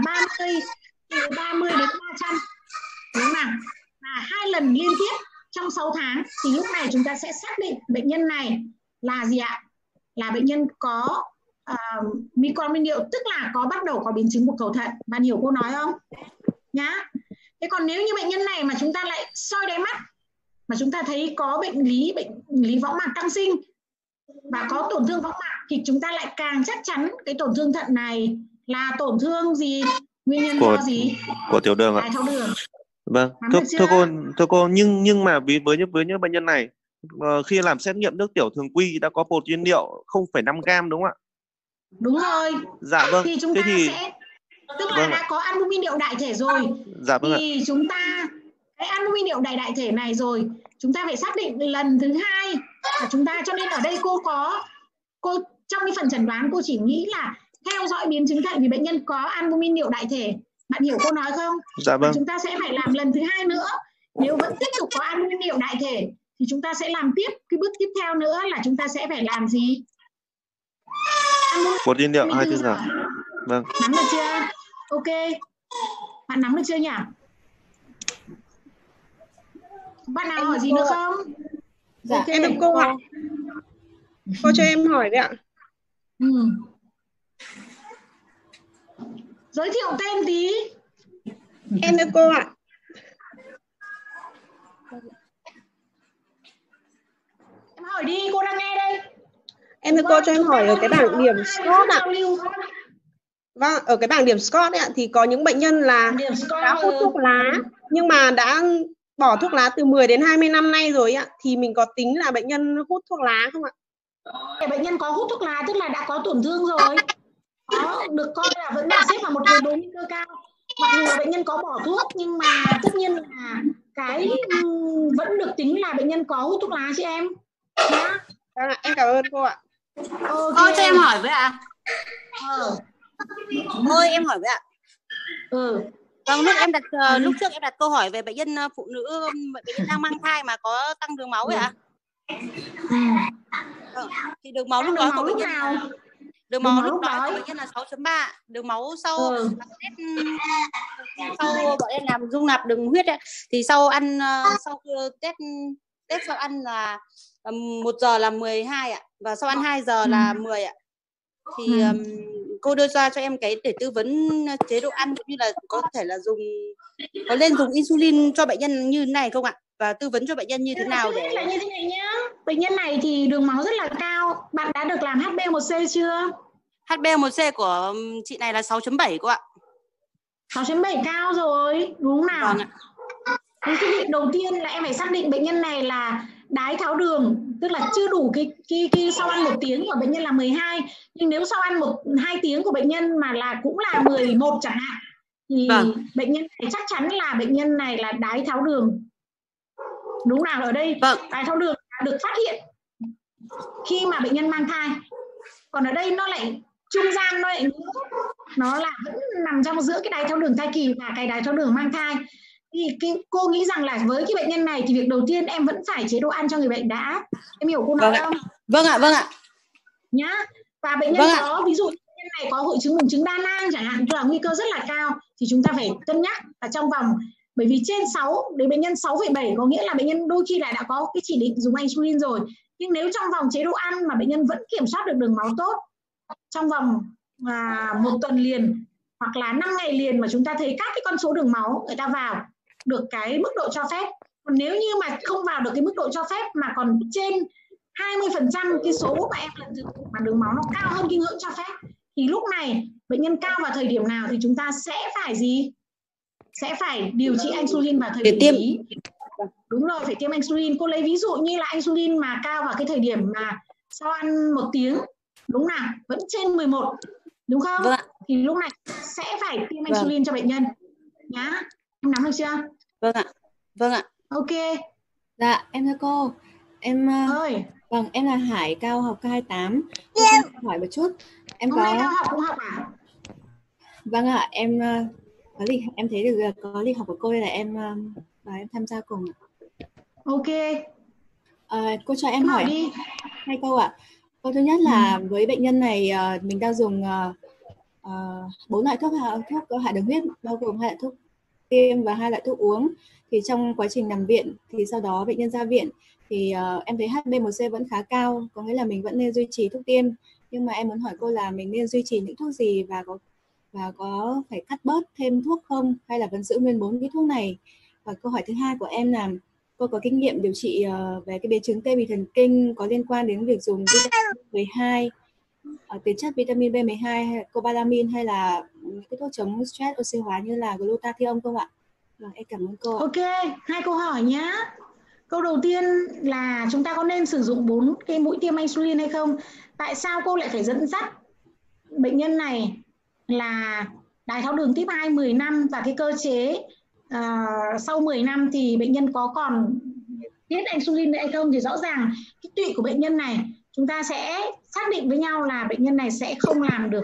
30 đến 300 đúng không nào, và 2 lần liên tiếp trong 6 tháng thì lúc này chúng ta sẽ xác định bệnh nhân này là gì ạ? Là bệnh nhân có microalbumin niệu, tức là bắt đầu có biến chứng của cầu thận. Bạn hiểu cô nói không? Nhá. Thế còn nếu như bệnh nhân này mà chúng ta lại soi đáy mắt mà chúng ta thấy có bệnh lý võng mạc tăng sinh và có tổn thương võng mạc thì chúng ta lại càng chắc chắn cái tổn thương thận này là tổn thương gì? Nguyên nhân do gì? Của tiểu đường ạ. Đái tháo đường. Vâng, thưa cô, nhưng mà với những bệnh nhân này khi làm xét nghiệm nước tiểu thường quy đã có protein niệu 0,5 gram đúng không ạ? Đúng rồi. Dạ vâng. Thì chúng ta sẽ, tức là đã có albumin niệu đại thể rồi. Dạ vâng thì ạ. chúng ta cái albumin niệu đại thể này rồi, chúng ta phải xác định lần thứ 2 và chúng ta, cho nên ở đây cô trong cái phần chẩn đoán cô chỉ nghĩ là theo dõi biến chứng thận vì bệnh nhân có albumin niệu đại thể. Bạn hiểu cô nói không? Dạ vâng. Và chúng ta sẽ phải làm lần thứ 2 nữa. Nếu vẫn tiếp tục có albumin niệu đại thể thì chúng ta sẽ làm tiếp cái bước tiếp theo nữa là chúng ta sẽ phải làm gì? Protein niệu 24 giờ. Vâng. Nắm được chưa? Ok. Bạn nắm được chưa nhỉ? Bạn nào hỏi gì nữa không? Dạ, Okay. em được cô ạ. Cô cho em hỏi đấy ạ. Giới thiệu tên tí. Em được cô ạ. Em hỏi đi, cô đang nghe đây. Em được cô cho em hỏi ở cái bảng điểm SCORT ạ. Vâng, ở cái bảng điểm SCORT ạ thì có những bệnh nhân là đã hút thuốc lá nhưng mà đã bỏ thuốc lá từ 10 đến 20 năm nay rồi ạ, thì mình có tính là bệnh nhân hút thuốc lá không ạ? Bệnh nhân có hút thuốc lá tức là đã có tổn thương rồi. Đó, được coi là vẫn là xếp vào một yếu tố nguy cơ cao. Mặc dù là bệnh nhân có bỏ thuốc nhưng mà tất nhiên là cái vẫn được tính là bệnh nhân có hút thuốc lá chị em. Nhá. Em cảm ơn cô ạ. Cô cho em hỏi với ạ. Ôi em hỏi với ạ. Vâng, lúc trước em đặt câu hỏi về bệnh nhân phụ nữ, bệnh nhân đang mang thai mà có tăng đường máu ấy ạ. Thì đường máu lúc đó của bệnh nhân là đường máu lúc đó của bệnh nhân là 6.3, đường máu sau sau bọn em làm dung nạp đường huyết ấy, thì sau ăn sau test sau ăn là 1 giờ là 12 ạ, và sau ăn 2 giờ là 10 ạ. Thì cô đưa ra cho em cái để tư vấn chế độ ăn cũng như là có thể là có nên dùng insulin cho bệnh nhân như thế này không ạ? Và tư vấn cho bệnh nhân như thế nào để là như thế này nhá. Bệnh nhân này thì đường máu rất là cao. Bạn đã được làm HbA1c chưa? HbA1c của chị này là 6.7 cô ạ. 6.7 cao rồi, đúng không nào? Vâng ạ. Cái việc đầu tiên là em phải xác định bệnh nhân này là đái tháo đường, tức là chưa đủ cái sau ăn 1 tiếng của bệnh nhân là 12, nhưng nếu sau ăn 1-2 tiếng của bệnh nhân mà là cũng là 11 chẳng hạn thì bệnh nhân này chắc chắn là bệnh nhân này là đái tháo đường. Đúng nào? Ở đây đái tháo đường được phát hiện khi mà bệnh nhân mang thai, còn ở đây nó lại trung gian, nó là vẫn nằm trong giữa cái đái tháo đường thai kỳ và cái đái tháo đường mang thai. Thì cô nghĩ rằng là với cái bệnh nhân này thì việc đầu tiên em vẫn phải chế độ ăn cho người bệnh đã. Em hiểu cô nói không? Vâng ạ. Nhá. Và bệnh nhân có ví dụ bệnh nhân này có hội chứng buồng trứng đa nang chẳng hạn, tức là nguy cơ rất là cao, thì chúng ta phải cân nhắc là trong vòng, bởi vì trên 6 đến bệnh nhân 6,7 có nghĩa là bệnh nhân đôi khi lại đã có cái chỉ định dùng insulin rồi. Nhưng nếu trong vòng chế độ ăn mà bệnh nhân vẫn kiểm soát được đường máu tốt trong vòng 1 tuần liền hoặc là 5 ngày liền mà chúng ta thấy các cái con số đường máu người ta vào được cái mức độ cho phép, còn nếu như mà không vào được cái mức độ cho phép mà còn trên 20% cái số mà em lần dự mà đường máu nó cao hơn cái ngưỡng cho phép, thì lúc này bệnh nhân cao vào thời điểm nào thì chúng ta sẽ phải gì? Sẽ phải điều trị insulin vào thời điểm ý. Đúng rồi, phải tiêm insulin. Cô lấy ví dụ như là insulin mà cao vào cái thời điểm mà sau ăn 1 tiếng, đúng nào? Vẫn trên 11, đúng không? Thì lúc này sẽ phải tiêm insulin cho bệnh nhân. Nhá. Em nắm được chưa? Vâng ạ. Ok. Dạ, em thưa cô. Em vâng, em là Hải, cao học K28. Cô hỏi một chút. Em hôm nay cao học cũng học à? Vâng ạ, em có lịch, em thấy được có lịch học của cô nên là em và em tham gia cùng. Ok. Cô cho em hỏi đi 2 câu ạ. Câu thứ nhất là với bệnh nhân này mình đang dùng 4 loại thuốc hạ đường huyết, bao gồm 2 loại thuốc tiêm và 2 loại thuốc uống. Thì trong quá trình nằm viện thì sau đó bệnh nhân ra viện thì em thấy HbA1c vẫn khá cao, có nghĩa là mình vẫn nên duy trì thuốc tiêm. Nhưng mà em muốn hỏi cô là mình nên duy trì những thuốc gì và có phải cắt bớt thêm thuốc không, hay là vẫn giữ nguyên 4 cái thuốc này. Và câu hỏi thứ hai của em là cô có kinh nghiệm điều trị về cái biến chứng tê bì thần kinh có liên quan đến việc dùng vitamin B12, tiền chất vitamin B12 hay cobalamin, hay là những cái thuốc chống stress oxy hóa như là glutathione không ạ? Vâng, em cảm ơn cô. Ok, 2 câu hỏi nhá. Câu đầu tiên là chúng ta có nên sử dụng 4 cái mũi tiêm insulin hay không? Tại sao cô lại phải dẫn dắt bệnh nhân này là đái tháo đường type 2 10 năm và cái cơ chế sau 10 năm thì bệnh nhân có còn tiết insulin hay không, thì rõ ràng cái tụy của bệnh nhân này chúng ta sẽ xác định với nhau là bệnh nhân này sẽ không làm được,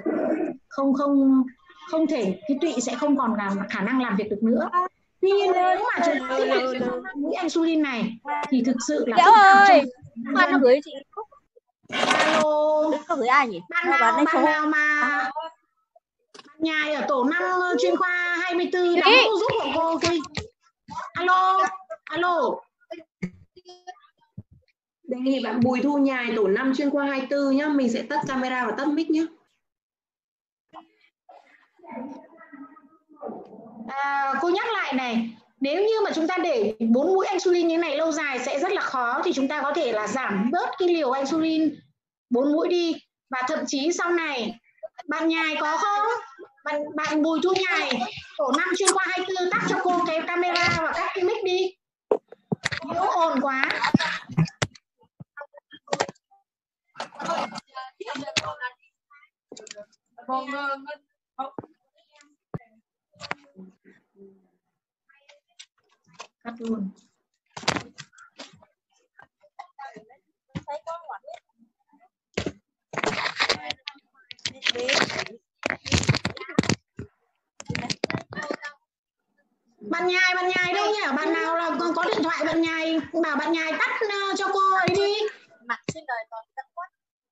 không thể, cái tụy sẽ không còn khả năng làm việc được nữa. Tuy nhiên nếu mà chúng ta tiếp tục mũi insulin này thì thực sự là Liễu ơi, bạn nó gửi chị. Alo, có gửi ai nhỉ? Bạn nào mà nhà ở tổ 5 chuyên khoa 24 đóng giúp hộ cô. Alo. Đề nghị bạn Bùi Thu Nhài tổ 5 chuyên khoa 24 nhá. Mình sẽ tắt camera và tắt mic nhé. Cô nhắc lại này, nếu như mà chúng ta để 4 mũi insulin như này lâu dài sẽ rất là khó, thì chúng ta có thể là giảm bớt cái liều insulin 4 mũi đi. Và thậm chí sau này bạn Nhài có không? Bạn Bùi Thu Nhài tổ 5 chuyên khoa 24 tắt cho cô cái camera và các cái mic đi. Nếu ồn quá. Cắt luôn. Bạn Nhài đâu nhỉ? Bạn nào là có điện thoại bạn Nhài, bảo bạn Nhài tắt cho cô ấy đi. Mặt trên đời còn tắt quá.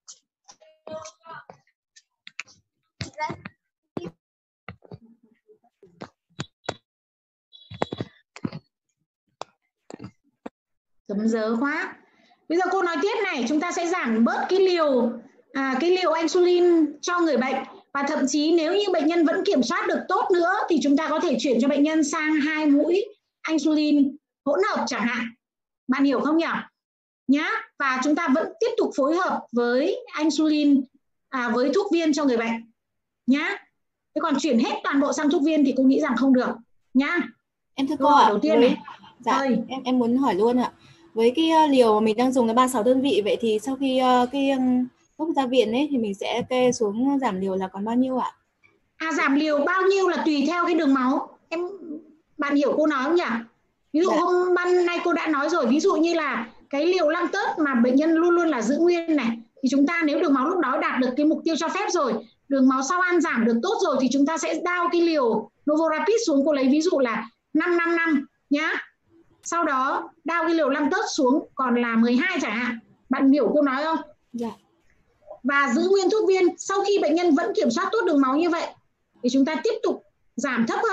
Chấm dớ quá. Bây giờ cô nói tiếp này, chúng ta sẽ giảm bớt cái liều insulin cho người bệnh. Và thậm chí nếu như bệnh nhân vẫn kiểm soát được tốt nữa thì chúng ta có thể chuyển cho bệnh nhân sang 2 mũi insulin hỗn hợp chẳng hạn. Bạn hiểu không nhỉ? Nhá. Và chúng ta vẫn tiếp tục phối hợp với insulin, với thuốc viên cho người bệnh. Nhá. Thế còn chuyển hết toàn bộ sang thuốc viên thì cô nghĩ rằng không được. Nhá. Em thưa cô ạ. Đầu tiên này. Dạ, em muốn hỏi luôn ạ. Với cái liều mà mình đang dùng là 36 đơn vị, vậy thì sau khi lúc ra viện ấy thì mình sẽ kê xuống giảm liều là còn bao nhiêu ạ? Giảm liều bao nhiêu là tùy theo cái đường máu. Bạn hiểu cô nói không nhỉ? Ví dụ hôm ban nay cô đã nói rồi, ví dụ như là cái liều lăng tớt mà bệnh nhân luôn luôn là giữ nguyên này, thì chúng ta nếu đường máu lúc đó đạt được cái mục tiêu cho phép rồi, đường máu sau ăn giảm được tốt rồi, thì chúng ta sẽ down cái liều Novorapid xuống. Cô lấy ví dụ là 555 nhá. Sau đó down cái liều lăng tớt xuống còn là 12 chẳng hạn. Bạn hiểu cô nói không? Dạ. Và giữ nguyên thuốc viên. Sau khi bệnh nhân vẫn kiểm soát tốt đường máu như vậy thì chúng ta tiếp tục giảm thấp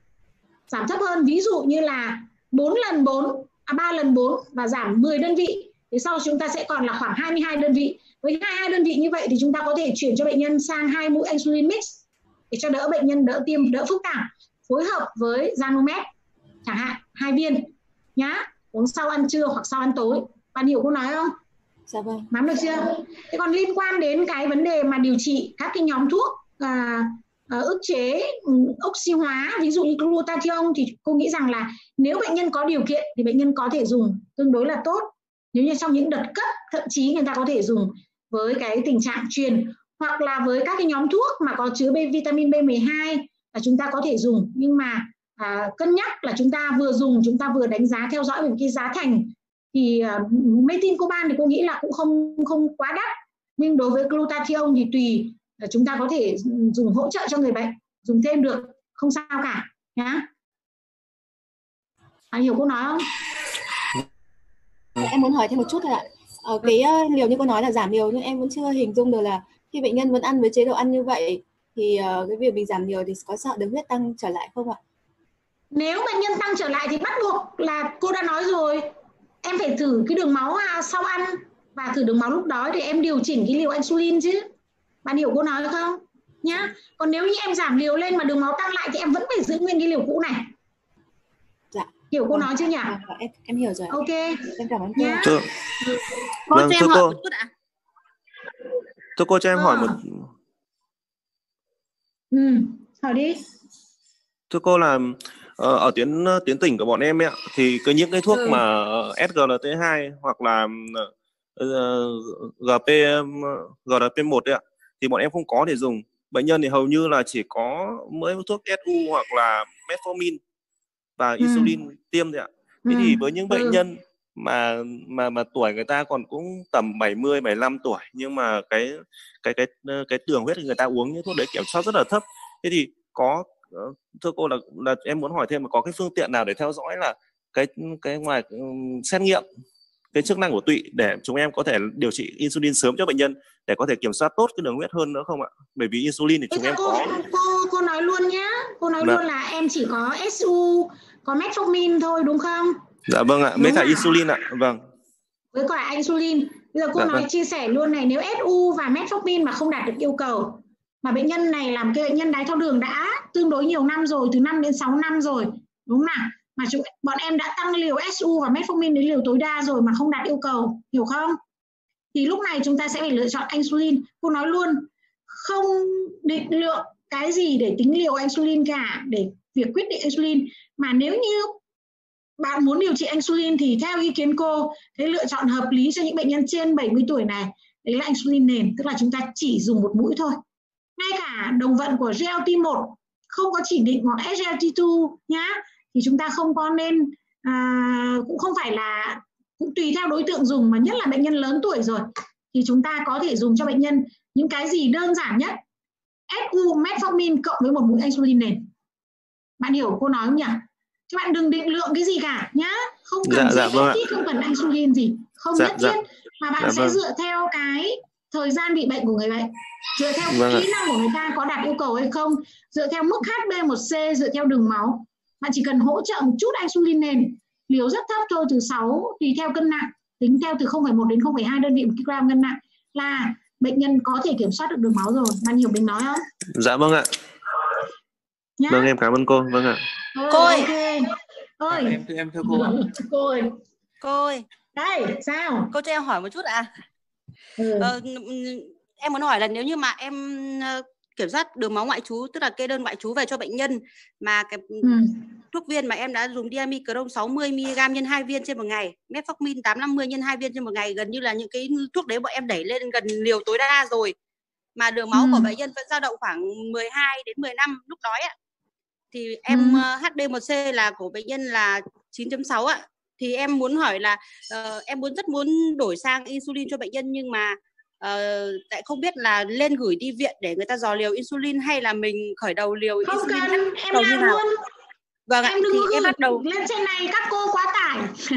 hơn, ví dụ như là 3 lần 4 và giảm 10 đơn vị. Thì sau chúng ta sẽ còn là khoảng 22 đơn vị. Với 22 đơn vị như vậy thì chúng ta có thể chuyển cho bệnh nhân sang 2 mũi insulin mix để cho đỡ bệnh nhân đỡ tiêm, đỡ phức tạp, phối hợp với Zanomed chẳng hạn 2 viên nhá, uống sau ăn trưa hoặc sau ăn tối. Bạn hiểu cô nói không? Dạ vâng. Nắm được chưa? Thế còn liên quan đến cái vấn đề mà điều trị các cái nhóm thuốc ức chế oxy hóa, ví dụ như glutathione, thì cô nghĩ rằng là nếu bệnh nhân có điều kiện thì bệnh nhân có thể dùng tương đối là tốt. Nếu như trong những đợt cấp, thậm chí người ta có thể dùng với cái tình trạng truyền, hoặc là với các cái nhóm thuốc mà có chứa vitamin B12 là chúng ta có thể dùng. Nhưng mà cân nhắc là chúng ta vừa dùng, chúng ta vừa đánh giá theo dõi về cái giá thành. Thì methyl-coban thì cô nghĩ là cũng không quá đắt, nhưng đối với glutathione thì tùy, chúng ta có thể dùng hỗ trợ cho người bệnh, dùng thêm được, không sao cả nhá. Anh hiểu cô nói không? Em muốn hỏi thêm một chút thôi ạ. Cái liều như cô nói là giảm liều, nhưng em vẫn chưa hình dung được là khi bệnh nhân vẫn ăn với chế độ ăn như vậy thì cái việc mình giảm liều thì có sợ đường huyết tăng trở lại không ạ? Nếu bệnh nhân tăng trở lại thì bắt buộc là cô đã nói rồi, em phải thử cái đường máu sau ăn và thử đường máu lúc đó để em điều chỉnh cái liều insulin chứ. Bạn hiểu cô nói không? Nhá. Còn nếu như em giảm liều lên mà đường máu tăng lại thì em vẫn phải giữ nguyên cái liều cũ này. Dạ. Hiểu cô nói chưa nhỉ? Em hiểu rồi. Ok. Em cảm ơn cô. Vâng, thưa cô cho em hỏi một. Hỏi đi. Thưa cô là ở tuyến tỉnh của bọn em ấy, thì có những cái thuốc mà SGLT2 hoặc là GLP1 ấy, thì bọn em không có để dùng. Bệnh nhân thì hầu như là chỉ có mỗi thuốc SU hoặc là metformin và insulin tiêm thôi ạ. Thế thì với những bệnh nhân mà tuổi người ta còn cũng tầm 70, 75 tuổi, nhưng mà cái đường huyết người ta uống những thuốc đấy kiểm soát rất là thấp. Thế thì có, thưa cô là em muốn hỏi thêm là có cái phương tiện nào để theo dõi là cái ngoài xét nghiệm cái chức năng của tụy để chúng em có thể điều trị insulin sớm cho bệnh nhân để có thể kiểm soát tốt cái đường huyết hơn nữa không ạ? Bởi vì insulin thì chúng em có. Cô nói luôn nhá. Cô nói luôn là em chỉ có SU, có metformin thôi đúng không? Dạ vâng ạ, mấy cả insulin ạ. Vâng. với cả insulin. Bây giờ cô nói chia sẻ luôn này, nếu SU và metformin mà không đạt được yêu cầu, mà bệnh nhân này là một cái bệnh nhân đái tháo đường đã tương đối nhiều năm rồi, từ 5 đến 6 năm rồi, đúng không nào? Mà bọn em đã tăng liều SU và metformin đến liều tối đa rồi mà không đạt yêu cầu, hiểu không? Thì lúc này chúng ta sẽ phải lựa chọn insulin. Cô nói luôn, không định lượng cái gì để tính liều insulin cả, để việc quyết định insulin. Mà nếu như bạn muốn điều trị insulin thì theo ý kiến cô, cái lựa chọn hợp lý cho những bệnh nhân trên 70 tuổi này, đấy là insulin nền, tức là chúng ta chỉ dùng một mũi thôi. Ngay cả đồng vận của GLP-1 không có chỉ định, hoặc SGLT2 nhá, thì chúng ta không có nên, cũng không phải là, cũng tùy theo đối tượng dùng, mà nhất là bệnh nhân lớn tuổi rồi thì chúng ta có thể dùng cho bệnh nhân những cái gì đơn giản nhất, SU, metformin cộng với một mũi insulin nền. Bạn hiểu cô nói không nhỉ? Các bạn đừng định lượng cái gì cả nhá, không cần không cần insulin gì, không nhất thiết, mà bạn sẽ dựa theo cái thời gian bị bệnh của người bệnh, dựa theo kỹ năng của người ta có đạt yêu cầu hay không, dựa theo mức HbA1c, dựa theo đường máu. Bạn chỉ cần hỗ trợ một chút insulin nền, liều rất thấp thôi, từ 6 tùy theo cân nặng, tính theo từ 0,1 đến 0,2 đơn vị một kg cân nặng là bệnh nhân có thể kiểm soát được đường máu rồi. Bạn hiểu mình nói không? Dạ vâng ạ. Nhá. Vâng, em cảm ơn cô. Vâng ạ. Cô ơi. Ơi. Em thưa cô ạ. Cô ơi. Đây, sao? Cô cho em hỏi một chút ạ. Em muốn hỏi là nếu như mà em kiểm soát đường máu ngoại trú, tức là kê đơn ngoại trú về cho bệnh nhân, mà cái thuốc viên mà em đã dùng diamicron 60mg nhân 2 viên trên một ngày, metformin 850 nhân 2 viên trên một ngày, gần như là những cái thuốc đấy bọn em đẩy lên gần liều tối đa rồi, mà đường máu của bệnh nhân vẫn dao động khoảng 12 đến 15 lúc đói ạ. Thì em HbA1c là của bệnh nhân là 9.6 ạ. Thì em muốn hỏi là em rất muốn đổi sang insulin cho bệnh nhân, nhưng mà tại không biết là lên gửi đi viện để người ta dò liều insulin hay là mình khởi đầu liều insulin. Không cần, em làm luôn. Vâng ạ, thì em bắt đầu lên trên này các cô quá tải.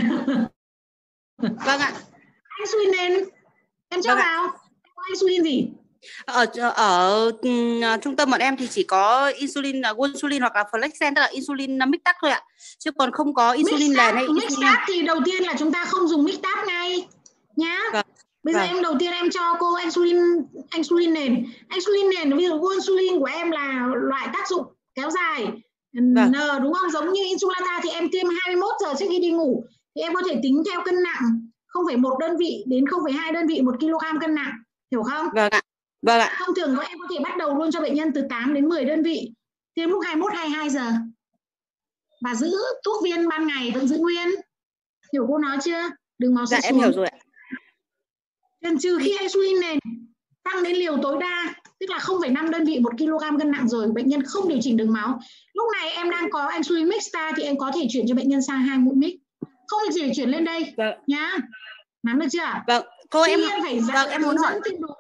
Vâng ạ. Insulin nền em cho vào. Có insulin gì? Ở trung tâm bọn em thì chỉ có insulin là Gonsulin hoặc là Flexen, tức là insulin mixtap thôi ạ, chứ còn không có insulin nền hay insulin. Mixtap thì đầu tiên là chúng ta không dùng mixtap ngay nhá. Bây giờ em đầu tiên em cho cô insulin nền. Insulin nền ví dụ Gonsulin của em là loại tác dụng kéo dài, N đúng không? Giống như Insulata thì em tiêm 21 giờ trước khi đi ngủ, thì em có thể tính theo cân nặng 0,1 đơn vị đến 0,2 đơn vị 1 kg cân nặng, hiểu không? Vâng ạ. Vâng ạ. Thông thường em có thể bắt đầu luôn cho bệnh nhân từ 8 đến 10 đơn vị, tiêm lúc 21-22 giờ. Và giữ thuốc viên ban ngày vẫn giữ nguyên. Hiểu cô nói chưa? Đừng máu sẽ xuống. Em hiểu rồi ạ. Trừ khi insulin nền tăng đến liều tối đa, tức là 0,5 đơn vị 1 kg cân nặng rồi, bệnh nhân không điều chỉnh đường máu. Lúc này em đang có insulin mixta thì em có thể chuyển cho bệnh nhân sang 2 mũi mix. Không được chỉ chuyển lên đây nhá. Nắm được chưa? Vâng, cô em phải em muốn hỏi.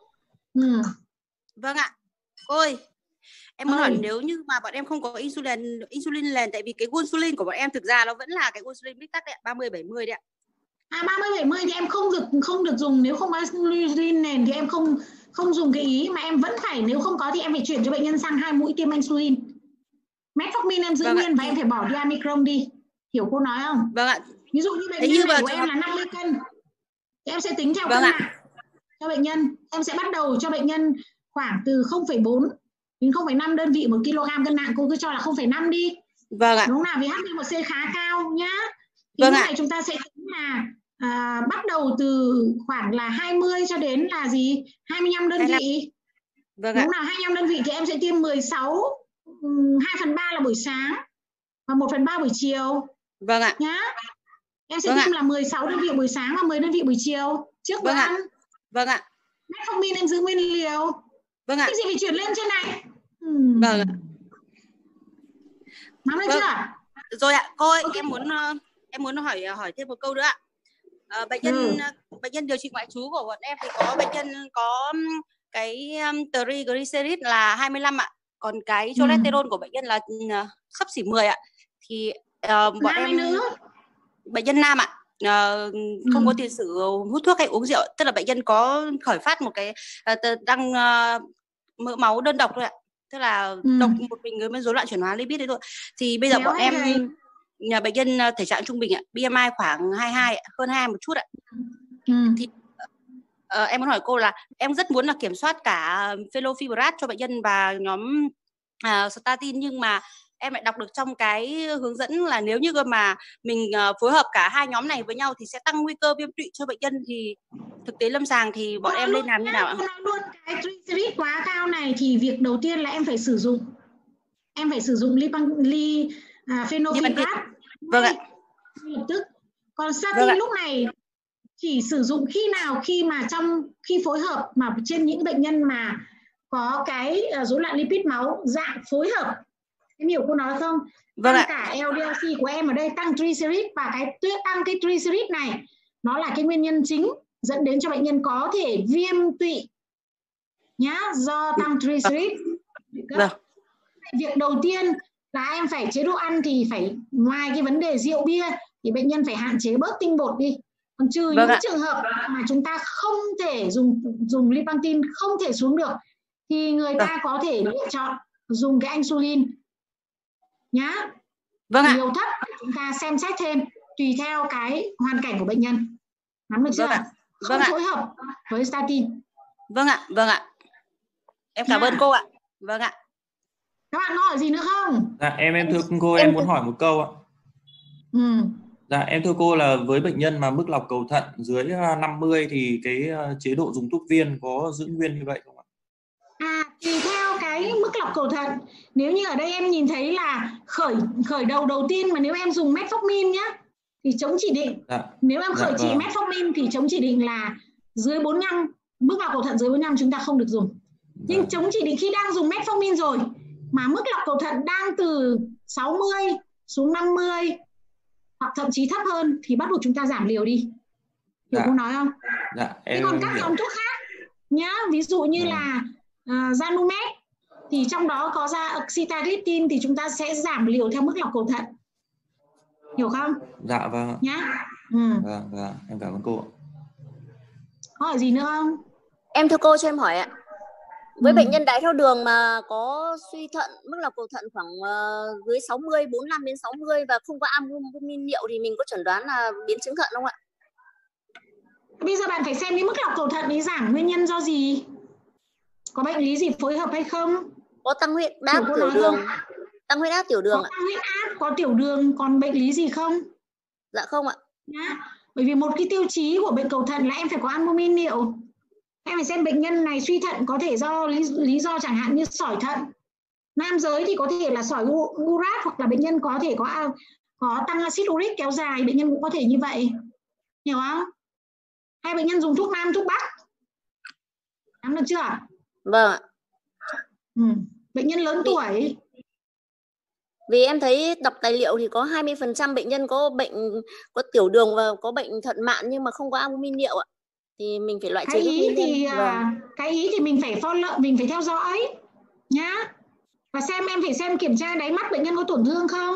Vâng ạ. Cô ơi, em muốn hỏi nếu như mà bọn em không có insulin nền, tại vì cái Gonsulin của bọn em thực ra nó vẫn là cái Gonsulin mixtap đấy ạ, 30-70 đấy ạ. 30-70 thì em không được dùng, nếu không có insulin nền thì em không dùng cái ý, mà em vẫn phải, nếu không có thì em phải chuyển cho bệnh nhân sang 2 mũi tiêm insulin. Metformin em giữ nguyên và em phải bỏ diamicron đi. Hiểu cô nói không? Vâng ạ. Ví dụ như bệnh nhân này của em là 50 cân thì em sẽ tính theo cân nặng cho bệnh nhân. Em sẽ bắt đầu cho bệnh nhân khoảng từ 0,4 đến 0,5 đơn vị 1 kg cân nặng, cô cứ cho là 0,5 đi. Vâng ạ. Đúng nào, vì HbA1c khá cao nhá. Thì lúc này chúng ta sẽ tính là bắt đầu từ khoảng là 20 cho đến là gì? 25 đơn vị. Vâng Đúng nào, 25 đơn vị thì em sẽ tiêm 16, 2/3 là buổi sáng và 1/3 buổi chiều. Vâng ạ. Nhá. Em sẽ tiêm là 16 đơn vị buổi sáng và 10 đơn vị buổi chiều trước bữa ăn. Vâng ạ. Metformin em giữ nguyên liều. Vâng ạ. Cái gì phải chuyển lên trên này? Vâng ạ. Nắm được chưa? Rồi ạ. Cô ơi, em muốn hỏi thêm một câu nữa ạ. Bệnh nhân điều trị ngoại trú của bọn em thì có bệnh nhân có cái triglycerid là 25 ạ. Còn cái cholesterol của bệnh nhân là xấp xỉ 10 ạ. Thì bọn em bệnh nhân nam ạ, không có tiền sử hút thuốc hay uống rượu, tức là bệnh nhân có khởi phát một cái tăng mỡ máu đơn độc thôi ạ, tức là độc một mình với rối loạn chuyển hóa lipid đấy thôi. Thì bây giờ bọn em nhà bệnh nhân thể trạng trung bình ạ, BMI khoảng 22 ạ, hơn 2 một chút ạ. Thì em muốn hỏi cô là em rất muốn là kiểm soát cả Felofibrat cho bệnh nhân và nhóm statin, nhưng mà em lại đọc được trong cái hướng dẫn là nếu như mà mình phối hợp cả hai nhóm này với nhau thì sẽ tăng nguy cơ viêm tụy cho bệnh nhân, thì thực tế lâm sàng thì bọn em nên làm như nào ạ? Luôn cái triglycerid quá cao này thì việc đầu tiên là em phải sử dụng Felofibrat. Vâng ạ. Lập tức. Còn statin lúc này chỉ sử dụng khi mà khi phối hợp mà trên những bệnh nhân mà có cái rối loạn lipid máu dạng phối hợp. Em hiểu cô nói không? Tăng cả LDL-C của em ở đây, tăng triglycerid, và tăng cái triglycerid này nó là cái nguyên nhân chính dẫn đến cho bệnh nhân có thể viêm tụy nhá, do tăng triglycerid. Việc đầu tiên là em phải chế độ ăn thì phải, ngoài cái vấn đề rượu bia thì bệnh nhân phải hạn chế bớt tinh bột đi. Còn trừ những trường hợp mà chúng ta không thể dùng Lipantin không thể xuống được thì người ta có thể lựa chọn dùng cái insulin nhá. Liều thấp chúng ta xem xét thêm tùy theo cái hoàn cảnh của bệnh nhân. Nắm được chưa? Không phối hợp với statin. Vâng ạ. Em cảm ơn cô ạ. Vâng ạ. Các bạn có hỏi gì nữa không? Dạ em thưa cô, em muốn hỏi một câu ạ. Dạ em thưa cô là với bệnh nhân mà mức lọc cầu thận dưới 50 thì cái chế độ dùng thuốc viên có giữ nguyên như vậy không ạ? Tùy theo cái mức lọc cầu thận. Nếu như ở đây em nhìn thấy là khởi đầu tiên mà nếu em dùng metformin nhá thì chống chỉ định. Nếu em khởi trị metformin thì chống chỉ định là dưới 45, mức lọc cầu thận dưới 45 chúng ta không được dùng. Nhưng chống chỉ định khi đang dùng metformin rồi mà mức lọc cầu thận đang từ 60 xuống 50 hoặc thậm chí thấp hơn thì bắt buộc chúng ta giảm liều đi. Hiểu cô nói không? Thế còn các nhóm thuốc khác nhá, ví dụ như là Zanumet thì trong đó có sitagliptin thì chúng ta sẽ giảm liều theo mức lọc cầu thận. Hiểu không? Dạ vâng. Nhá. Vâng, em cảm ơn cô. Có hỏi gì nữa không? Em thưa cô cho em hỏi ạ. Với bệnh nhân đái tháo đường mà có suy thận, mức lọc cầu thận khoảng dưới 60, 45 đến 60 và không có albumin niệu thì mình có chẩn đoán là biến chứng thận không ạ? Bây giờ bạn phải xem cái mức lọc cầu thận ấy giảm nguyên nhân do gì? Có bệnh lý gì phối hợp hay không? Có tăng huyết áp, tiểu đường. Tăng huyết áp, tiểu đường ạ. Có tăng huyết áp, có tiểu đường, còn bệnh lý gì không? Dạ không ạ. Bởi vì một cái tiêu chí của bệnh cầu thận là em phải có albumin niệu. Em phải xem bệnh nhân này suy thận có thể do lý do chẳng hạn như sỏi thận. Nam giới thì có thể là sỏi urat, hoặc là bệnh nhân có thể có tăng axit uric kéo dài, bệnh nhân cũng có thể như vậy. Hiểu không? Hay bệnh nhân dùng thuốc nam, thuốc bắc. Nắm được chưa? Vâng ạ. Bệnh nhân lớn tuổi. Vì em thấy đọc tài liệu thì có 20% bệnh nhân có tiểu đường và có bệnh thận mạn nhưng mà không có albumin niệu ạ. Thì mình phải loại trừ cái ý thì mình phải follow, mình phải theo dõi nhá. Và em phải xem kiểm tra đáy mắt bệnh nhân có tổn thương không?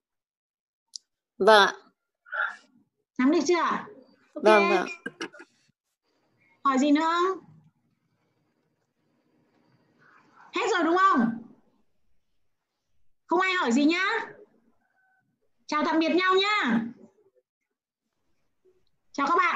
Vâng ạ. Nắm được chưa? Vâng. Hỏi gì nữa không? Hết rồi đúng không? Không ai hỏi gì nhá. Chào tạm biệt nhau nhá. Chào các bạn.